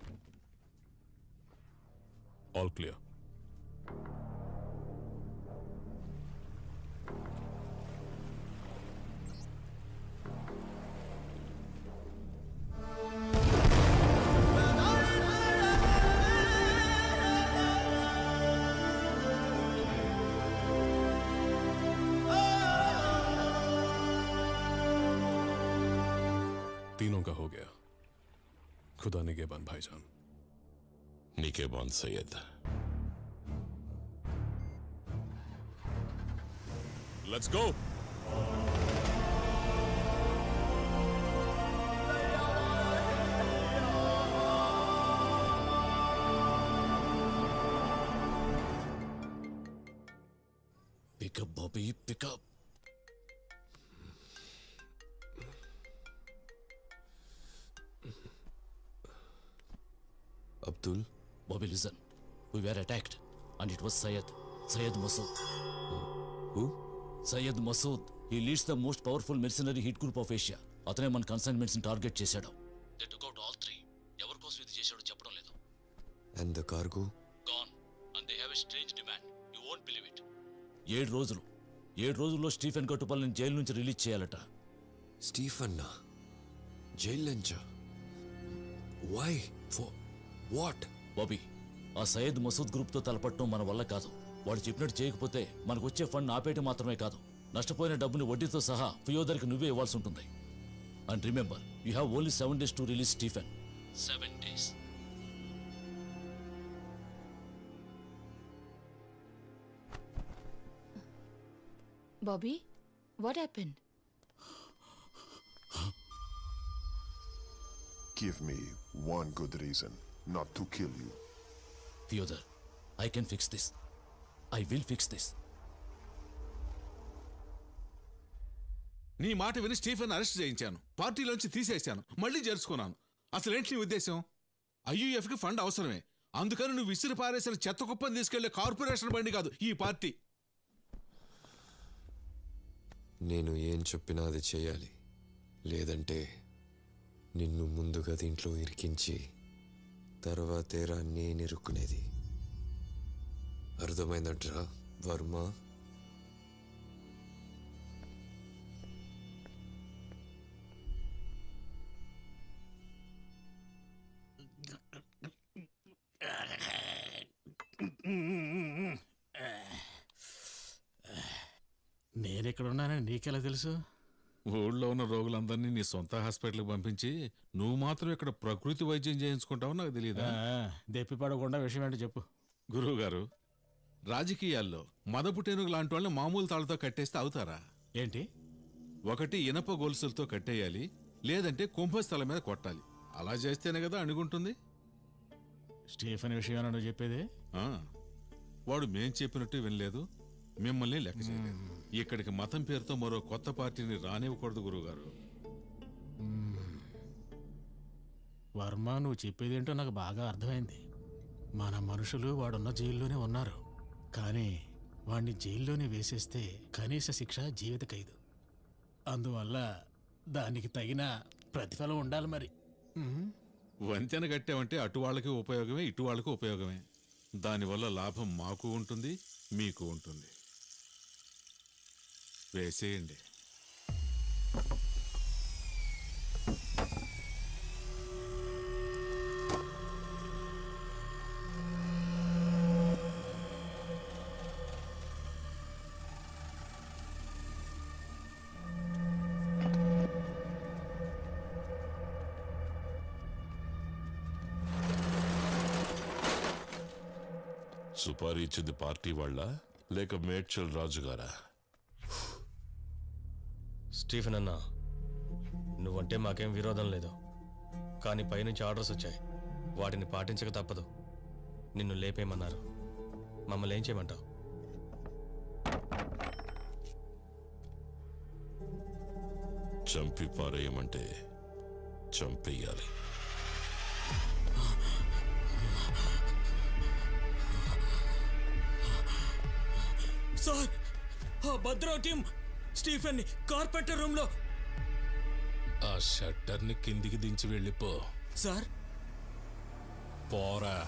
T: All clear. तीनों का हो गया। खुदा निगहबान भाईजान।
A: निगहबान Syed.
T: Let's go.
P: Pick up, Bobby, pick up.
Q: Abdul?
P: Bobby, listen. We were attacked, and it was Syed Masood.
Q: Who?
P: Syed Masood. He leads the most powerful mercenary hit group of Asia. అతనే మన consignments target చేశాడు. They took out all three. ఎవరి కోసం ఇది చేశాడో చెప్పడం లేదు.
Q: And the cargo?
P: Gone. And they have a strange demand. You won't believe it. 7 రోజుల్లో స్టీఫెన్ కట్టుపల్లిని జైలు నుంచి రిలీజ్ చేయాలట.
Q: స్టీఫెన్ జైలు నుంచా? Why? For what?
P: బాబీ, ఆ సయ్యద్ మసూద్ గ్రూప్తో తలపట్టడం మన వల్ల కాదు. వాడు చెప్పినట్టు చేయకపోతే మనకు వచ్చే ఫండ్ ఆపేయటం మాత్రమే కాదు, నష్టపోయిన డబ్బుని వడ్డీతో సహా ఫియోదర్కి నువ్వే ఇవ్వాల్సి ఉంటుంది. And remember, you have only 7 days to release Stephen. 7 days.
O: Bobby, what happened?
G: Give me one good reason not to kill you.
P: Fyodor, I can fix this. I will fix this.
H: నీ మాట విని Stephen arrest చేయించాను, పార్టీలోంచి తీసేశాను, మళ్ళీ చేర్చుకున్నాను. అసలేంటి నీ ఉద్దేశం? ఐయుఎఫ్కి fund అవసరమే, అందుకని నువ్వు విసిరి పారేసిన చెత్త కుప్పని తీసుకెళ్లే కార్పొరేషన్ బండి కాదు ఈ పార్టీ.
Q: నేను ఏం చెప్పినా అది చేయాలి, లేదంటే నిన్ను ముందుగా దీంట్లో ఇరికించి తర్వాతేరా నేనిరుక్కునేది. అర్థమైందంట్రా వర్మ?
B: నేనెక్కడున్నానని నీకెలా తెలుసు?
H: ఊళ్ళో ఉన్న రోగులందరినీ నీ సొంత హాస్పిటల్కి పంపించి నువ్వు మాత్రం ఇక్కడ ప్రకృతి వైద్యం చేయించుకుంటావు నాకు తెలియదా?
B: దెప్పి పడకుండా విషయం ఏంటో చెప్పు.
H: గురువు గారు, రాజకీయాల్లో మదపుటేనుగు లాంటి వాళ్ళని మామూలు తాళ్ళతో కట్టేస్తే అవుతారా?
B: ఏంటి?
H: ఒకటి ఇనప గొలుసులతో కట్టేయాలి, లేదంటే కుంభస్థలం మీద కొట్టాలి. అలా చేస్తేనే కదా అణుగుంటుంది.
B: స్టీఫెన్ విషయం నువ్వు చెప్పేది?
H: వాడు మేం చెప్పినట్టు వినలేదు, మిమ్మల్ని లెక్క చేయలేదు. ఇక్కడికి మతం పేరుతో మరో కొత్త పార్టీని రానివ్వకూడదు గురువుగారు.
B: వర్మ, నువ్వు చెప్పేదేంటో నాకు బాగా అర్థమైంది. మన మనుషులు వాడున్న జైల్లోనే ఉన్నారు, కానీ వాడిని జైల్లోనే వేసేస్తే కనీస శిక్ష జీవిత ఖైదు. అందువల్ల దానికి తగిన ప్రతిఫలం ఉండాలి మరి.
H: వంతెన కట్టామంటే అటు వాళ్ళకి ఉపయోగమే, ఇటు వాళ్ళకి ఉపయోగమే. దానివల్ల లాభం మాకు ఉంటుంది, మీకు ఉంటుంది. వేసేయండి.
A: సుపారీ ఇచ్చింది పార్టీ వాళ్ళ లేక మేడ్చల్ రాజుగారా?
F: స్టీఫెన్ అన్నా, నువ్వంటే మాకేం విరోధం లేదు, కానీ పైనుంచి ఆర్డర్స్ వచ్చాయి, వాటిని పాటించక తప్పదు. నిన్ను లేపేయమన్నారు, మమ్మల్ని ఏం చేయమంటావు?
A: చంపి పారేయమంటే చంపేయాలి.
B: సార్, ఆ భద్రా టీం స్టీఫెన్ ని కార్పెంటర్ రూమ్ లో.
T: ఆ షట్టర్ ని కిందికి దించి వెళ్ళిపో.
B: సార్,
T: పోరా.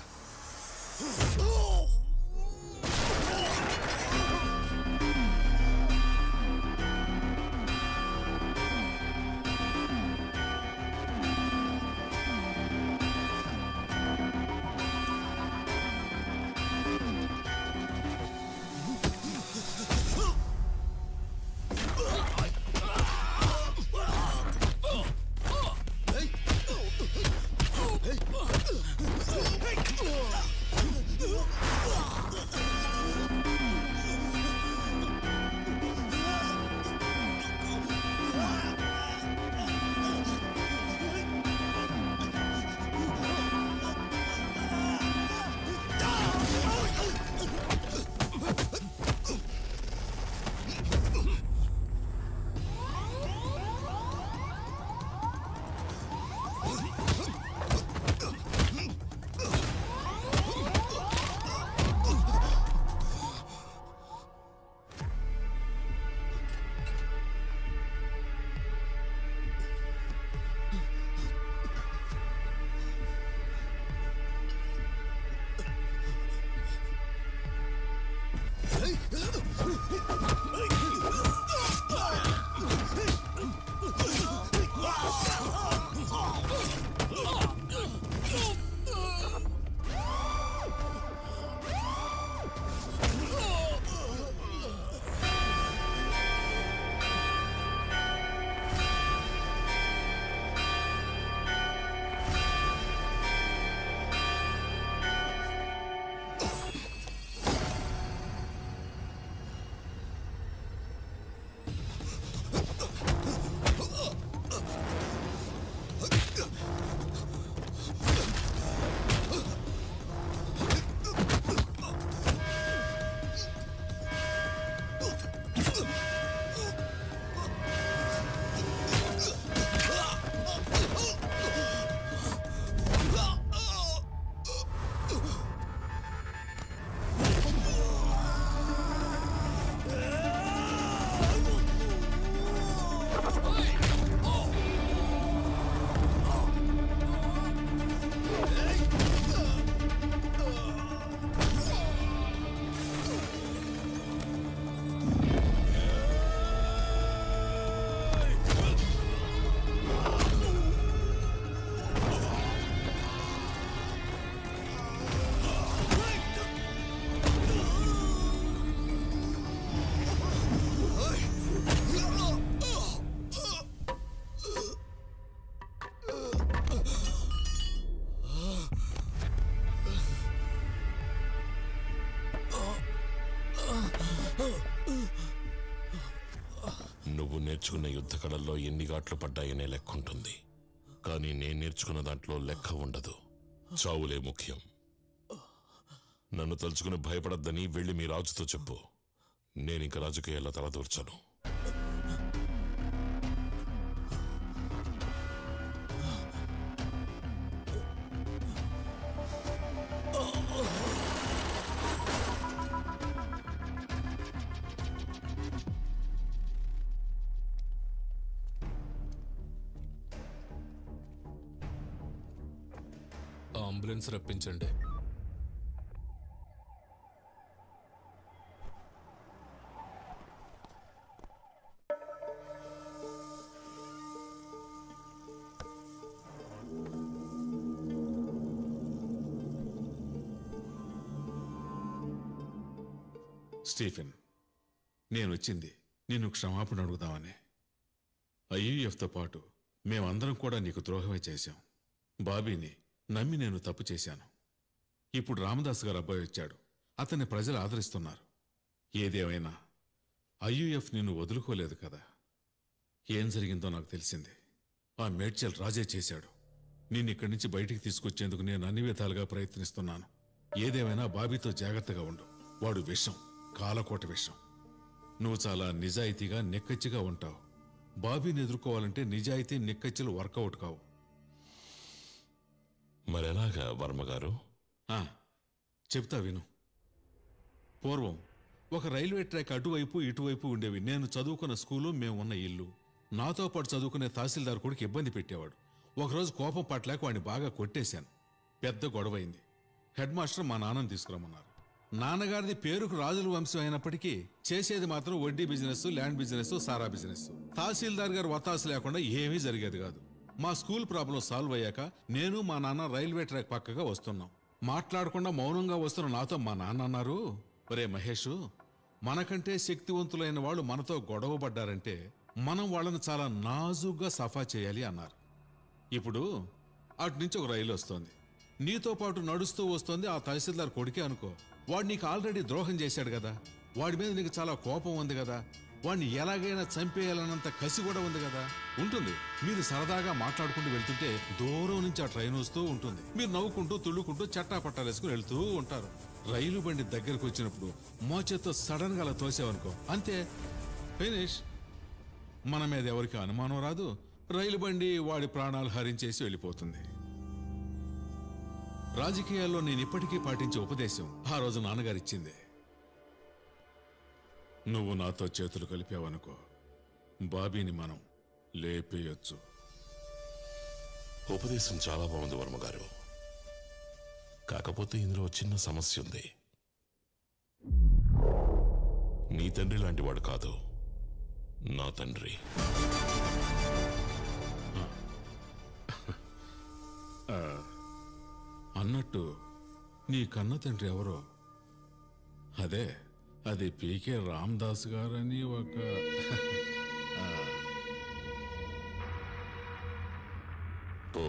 A: నువ్వు నేర్చుకున్న యుద్ధ కళల్లో ఎన్ని ఘాట్లు పడ్డాయనే లెక్క ఉంటుంది. కానీ నేను నేర్చుకున్న దాంట్లో లెక్క ఉండదు. చావులే ముఖ్యం. నన్ను తలుచుకుని భయపడద్దని వెళ్ళి మీ రాజుతో చెప్పు. నేనింక రాజకీయాల్లో తలదూర్చను.
T: అంబులెన్స్ రప్పించండి.
H: స్టీఫెన్, నేను వచ్చింది నిన్ను క్షమాపణ అడుగుదామని. ఐయుఎఫ్తో పాటు మేమందరం కూడా నీకు ద్రోహమే చేశాం. బాబీని నమ్మి నేను తప్పు చేశాను. ఇప్పుడు రామదాస్ గారు అబ్బాయి వచ్చాడు. అతన్ని ప్రజలు ఆదరిస్తున్నారు. ఏదేమైనా ఐయుఎఫ్ నిన్ను వదులుకోలేదు కదా. ఏం జరిగిందో నాకు తెలిసింది. ఆ మేడ్చల్ రాజే చేశాడు. నిన్నిక్కడి నుంచి బయటికి తీసుకొచ్చేందుకు నేను అన్ని విధాలుగా ప్రయత్నిస్తున్నాను. ఏదేమైనా బాబీతో జాగ్రత్తగా ఉండు. వాడు విషం, కాలకోట విషం. నువ్వు చాలా నిజాయితీగా నిక్కచ్చిగా ఉంటావు. బాబీని ఎదుర్కోవాలంటే నిజాయితీ నిక్కచ్చిలు వర్కౌట్ కావు.
A: మరెలాగా వర్మగారు?
H: చెప్తా విను. పూర్వం ఒక రైల్వే ట్రాక్ అటువైపు ఇటువైపు ఉండేవి. నేను చదువుకున్న స్కూలు, మేము ఉన్న ఇల్లు. నాతో పాటు చదువుకునే తహసీల్దార్ కొడుకు ఇబ్బంది పెట్టేవాడు. ఒకరోజు కోపం పట్టలేక వాడిని బాగా కొట్టేశాను. పెద్ద గొడవైంది. హెడ్ మాస్టర్ మా నాన్నని తీసుకురమ్మన్నారు. నాన్నగారిది పేరుకు రాజుల వంశం అయినప్పటికీ చేసేది మాత్రం వడ్డీ బిజినెస్, ల్యాండ్ బిజినెస్, సారా బిజినెస్. తహసీల్దార్ గారు వత్తాసు లేకుండా ఏమీ జరిగేది కాదు. మా స్కూల్ ప్రాబ్లం సాల్వ్ అయ్యాక నేను మా నాన్న రైల్వే ట్రాక్ పక్కగా వస్తున్నాం. మాట్లాడకుండా మౌనంగా వస్తున్న నాతో మా నాన్న అన్నారు, ఒరే మహేష్, మనకంటే శక్తివంతులైన వాళ్ళు మనతో గొడవ పడ్డారంటే మనం వాళ్ళని చాలా నాజుగ్గా సఫా చేయాలి అన్నారు. ఇప్పుడు అటు నుంచి ఒక రైలు వస్తోంది. నీతో పాటు నడుస్తూ వస్తోంది ఆ తహసీల్దార్ కొడుకే అనుకో. వాడు నీకు ఆల్రెడీ ద్రోహం చేశాడు కదా. వాడి మీద నీకు చాలా కోపం ఉంది కదా. వాడిని ఎలాగైనా చంపేయాలన్నంత కసి కూడా ఉంది కదా. ఉంటుంది. మీరు సరదాగా మాట్లాడుకుంటూ వెళ్తుంటే దూరం నుంచి ఆ ట్రైన్ వస్తూ ఉంటుంది. మీరు నవ్వుకుంటూ తుళ్ళుకుంటూ చట్టా పట్టాలేసుకుని వెళ్తూ ఉంటారు. రైలు బండి దగ్గరకు వచ్చినప్పుడు మోచేత్తో సడన్ గా అలా తోసావనుకో, అంతే, ఫినిష్. మన మీద ఎవరికి అనుమానం రాదు. రైలు బండి వాడి ప్రాణాలు హరించేసి వెళ్ళిపోతుంది. రాజకీయాల్లో నేను ఇప్పటికీ పాటించే ఉపదేశం ఆ రోజు నాన్నగారిచ్చింది. నువ్వు నాతో చేతులు కలిపావనుకో, బాబీని మనం లేపేయొచ్చు.
A: ఉపదేశం చాలా బాగుంది వర్మగారు. కాకపోతే ఇందులో చిన్న సమస్య ఉంది. నీ తండ్రి లాంటివాడు కాదు, నా తండ్రి.
H: అన్నట్టు నీ కన్న తండ్రి ఎవరో? అదే అది పీకే రామదాస్ గారని ఒక
A: ఓ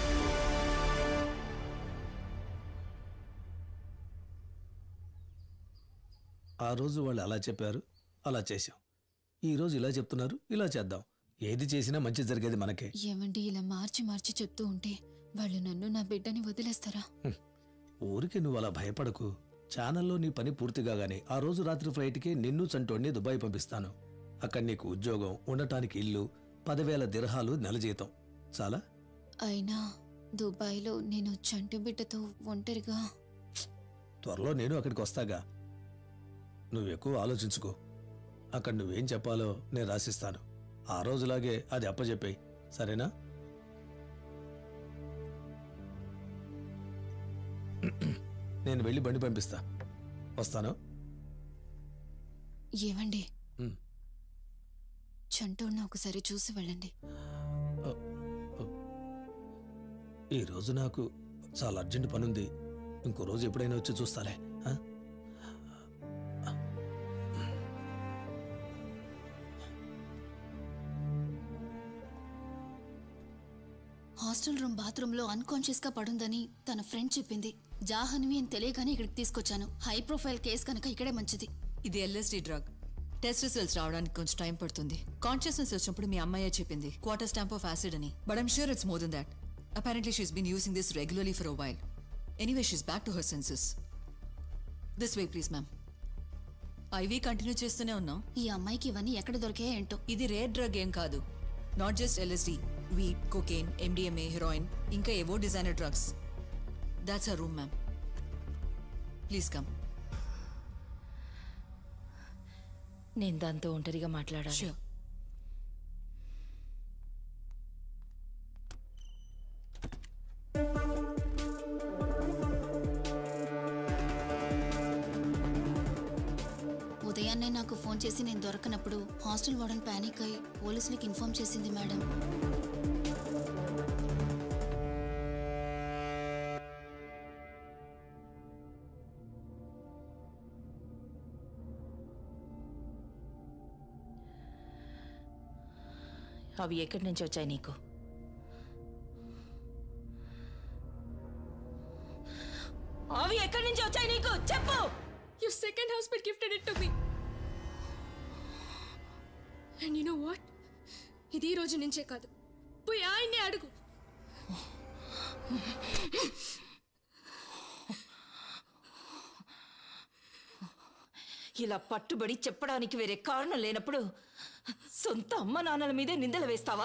L: ఆ రోజు వాళ్ళు అలా చెప్పారు, అలా చేశాం. ఈ రోజు ఇలా చెప్తున్నారు, ఇలా చేద్దాం. ఏది చేసినా మంచి జరిగేది మనకే.
J: ఏమండి ఇలా మార్చి మార్చి చెప్తూ ఉంటే వాళ్ళు నన్ను నా బిడ్డని వదిలేస్తారా?
L: ఊరికి నువ్వు అలా భయపడకు. ఛానల్లో నీ పని పూర్తి కాగానే ఆ రోజు రాత్రి ఫ్లైట్కి నిన్ను చంటోడిని దుబాయ్ పంపిస్తాను. అక్కడ నీకు ఉద్యోగం, ఉండటానికి ఇల్లు, 10,000 దిర్హాలు నెల జీతం. చాలా?
J: అయినా దుబాయ్లో నేను చంటి బిడ్డతో ఒంటరిగా.
L: త్వరలో నేను అక్కడికి వస్తాగా. నువ్వు ఎక్కువ ఆలోచించుకో. అక్కడ నువ్వేం చెప్పాలో నేను రాసిస్తాను. ఆ రోజులాగే అది అప్పచెప్పేయి, సరేనా? నేను వెళ్ళి బండి పంపిస్తా. వస్తాను.
J: ఏవండి, చంటోడిని ఒకసారి చూసి వెళ్ళండి.
L: ఈ రోజు నాకు చాలా అర్జెంట్ పనుంది. ఇంకో రోజు ఎప్పుడైనా వచ్చి చూస్తాలే.
J: హాస్టల్ రూమ్ బాత్రూంలో అన్కాన్షియస్ గా పడుందని తన ఫ్రెండ్ చెప్పింది. జాహ్నవి అని తెలియగానే ఇక్కడికి తీసుకొచ్చాను. హై ప్రొఫైల్ కేసు కనుక ఇక్కడే మంచిది.
N: ఇది ఎల్ఎస్డి డ్రగ్. టెస్ట్ రిజల్ట్స్ రావడానికి కొంచెం టైం పడుతుంది. కాన్షియస్నెస్ వచ్చినప్పుడు మీ అమ్మాయే చెప్పింది క్వార్టర్ స్టాంప్ ఆఫ్ యాసిడ్ అని. But I'm sure it's more than that. Apparently she's been using this regularly for a while. Anyway she's back to her senses. This way please ma'am. IV continue చేస్తూనే ఉన్నాం.
J: ఈ అమ్మాయికి ఇవన్నీ ఎక్కడ దొరికాయో ఏంటో.
N: ఇది rare drug ఏం కాదు. Not just LSD, weed, cocaine, MDMA, heroin, ఇంకా ఏవో designer drugs. That's her room ma'am. Please come.
O: నేను దాంతో ఒంటరిగా మాట్లాడాలి.
J: ఉదయాన్నే నాకు ఫోన్ చేసి నేను దొరకనప్పుడు హాస్టల్ వార్డెన్ పానిక్ అయి పోలీసులకు ఇన్ఫార్మ్ చేసింది మేడం.
O: అవి ఎక్కడి నుంచి వచ్చాయి నీకు? అవి ఎక్కడి నుంచి వచ్చాయి నీకు చెప్పు.
U: Your second husband gifted it to me. And you know what? ఇది ఈ రోజు నుంచే కాదు, పోయి ఆయన్నే అడుగు.
O: ఇలా పట్టుబడి చెప్పడానికి వేరే కారణం లేనప్పుడు సొంత అమ్మ నాన్నల మీదే నిందలు వేస్తావా?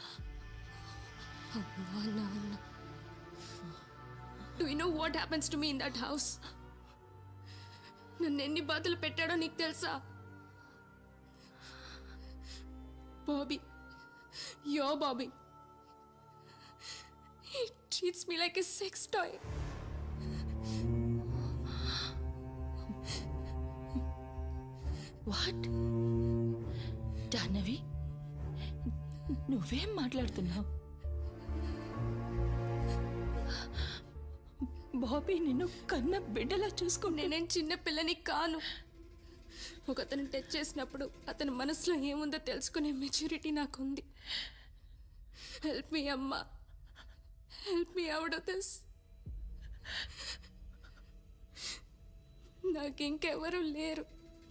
U: Do you know what happens to me in that house? నన్ను ఎన్ని బాధలు పెట్టాడో నీకు తెలుసా? Bobby, your Bobby. He treats me like a sex toy.
O: What? Jahnavi, నువ్వేం మాట్లాడుతున్నావు? బాబీ నిన్ను కన్న బిడ్డలా చూసుకో.
U: నేనేం చిన్న పిల్లని కాను. ఒక అతను టచ్ చేసినప్పుడు అతని మనసులో ఏముందో తెలుసుకునే మెచ్యూరిటీ నాకుంది. హెల్ప్ మీ అమ్మా, help me out of this. నాకు ఇంకెవరూ లేరు.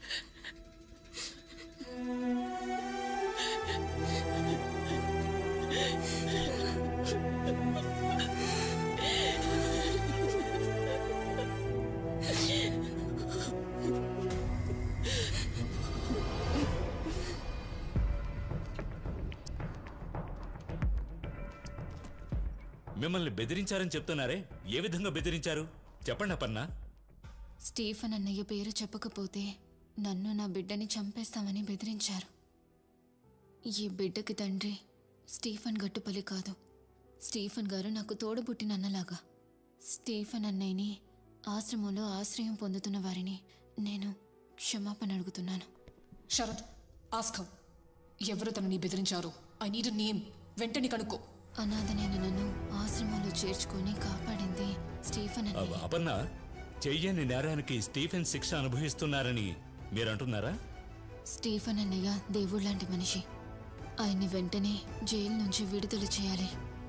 R: మిమ్మల్ని బెదిరించారని చెప్తున్నారే, ఏ విధంగా బెదిరించారు చెప్పండి అపర్ణ.
J: స్టీఫెన్ అన్నయ్య పేరు చెప్పకపోతే నన్ను నా బిడ్డని చంపేస్తామని బెదిరించారు. ఈ బిడ్డకి తండ్రి స్టీఫెన్ గట్టుపల్లి కాదు. స్టీఫెన్ గారు నాకు తోడబుట్టిన అన్నలాగా. స్టీఫెన్ అన్నయ్యని, ఆశ్రమంలో ఆశ్రయం పొందుతున్న వారిని నేను క్షమాపణ అడుగుతున్నాను.
E: శరత్, ఆస్కవ్ ఎవరు తనని బెదిరించారు? ఐ నీడ్ నేమ్, వెంటనే కనుక్కో.
J: అనాథనైన నన్ను ఆశ్రమంలో చేర్చుకొని కాపాడింది స్టీఫెన్ అన్నయ్య.
R: అపర్ణ, చెయ్యని నేరానికి స్టీఫెన్ శిక్ష అనుభవిస్తున్నారని మీరంటున్నారా?
J: స్టీఫెన్ అన్నయ్య దేవుడు లాంటి మనిషి. ఆయన్ని వెంటనే జైలు నుంచి విడుదల చేయాలి.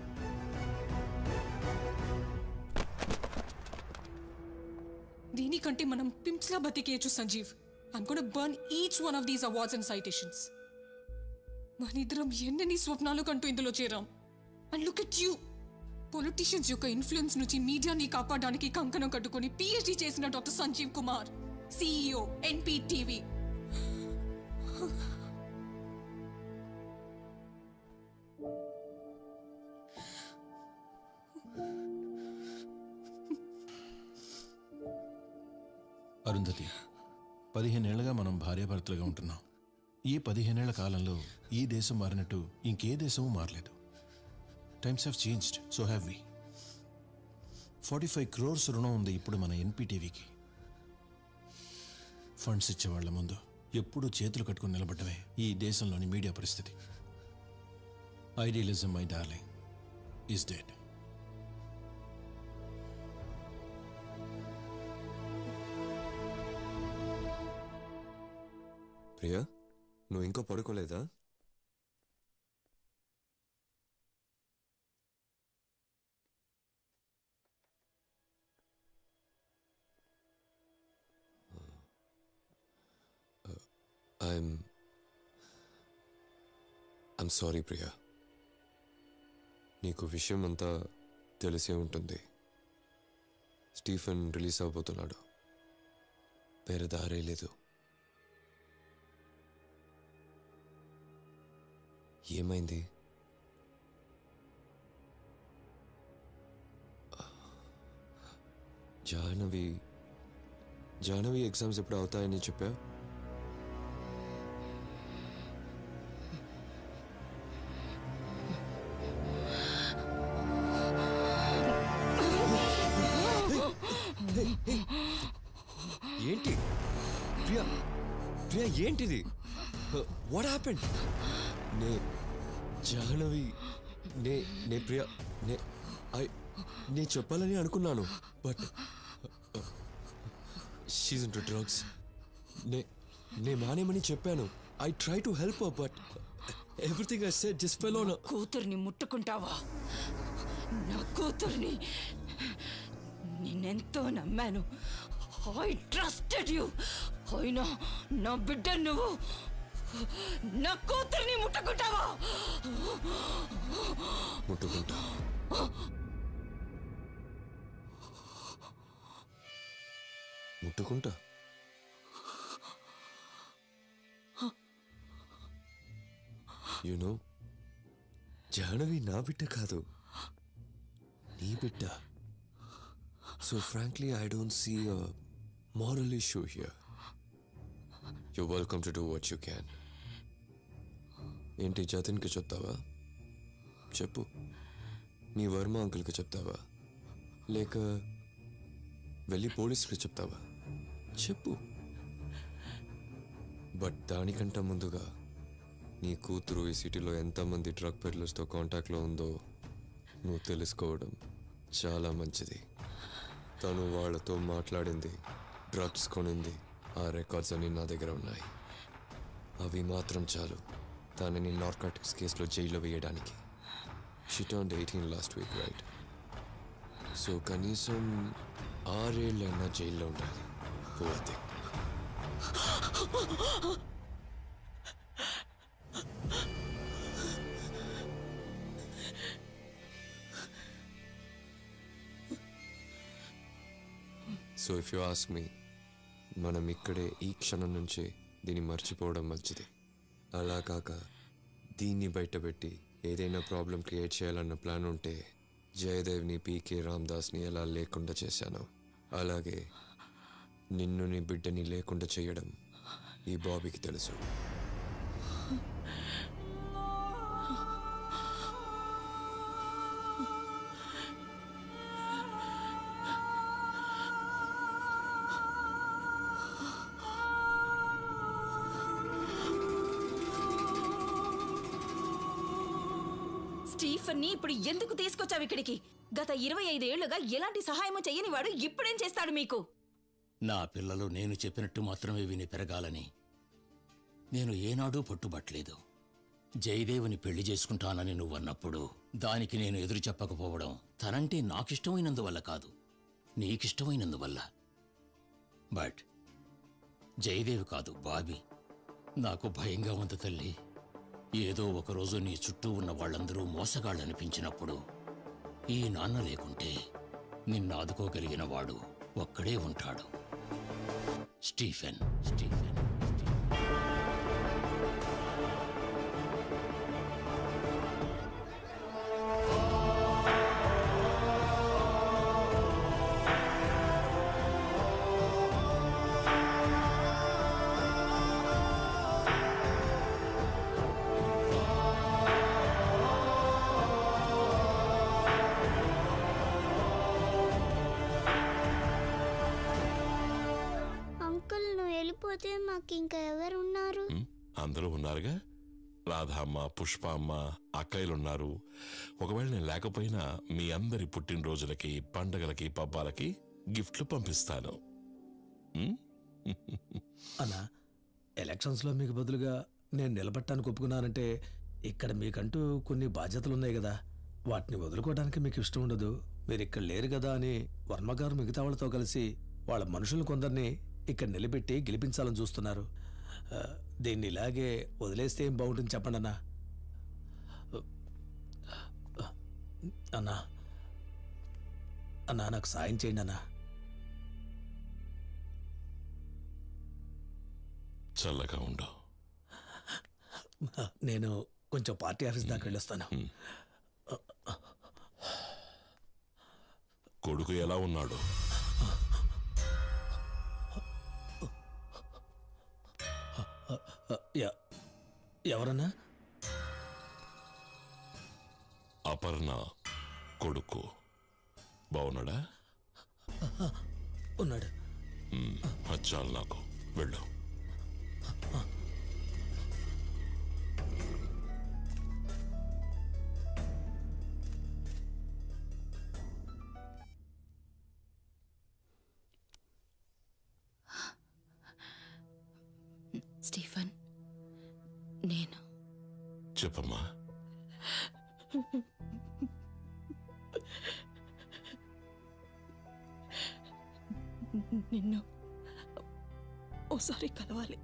E: దీనికంటే మనం పింప్స్లా బతికేయచ్చు Sanjeev. I'm gonna burn each one of these awards and citations. మనిద్దరం ఎన్నెన్ని స్వప్నాలు కంటూ ఇందులో చేరాం. And look at you, politicians యొక్క ఇన్ఫ్లుయెన్స్ నుంచి మీడియాని కాపాడడానికి కంకణం కట్టుకుని పిహెచ్డి చేసిన doctor Sanjeev Kumar, CEO NPTV.
B: Arundhati, 15 ఏళ్లుగా మనం భార్యాభర్తలుగా ఉంటున్నాం. ఈ 15 ఏళ్ల కాలంలో ఈ దేశం మారినట్టు ఇంకే దేశము మారలేదు. Times have changed, so have we. 45 crores రుణం ఉంది ఇప్పుడు మన ఎన్పీటీవీకి. ఫండ్స్ ఇచ్చేవాళ్ల ముందు ఎప్పుడూ చేతులు కట్టుకుని నిలబడ్డమే ఈ దేశంలోని మీడియా పరిస్థితి. Idealism, my darling, is dead.
Q: Priya, నువ్వు ఇంకా పడుకోలేదా? I'm sorry Priya. నీకు విషయం అంతా తెలిసే ఉంటుంది. స్టీఫెన్ రిలీజ్ అవబోతున్నాడు. వేరే దారే లేదు. ఏమైంది? జాహ్నవి ఎగ్జామ్స్ ఎప్పుడు అవుతాయని చెప్పా? ఏంటి ప్రియా? ప్రియా ఏంటిది? What happened? జాహ్నవి నే ప్రియా నే చెప్పాలని అనుకున్నాను, బట్ షీస్ ఇంటూ డ్రగ్స్. నే మానేమని చెప్పాను. I try to help her, but everything I said just fell on.
O: కూతుర్ని ముట్టుకుంటావా? నా కూతుర్ని నిన్నెంతో నమ్మాను. I trusted you. అయినా నా బిడ్డ నువ్వు నా కూతుర్ని ముట్టుకుంటావా?
Q: ముట్టుకుంటా. ముట్టుకుంటా. యూనో, జాహ్నవి నా బిడ్డ కాదు, నీ బిడ్డ. So frankly I don't see a moral issue here. You're welcome to do what you can. ఏంటి, జతిన్కి చెప్తావా? చెప్పు. మీ వర్మ అంకుల్కి చెప్తావా? లేక వెళ్ళి పోలీసులకి చెప్తావా? చెప్పు. బట్ దానికంటే ముందుగా నీ కూతురు ఈ సిటీలో ఎంతమంది డ్రగ్ పెడ్లర్స్తో కాంటాక్ట్లో ఉందో నువ్వు తెలుసుకోవడం చాలా మంచిది. తను వాళ్ళతో మాట్లాడింది, డ్రగ్స్ కొనింది, ఆ రికార్డ్స్ అన్నీ నా దగ్గర ఉన్నాయి. అవి మాత్రం చాలు తనని నార్కాటిక్స్ కేసులో జైల్లో వేయడానికి. She turned 18 last week, right? So కనీసం 6 ఏళ్ళైనా జైల్లో ఉండాలి. Poor thing. So if you ask me, మనం ఇక్కడే ఈ క్షణం నుంచే దీన్ని మర్చిపోవడం మంచిది. అలా కాక దీన్ని బయటపెట్టి ఏదైనా ప్రాబ్లం క్రియేట్ చేయాలన్న ప్లాన్ ఉంటే జయదేవ్ని, పీకే రామ్దాస్ని ఎలా లేకుండా చేశానో అలాగే నిన్ను, నీ బిడ్డని లేకుండా చేయడం ఈ బాబీకి తెలుసు.
O: స్టీఫెన్ని ఇప్పుడు ఎందుకు తీసుకొచ్చావు ఇక్కడికి? గత 25 ఏళ్లుగా ఎలాంటి సహాయము చెయ్యని వాడు ఇప్పుడేం చేస్తాడు మీకు?
I: నా పిల్లలు నేను చెప్పినట్టు మాత్రమే విని పెరగాలని నేను ఏనాడూ పట్టుబట్టలేదు. జయదేవుని పెళ్లి చేసుకుంటానని నువ్వన్నప్పుడు దానికి నేను ఎదురు చెప్పకపోవడం తనంటే నాకిష్టమైనందువల్ల కాదు, నీకిష్టమైనందువల్ల. బట్ జయదేవి కాదు, బాబీ నాకు భయంగా ఉంది తల్లి. ఏదో ఒకరోజు నీ చుట్టూ ఉన్న వాళ్ళందరూ మోసగాళ్ళనిపించినప్పుడు ఈ నాన్న లేకుంటే నిన్ను ఆదుకోగలిగిన వాడు ఒక్కడే ఉంటాడు. స్టీఫెన్.
M: అంకుల్ నువ్వు వెళ్ళిపోతే మాకు ఇంకా ఎవరున్నారు?
A: అందరూ ఉన్నారుగా. రాధమ్మ, పుష్ప అమ్మ, అక్కయ్యలున్నారు. ఒకవేళ నేను లేకపోయినా మీ అందరి పుట్టినరోజులకి, పండగలకి, పబ్బాలకి గిఫ్ట్లు పంపిస్తాను.
L: అన్నా, ఎలక్షన్స్లో మీకు బదులుగా నేను నిలబట్టానికి ఒప్పుకున్నానంటే ఇక్కడ మీకంటూ కొన్ని బాధ్యతలున్నాయి కదా, వాటిని వదులుకోవడానికి మీకు ఇష్టం ఉండదు. మీరు ఇక్కడ లేరు కదా అని వర్మగారు మిగతా వాళ్ళతో కలిసి వాళ్ళ మనుషులు కొందరిని ఇక్కడ నిలబెట్టి గెలిపించాలని చూస్తున్నారు. దీన్ని ఇలాగే వదిలేస్తే ఏం బాగుంటుంది చెప్పండి అన్నా. అన్నా అన్నా నాకు సాయం చేయండి అన్నా.
A: చల్లగా ఉండు.
L: నేను కొంచెం పార్టీ ఆఫీస్ దాకా వెళ్ళొస్తాను.
A: కొడుకు ఎలా ఉన్నాడు?
L: ఎవరన్నా?
A: అపర్ణ కొడుకు బాగున్నాడా?
L: ఉన్నాడు.
A: చాలు, నాకు వెళ్ళు.
J: స్టీఫెన్, నేను
A: చెప్పమ్మా.
O: నిన్ను ఓసారి కలవాలి.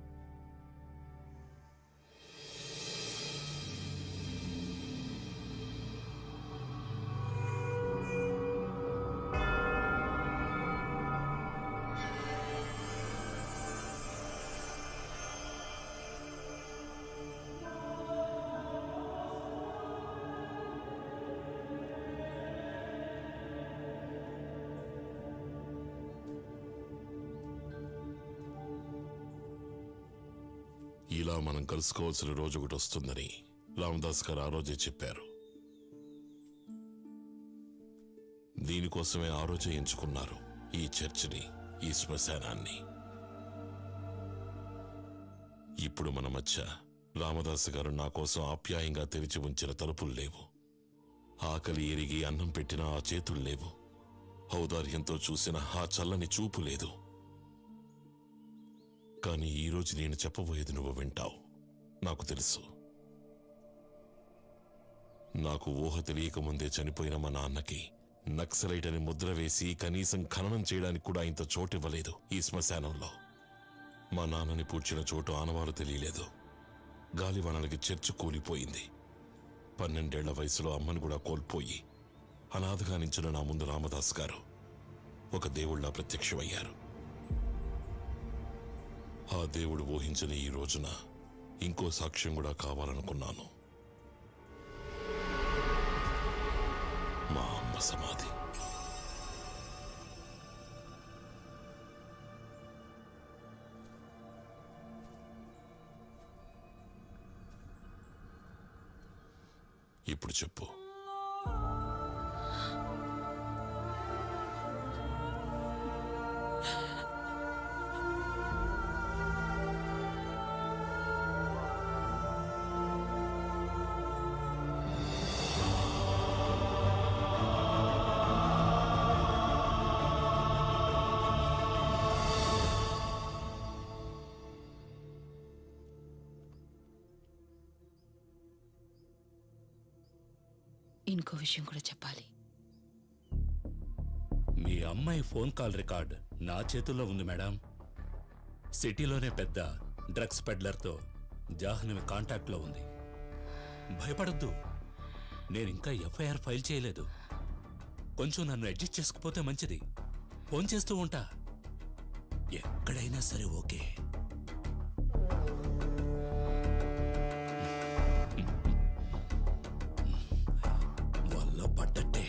A: ఇలా మనం కలుసుకోవాల్సిన రోజు ఒకటి వస్తుందని రామదాస్ గారు ఆ రోజే చెప్పారు. దీనికోసమే ఆ రోజే ఎంచుకున్నారు ఈ చర్చిని, ఈ శ్మశానాన్ని. ఇప్పుడు మన మధ్య రామదాస్ గారు నా కోసం ఆప్యాయంగా తెరిచి ఉంచిన తలుపులు లేవు. ఆకలి ఎరిగి అన్నం పెట్టిన ఆ చేతులు లేవు. ఔదార్యంతో చూసిన ఆ చల్లని చూపు లేదు. కానీ ఈరోజు నేను చెప్పబోయేది నువ్వు వింటావు. నాకు తెలుసు. నాకు ఊహ తెలియకముందే చనిపోయిన మా నాన్నకి నక్సలైట్ అని ముద్ర వేసి కనీసం ఖననం చేయడానికి కూడా ఇంత చోటివ్వలేదు ఈ శ్మశానంలో. మా నాన్నని పూడ్చిన చోటు ఆనవాలు తెలియలేదు. గాలివానలకి చర్చి కూలిపోయింది. 12 ఏళ్ల వయసులో అమ్మను కూడా కోల్పోయి అనాథగా నించిన నా ముందు రామదాస్ గారు ఒక దేవుళ్ళ ప్రత్యక్షమయ్యారు. ఆ దేవుడు ఊహించిన ఈ రోజున ఇంకో సాక్ష్యం కూడా కావాలనుకున్నాను. మా అమ్మ సమాధి. ఇప్పుడు చెప్పు,
O: ఇంకో విషయం కూడా చెప్పాలి.
R: మీ అమ్మాయి ఫోన్ కాల్ రికార్డ్ నా చేతుల్లో ఉంది మేడం. సిటీలోనే పెద్ద డ్రగ్స్ పెడ్లర్తో జాహ్నవి కాంటాక్ట్లో ఉంది. భయపడద్దు, నేనింకా ఎఫ్ఐఆర్ ఫైల్ చేయలేదు. కొంచెం నన్ను అడ్జస్ట్ చేసుకుపోతే మంచిది. ఫోన్ చేస్తూ ఉంటా, ఎక్కడైనా సరే ఓకే. వల్ల పడ్డట్టే.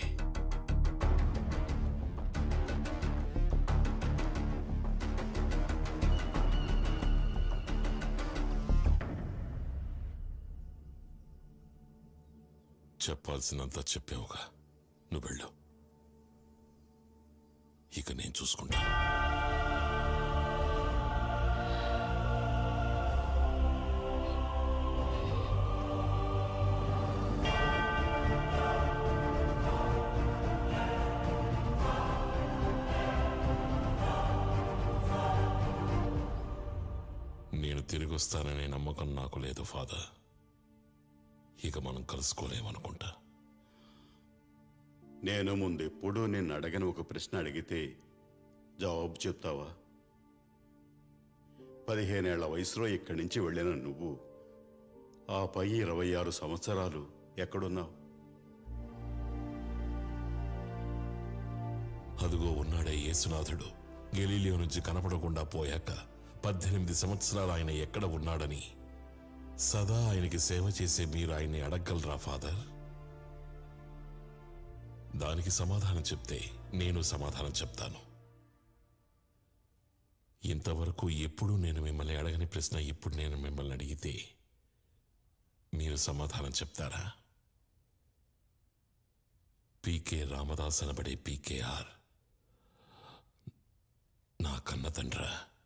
A: చెప్పాల్సినంత చెప్పావుగా, నువ్వు వెళ్ళు. ఇక నేను చూసుకుంటా. నేను తిరిగి వస్తాననే నమ్మకం నాకు లేదు ఫాదర్. ఇక మనం కలుసుకోలేమనుకుంటా.
K: నేను ముందెప్పుడూ నిన్ను అడగని ఒక ప్రశ్న అడిగితే జవాబు చెప్తావా? 15 ఏళ్ల వయసులో ఇక్కడి నుంచి వెళ్ళిన నువ్వు ఆ పై 26 సంవత్సరాలు ఎక్కడున్నావు?
A: అదుగో ఉన్నాడే యేసునాథుడు. గెలీలియో నుంచి కనపడకుండా పోయాక 18 సంవత్సరాలు ఆయన ఎక్కడ ఉన్నాడని సదా ఆయనకి సేవ చేసే మీరు ఆయన్ని అడగలరా ఫాదర్? దానికి సమాధానం చెప్తే నేను సమాధానం చెప్తాను. ఇంతవరకు ఎప్పుడు నేను మిమ్మల్ని అడగని ప్రశ్న ఇప్పుడు నేను మిమ్మల్ని అడిగితే మీరు సమాధానం చెప్తారా? పీకే రామదాస్ అనబడే పీకేఆర్ నా కన్న తండ్రా?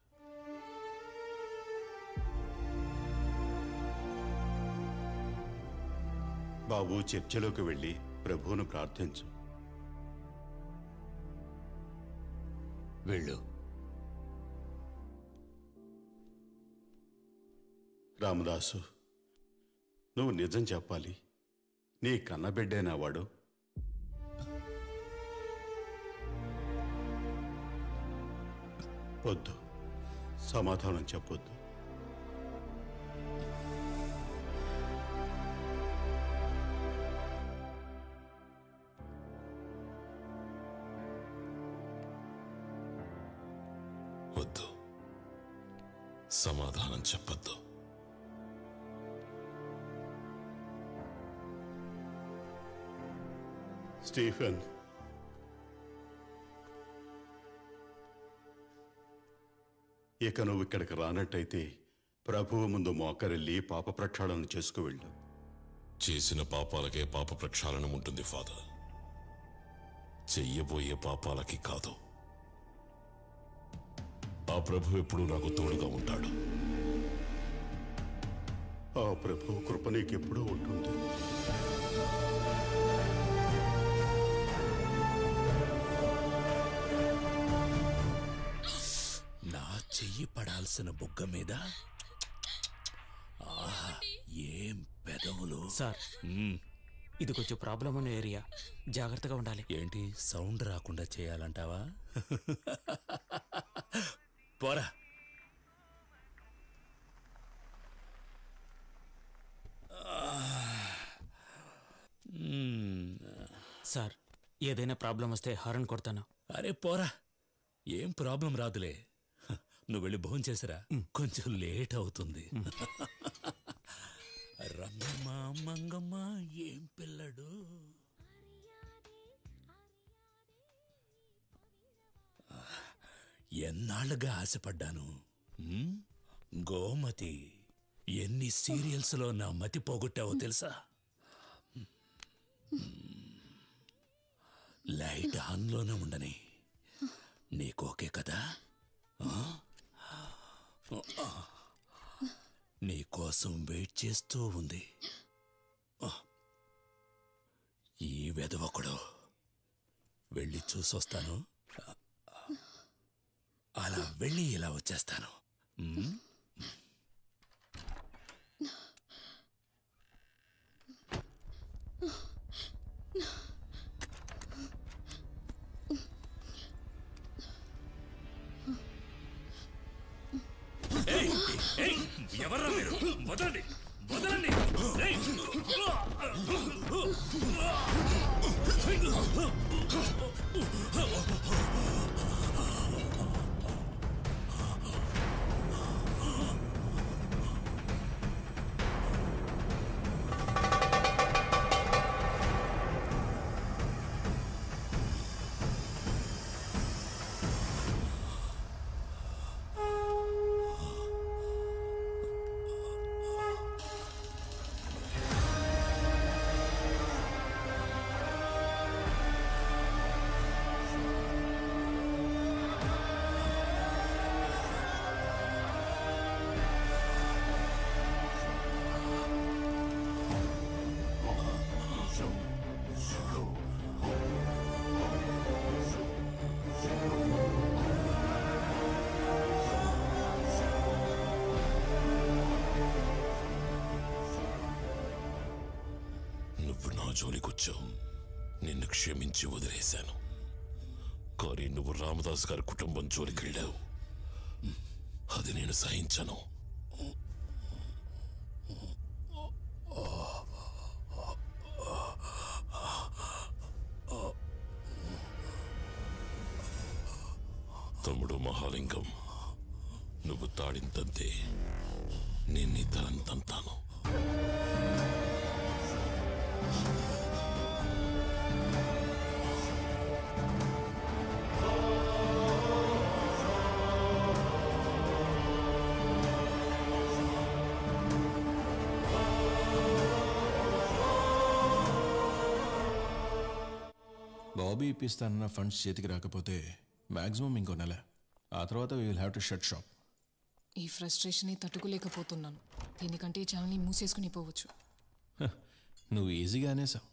K: బాబు, చర్చిలోకి వెళ్ళి ప్రభువును ప్రార్థించు.
I: వెళ్ళు.
K: రామదాసు, నువ్వు నిజం చెప్పాలి. నీ కన్నబిడ్డేనా వాడు? వద్దు, సమాధానం చెప్పొద్దు.
A: వద్దు, సమాధానం చెప్పొద్దు.
K: స్టీఫెన్, ఇక నువ్వు ఇక్కడికి రానట్టయితే ప్రభువు ముందు మోకరిల్లి పాప ప్రక్షాళన చేసుకువెళ్ళు.
A: చేసిన పాపాలకే పాప ప్రక్షాళనం ఉంటుంది ఫాదర్, చెయ్యబోయే పాపాలకి కాదు. ఆ ప్రభు ఎప్పుడూ నాకు తోడుగా ఉంటాడు.
K: ఆ ప్రభు కృప నీకెప్పుడూ ఉంటుంది.
R: నా చెయ్యి పడాల్సిన బుగ్గ మీద ఆహా, ఏం పెదవులు
C: సార్. ఇది కొంచెం ప్రాబ్లం ఉన్న ఏరియా, జాగ్రత్తగా ఉండాలి.
R: ఏంటి సౌండ్ రాకుండా చేయాలంటావా? పోరా.
C: సార్, ఏదైనా ప్రాబ్లం వస్తే హారన్ కొడతాను.
R: అరే పోరా, ఏం ప్రాబ్లం రాదులే. నువ్వు వెళ్ళి భోజనం చేసిరా, కొంచెం లేట్ అవుతుంది. రంగమ్మ మంగమ్మ ఏం పిల్లడు. ఎన్నాళ్ళుగా ఆశపడ్డాను. గోమతి, ఎన్ని సీరియల్స్లో నా మతి పోగొట్టావో తెలుసా? లైట్ ఆన్లోనే ఉండని, నీకోకే కదా? నీకోసం వెయిట్ చేస్తూ ఉంది. ఈ వెధవకుడు. వెళ్ళి చూసొస్తాను, అలా వెళ్ళి ఇలా వచ్చేస్తాను. వదలండి వదలండి ఏయ్!
A: నువ్వు నా జోలికొచ్చావు, నిన్ను క్షమించి వదిలేశాను. కానీ నువ్వు రామదాస్ గారి కుటుంబం జోలికెళ్ళావు, అది నేను సహించను. తమ్ముడు మహాలింగం, నువ్వు తాడింతంతే నేను నీ తలను తంతాను.
T: బాబీ ఇప్పిస్తానన్న ఫండ్స్ చేతికి రాకపోతే మ్యాక్సిమం ఇంకో నెల, ఆ తర్వాత we will have to shut shop.
E: ఈ ఫ్రస్ట్రేషన్ తట్టుకోలేకపోతున్నాను. దీనికంటే ఈ ఛానల్ని మూసేసుకుని పోవచ్చు.
T: నువ్వు ఈజీగా అనేసావు.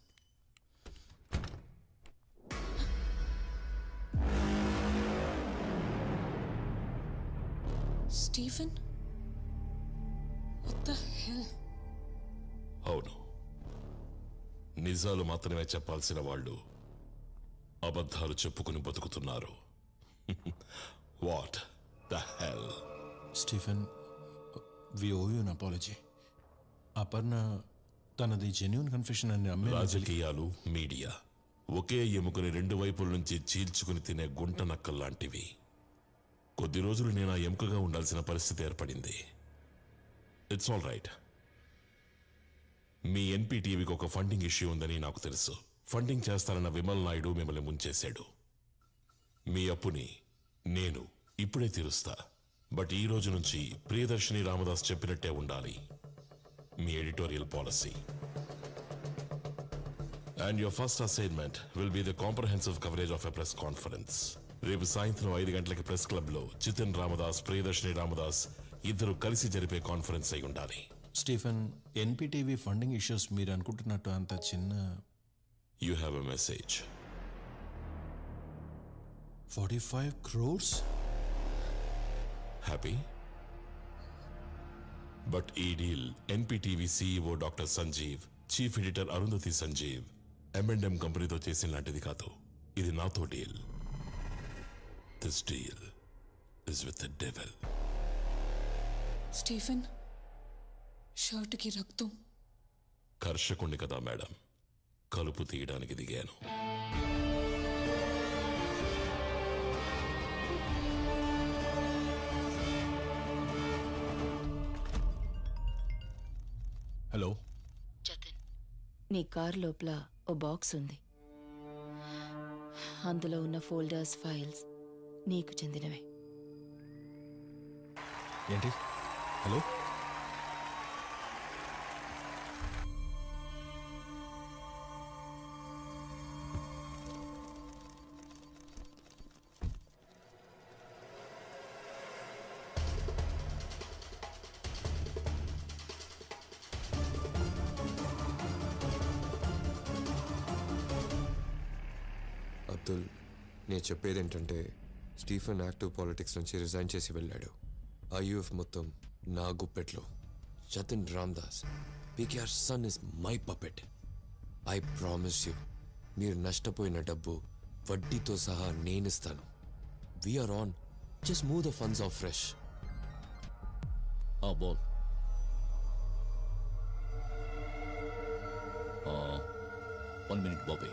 E: Stephen, what the hell?
A: అవును, నిజాలు మాత్రమే చెప్పాల్సిన వాళ్ళు అబద్ధాలు చెప్పుకుని బతుకుతున్నారు. What the hell?
T: Stephen, we owe you an apology. Aparna తనది జెన్యూన్ కన్ఫెషన్ అని నమ్మే
A: రాజకీయాలు, మీడియా ఒకే ఎముకని రెండు వైపుల నుంచి చీల్చుకుని తినే గుంట నక్కల్లాంటివి. కొద్ది రోజులు నేను ఆ ఎముకగా ఉండాల్సిన పరిస్థితి ఏర్పడింది. It's all right. మీ ఎన్పీటీవీకి ఒక ఫండింగ్ ఇష్యూ ఉందని నాకు తెలుసు. ఫండింగ్ చేస్తానన్న విమల్ నాయుడు మిమ్మల్ని ముంచేశాడు. మీ అప్పుని నేను ఇప్పుడే తీరుస్తా. బట్ ఈ రోజు నుంచి ప్రియదర్శిని రామదాస్ చెప్పినట్టే ఉండాలి మీ editorial policy. And your first assignment will be the comprehensive coverage of a press conference. రేపు సాయంత్రం 5 గంటలకి ప్రెస్ క్లబ్ లో జితిన్ రామదాస్, ప్రియదర్శిని రామదాస్ ఇద్దరు కలిసి జరిపే కాన్ఫరెన్స్ అయి ఉండాలి.
T: స్టీఫెన్, ఎన్పీటీవీ ఫండింగ్ ఇష్యూస్ మీరు అనుకుంటున్నట్టు అంత చిన్న.
A: You have a message.
T: 45 crores?
A: Happy? But ఈ deal NPTV CEO doctor Sanjeev, chief editor Arundhati Sanjeev, M&M కంపెనీతో చేసిన లాంటిది కాదు. ఇది నాతో deal. This deal is with the devil.
E: Stephen, షర్టుకి రక్తం.
A: కర్షకుణ్ణి కదా మేడం, కలుపు తీయడానికి దిగాను.
T: హలో
O: జతిన్, నీ కార్ లోపల ఓ బాక్స్ ఉంది. అందులో ఉన్న ఫోల్డర్స్, ఫైల్స్ నీకు చెందినవే.
T: ఏంటి? హలో,
Q: అబ్దుల్, నేను చెప్పేది ఏంటంటే స్టీఫెన్ యాక్టివ్ పాలిటిక్స్ నుంచి రిజైన్ చేసి వెళ్ళాడు. ఐయూఎఫ్ మొత్తం నా గుప్పెట్లో. Jatin Ramdas, PKR son is my puppet. I promise you, మీరు నష్టపోయిన డబ్బు వడ్డీతో సహా నేనిస్తాను. We are on, just move the funds off fresh.
P: Ball 1 minute, Bobby.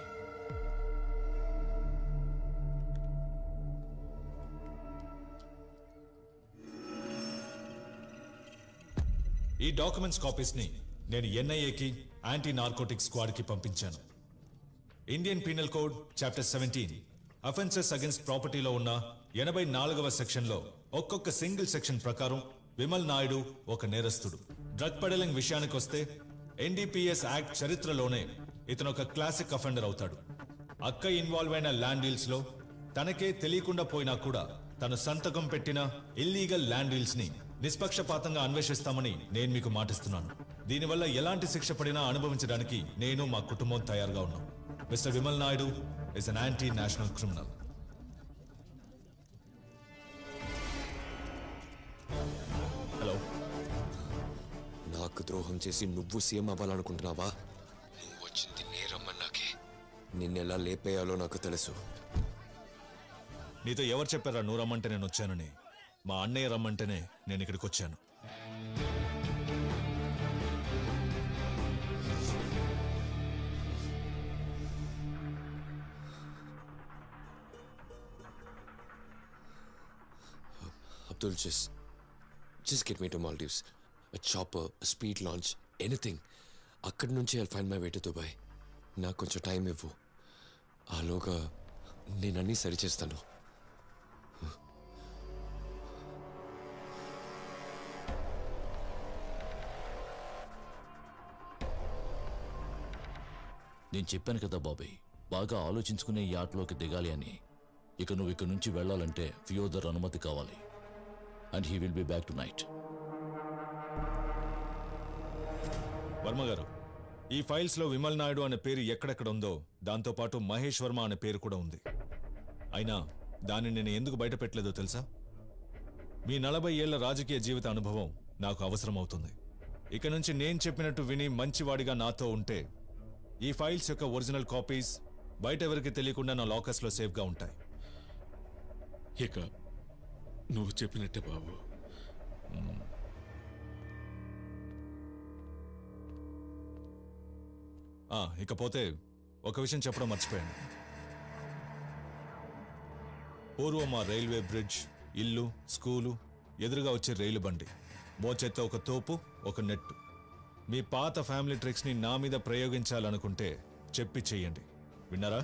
W: ఈ డాక్యుమెంట్స్ కాపీస్ ని నేను ఎన్ఐఏకి యాంటీ నార్కోటిక్ స్క్వాడ్ కి పంపించాను. Indian penal code chapter 17 offences against ప్రాపర్టీలో ఉన్న 84వ సెక్షన్లో ఒక్కొక్క సింగిల్ సెక్షన్ ప్రకారం విమల్ నాయుడు ఒక నేరస్తుడు. డ్రగ్ పెడలింగ్ విషయానికి వస్తే ఎన్డీపీఎస్ యాక్ట్ చరిత్రలోనే ఇతను ఒక క్లాసిక్ అఫెండర్ అవుతాడు. అక్క ఇన్వాల్వ్ అయిన ల్యాండ్ డీల్స్ లో తనకే తెలియకుండా పోయినా కూడా తను సంతకం పెట్టిన ఇల్లీగల్ ల్యాండ్ డీల్స్ ని నిష్పక్షపాతంగా అన్వేషిస్తామని నేను మీకు మాటిస్తున్నాను. దీనివల్ల ఎలాంటి శిక్ష పడినా అనుభవించడానికి నేను మా కుటుంబం తయారుగా ఉన్నాం. Mister Vimal Naidu is an anti national criminal.
Q: Hello, నాకు ద్రోహం చేసి నువ్వు సీఎం అవ్వాలనుకుంటున్నావా? నువ్వు వచ్చింది నేరమ్మన్నాకే. నిన్నెలా లేపేయాలో నాకు తెలుసు.
W: నీతో ఎవరు చెప్పారా నువ్వు రమ్మంటే నేను వచ్చానని? మా అన్నయ్య రమ్మంటేనే నేను ఇక్కడికి వచ్చాను.
Q: Abdul, just get me to Maldives. A chopper, a speed launch, anything. అక్కడి నుంచి I'll find my way to Dubai. నాకు కొంచెం టైం ఇవ్వు. ఆలోగా నేను అన్నీ సరిచేస్తాను.
P: నేను చెప్పాను కదా బాబీ, బాగా ఆలోచించుకునే ఈ ఆటలోకి దిగాలి అని. ఇక నువ్వు ఇక్కడి నుంచి వెళ్ళాలంటే ఫియోదర్ అనుమతి కావాలి. And he will be back tonight.
W: Varma garu, ఈ ఫైల్స్ లో విమల్ నాయుడు అనే పేరు ఎక్కడెక్కడ ఉందో దాంతోపాటు మహేష్ వర్మ అనే పేరు కూడా ఉంది. అయినా దాన్ని నేను ఎందుకు బయట పెట్టలేదో తెలుసా? మీ 40 ఏళ్ల రాజకీయ జీవిత అనుభవం నాకు అవసరం అవుతుంది. ఇక నుంచి నేను చెప్పినట్టు విని మంచివాడిగా నాతో ఉంటే ఈ ఫైల్స్ యొక్క ఒరిజినల్ కాపీస్ బయట ఎవరికి తెలియకుండా నా లాకర్స్ లో సేఫ్ గా ఉంటాయి.
A: ఇక నువ్వు చెప్పినట్టే బాబు.
W: ఇకపోతే ఒక విషయం చెప్పడం మర్చిపోయాను. పూర్వం ఆ రైల్వే బ్రిడ్జ్, ఇల్లు, స్కూలు, ఎదురుగా వచ్చే రైలు బండి, మోచేత్తో ఒక తోపు, ఒక నెట్టు. మీ పాత ఫ్యామిలీ ట్రిక్స్ ని నా మీద ప్రయోగించాలనుకుంటే చెప్పి చెయ్యండి. విన్నారా?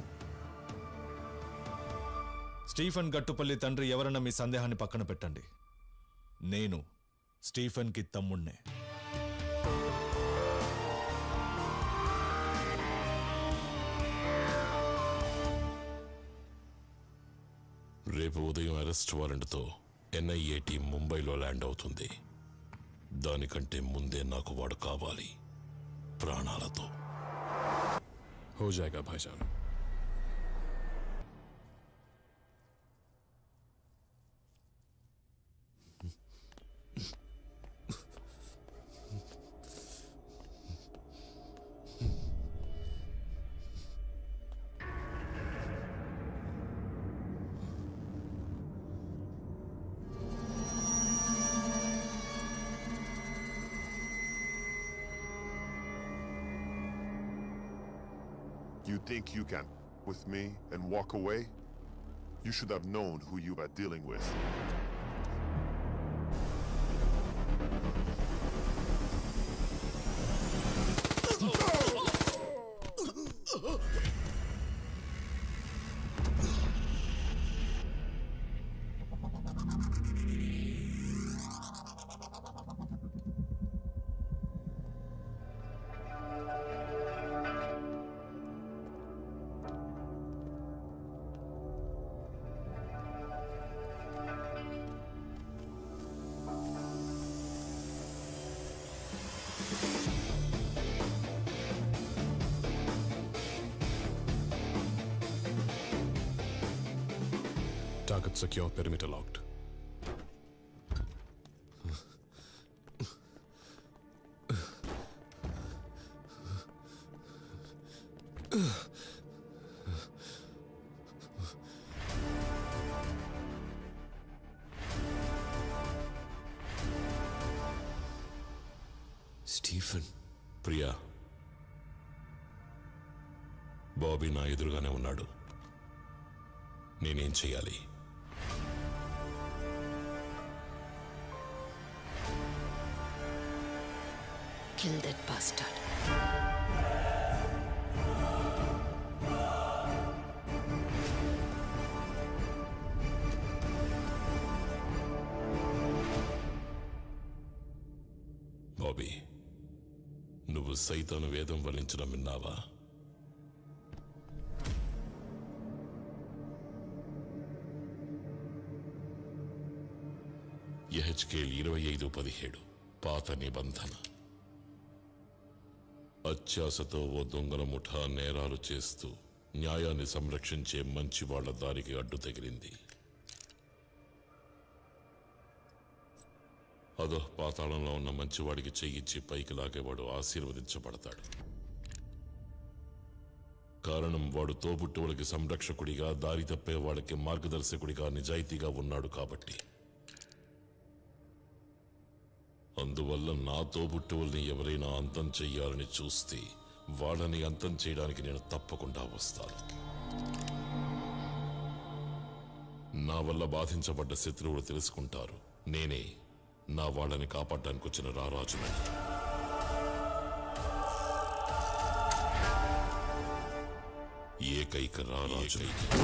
W: స్టీఫెన్ గట్టుపల్లి తండ్రి ఎవరన్నా మీ సందేహాన్ని పక్కన పెట్టండి. నేను స్టీఫెన్ కి తమ్ముణ్ణే.
A: రేపు ఉదయం అరెస్ట్ వారెంట్తో ఎన్ఐఏ టీం ముంబైలో ల్యాండ్ అవుతుంది. దానికంటే ముందే నాకు వాడు కావాలి, ప్రాణాలతో.
D: हो जाएगा भाईजान.
S: You think you can with me and walk away? You should have known who you were dealing with.
D: Target secure, perimeter locked.
Q: Stephen.
A: Priya, Bobby నా ఎదురుగానే ఉన్నాడు. నేనేం చెయ్యాలి?
O: Kill that bastard.
A: బాబీ, నువ్వు సైతాను వేదం వల్లించడం విన్నావా? యెహెజ్కేలు 25:17 పాత నిబంధన. అత్యాశతో ఓ దొంగల ముఠా నేరాలు చేస్తూ న్యాయాన్ని సంరక్షించే మంచి వాళ్ల దారికి అడ్డు తగిలింది. అదో పాతాళంలో ఉన్న మంచివాడికి చెయ్యిచ్చి పైకి లాగేవాడు ఆశీర్వదించబడతాడు. కారణం వాడు తోబుట్టువులకి సంరక్షకుడిగా, దారి తప్పే వాళ్ళకి మార్గదర్శకుడిగా నిజాయితీగా ఉన్నాడు కాబట్టి. అందువల్ల నా తోబుట్టువుల్ని ఎవరైనా అంతం చెయ్యాలని చూస్తే వాళ్ళని అంతం చేయడానికి నేను తప్పకుండా వస్తాను. నా వల్ల బాధించబడ్డ శత్రువులు తెలుసుకుంటారు నేనే నా వాళ్ళని కాపాడడానికి వచ్చిన రారాజునని. ఏకైక రారాజు.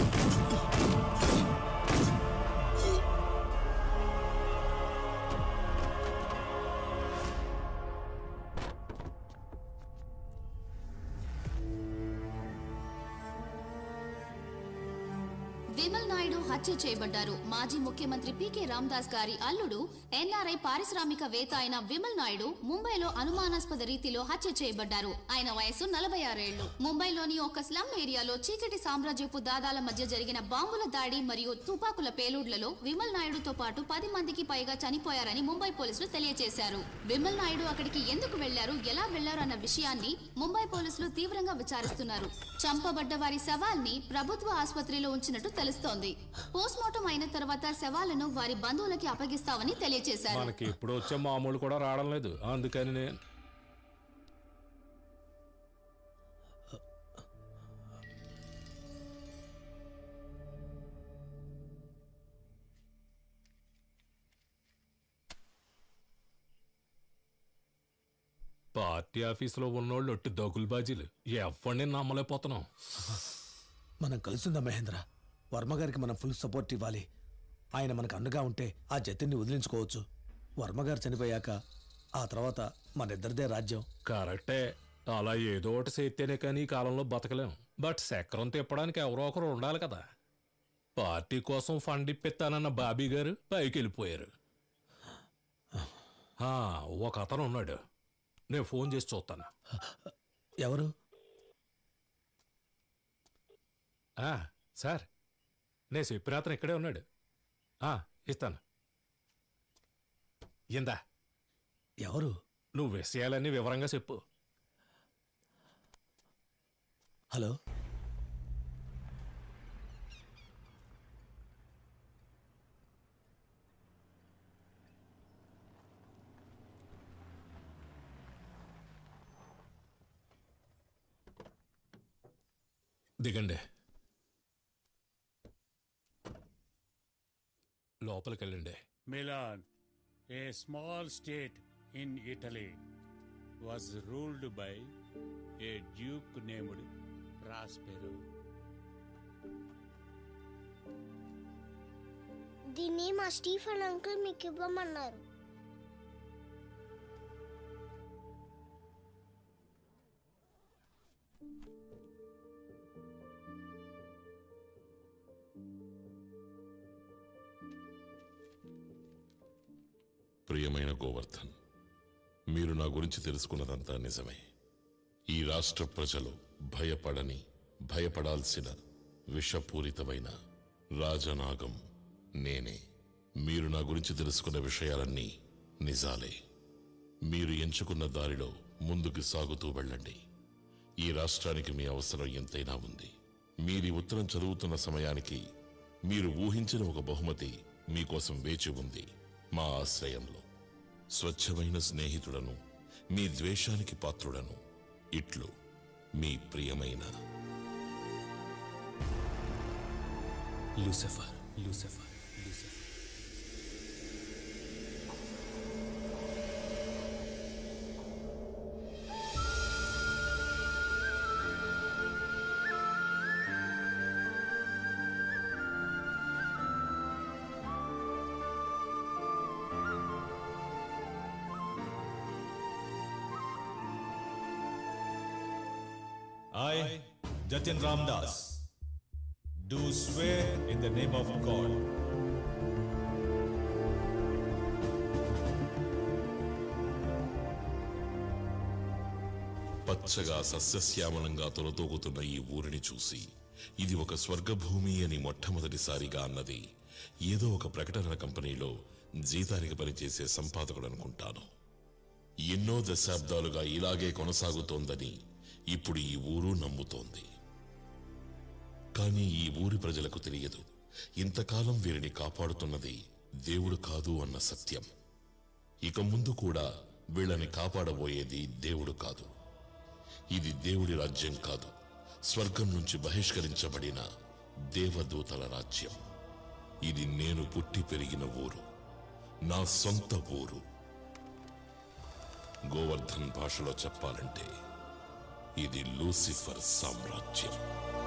J: విమల్ నాయుడు హత్య చేయబడ్డారు. మాజీ ముఖ్యమంత్రి పీకే రామదాస్ గారి అల్లుడు ఎన్ఆర్ఐ పారిశ్రామికవేత్త అయిన విమల్ నాయుడు ముంబైలో అనుమానాస్పద రీతిలో హత్య చేయబడ్డారు. ఆయన వయసు 46 ఏళ్లు. ముంబైలోని ఒక స్లమ్ ఏరియాలో చీకటి సామ్రాజ్యపు దాదాల మధ్య జరిగిన బాంబుల దాడి మరియు తుపాకుల పేలుళ్లలో విమల్ నాయుడుతో పాటు 10 మందికి పైగా చనిపోయారని ముంబై పోలీసులు తెలియజేశారు. విమల్ నాయుడు అక్కడికి ఎందుకు వెళ్లారు, ఎలా వెళ్లారు అన్న విషయాన్ని ముంబై పోలీసులు తీవ్రంగా విచారిస్తున్నారు. చంపబడ్డ వారి శవాల్ని ప్రభుత్వ ఆసుపత్రిలో ఉంచినట్టు తెలుస్తోంది. పోస్ట్మార్టం అయిన తర్వాత శవాలను వారి బంధువులకి అప్పగిస్తామని తెలియజేశారు.
F: మనకి ఇప్పుడు వచ్చే మామూలు కూడా రావడం లేదు, అందుకని నేను పార్టీ ఆఫీసులో ఉన్నోళ్ళు ఒట్టి దగులుబాజీలు, ఎవరిని నమ్మలేకపోతున్నాం.
L: మనం కలుసుందా మహేంద్ర? వర్మగారికి మనం ఫుల్ సపోర్ట్ ఇవ్వాలి. ఆయన మనకు అండగా ఉంటే ఆ జతిని వదిలించుకోవచ్చు. వర్మగారు చనిపోయాక ఆ తర్వాత మనిద్దరిదే రాజ్యం.
F: కరెక్టే, అలా ఏదో ఒకటి చేస్తేనే కానీ ఈ కాలంలో బతకలేం. బట్ చక్రం తిప్పడానికి ఎవరో ఒకరు ఉండాలి కదా. పార్టీ కోసం ఫండ్ ఇప్పిస్తానన్న బాబీ గారు పైకి వెళ్ళిపోయారు. ఒక అతను ఉన్నాడు, నేను ఫోన్ చేసి చూస్తాను.
L: ఎవరు?
F: సార్, నేను చెప్పిన అతను ఇక్కడే ఉన్నాడు. ఇస్తాను. ఇందా.
L: ఎవరు?
F: నువ్వు విషయాలన్నీ వివరంగా చెప్పు.
L: హలో,
F: దిగండి, లోపలికి వెళ్ళండి.
G: Milan, a small state in Italy, was ruled by a duke named Prospero.
M: దీన్ని మా స్టీఫెన్ అంకుల్ మీకు ఇవ్వమన్నారు.
A: ప్రియమైన గోవర్ధన్, మీరు నా గురించి తెలుసుకున్నదంతా నిజమే. ఈ రాష్ట్ర ప్రజలు భయపడని, భయపడాల్సిన విషపూరితమైన రాజనాగం నేనే. మీరు నా గురించి తెలుసుకున్న విషయాలన్నీ నిజాలే. మీరు ఎంచుకున్న దారిలో ముందుకు సాగుతూ వెళ్ళండి. ఈ రాష్ట్రానికి మీ అవసరం ఎంతైనా ఉంది. మీరీ ఉత్తరం చదువుతున్న సమయానికి మీరు ఊహించిన ఒక బహుమతి మీకోసం వేచి ఉంది. మా ఆశ్రయంలో స్వచ్ఛమైన స్నేహితుడను, మీ ద్వేషానికి పాత్రుడను, ఇట్లు మీ ప్రియమైన
L: Lucifer Lucifer Lucifer.
W: I, Jatin Ramdas, do swear in the name of God
A: పచ్చగా సస్యశ్యామలంగా తొలతూగుతున్న ఈ ఊరిని చూసి ఇది ఒక స్వర్గభూమి అని మొట్టమొదటిసారిగా అన్నది ఏదో ఒక ప్రకటన కంపెనీలో జీతానికి పనిచేసే సంపాదకుడు అనుకుంటాను. ఎన్నో దశాబ్దాలుగా ఇలాగే కొనసాగుతోందని ఇప్పుడు ఈ ఊరు నమ్ముతోంది. కానీ ఈ ఊరి ప్రజలకు తెలియదు, ఇంతకాలం వీరిని కాపాడుతున్నది దేవుడు కాదు అన్న సత్యం. ఇక ముందు కూడా వీళ్ళని కాపాడబోయేది దేవుడు కాదు. ఇది దేవుడి రాజ్యం కాదు, స్వర్గం నుంచి బహిష్కరించబడిన దేవదూతల రాజ్యం. ఇది నేను పుట్టి పెరిగిన ఊరు, నా సొంత ఊరు. గోవర్ధన్ భాషలో చెప్పాలంటే ఇది లూసిఫర్ సామ్రాజ్యం.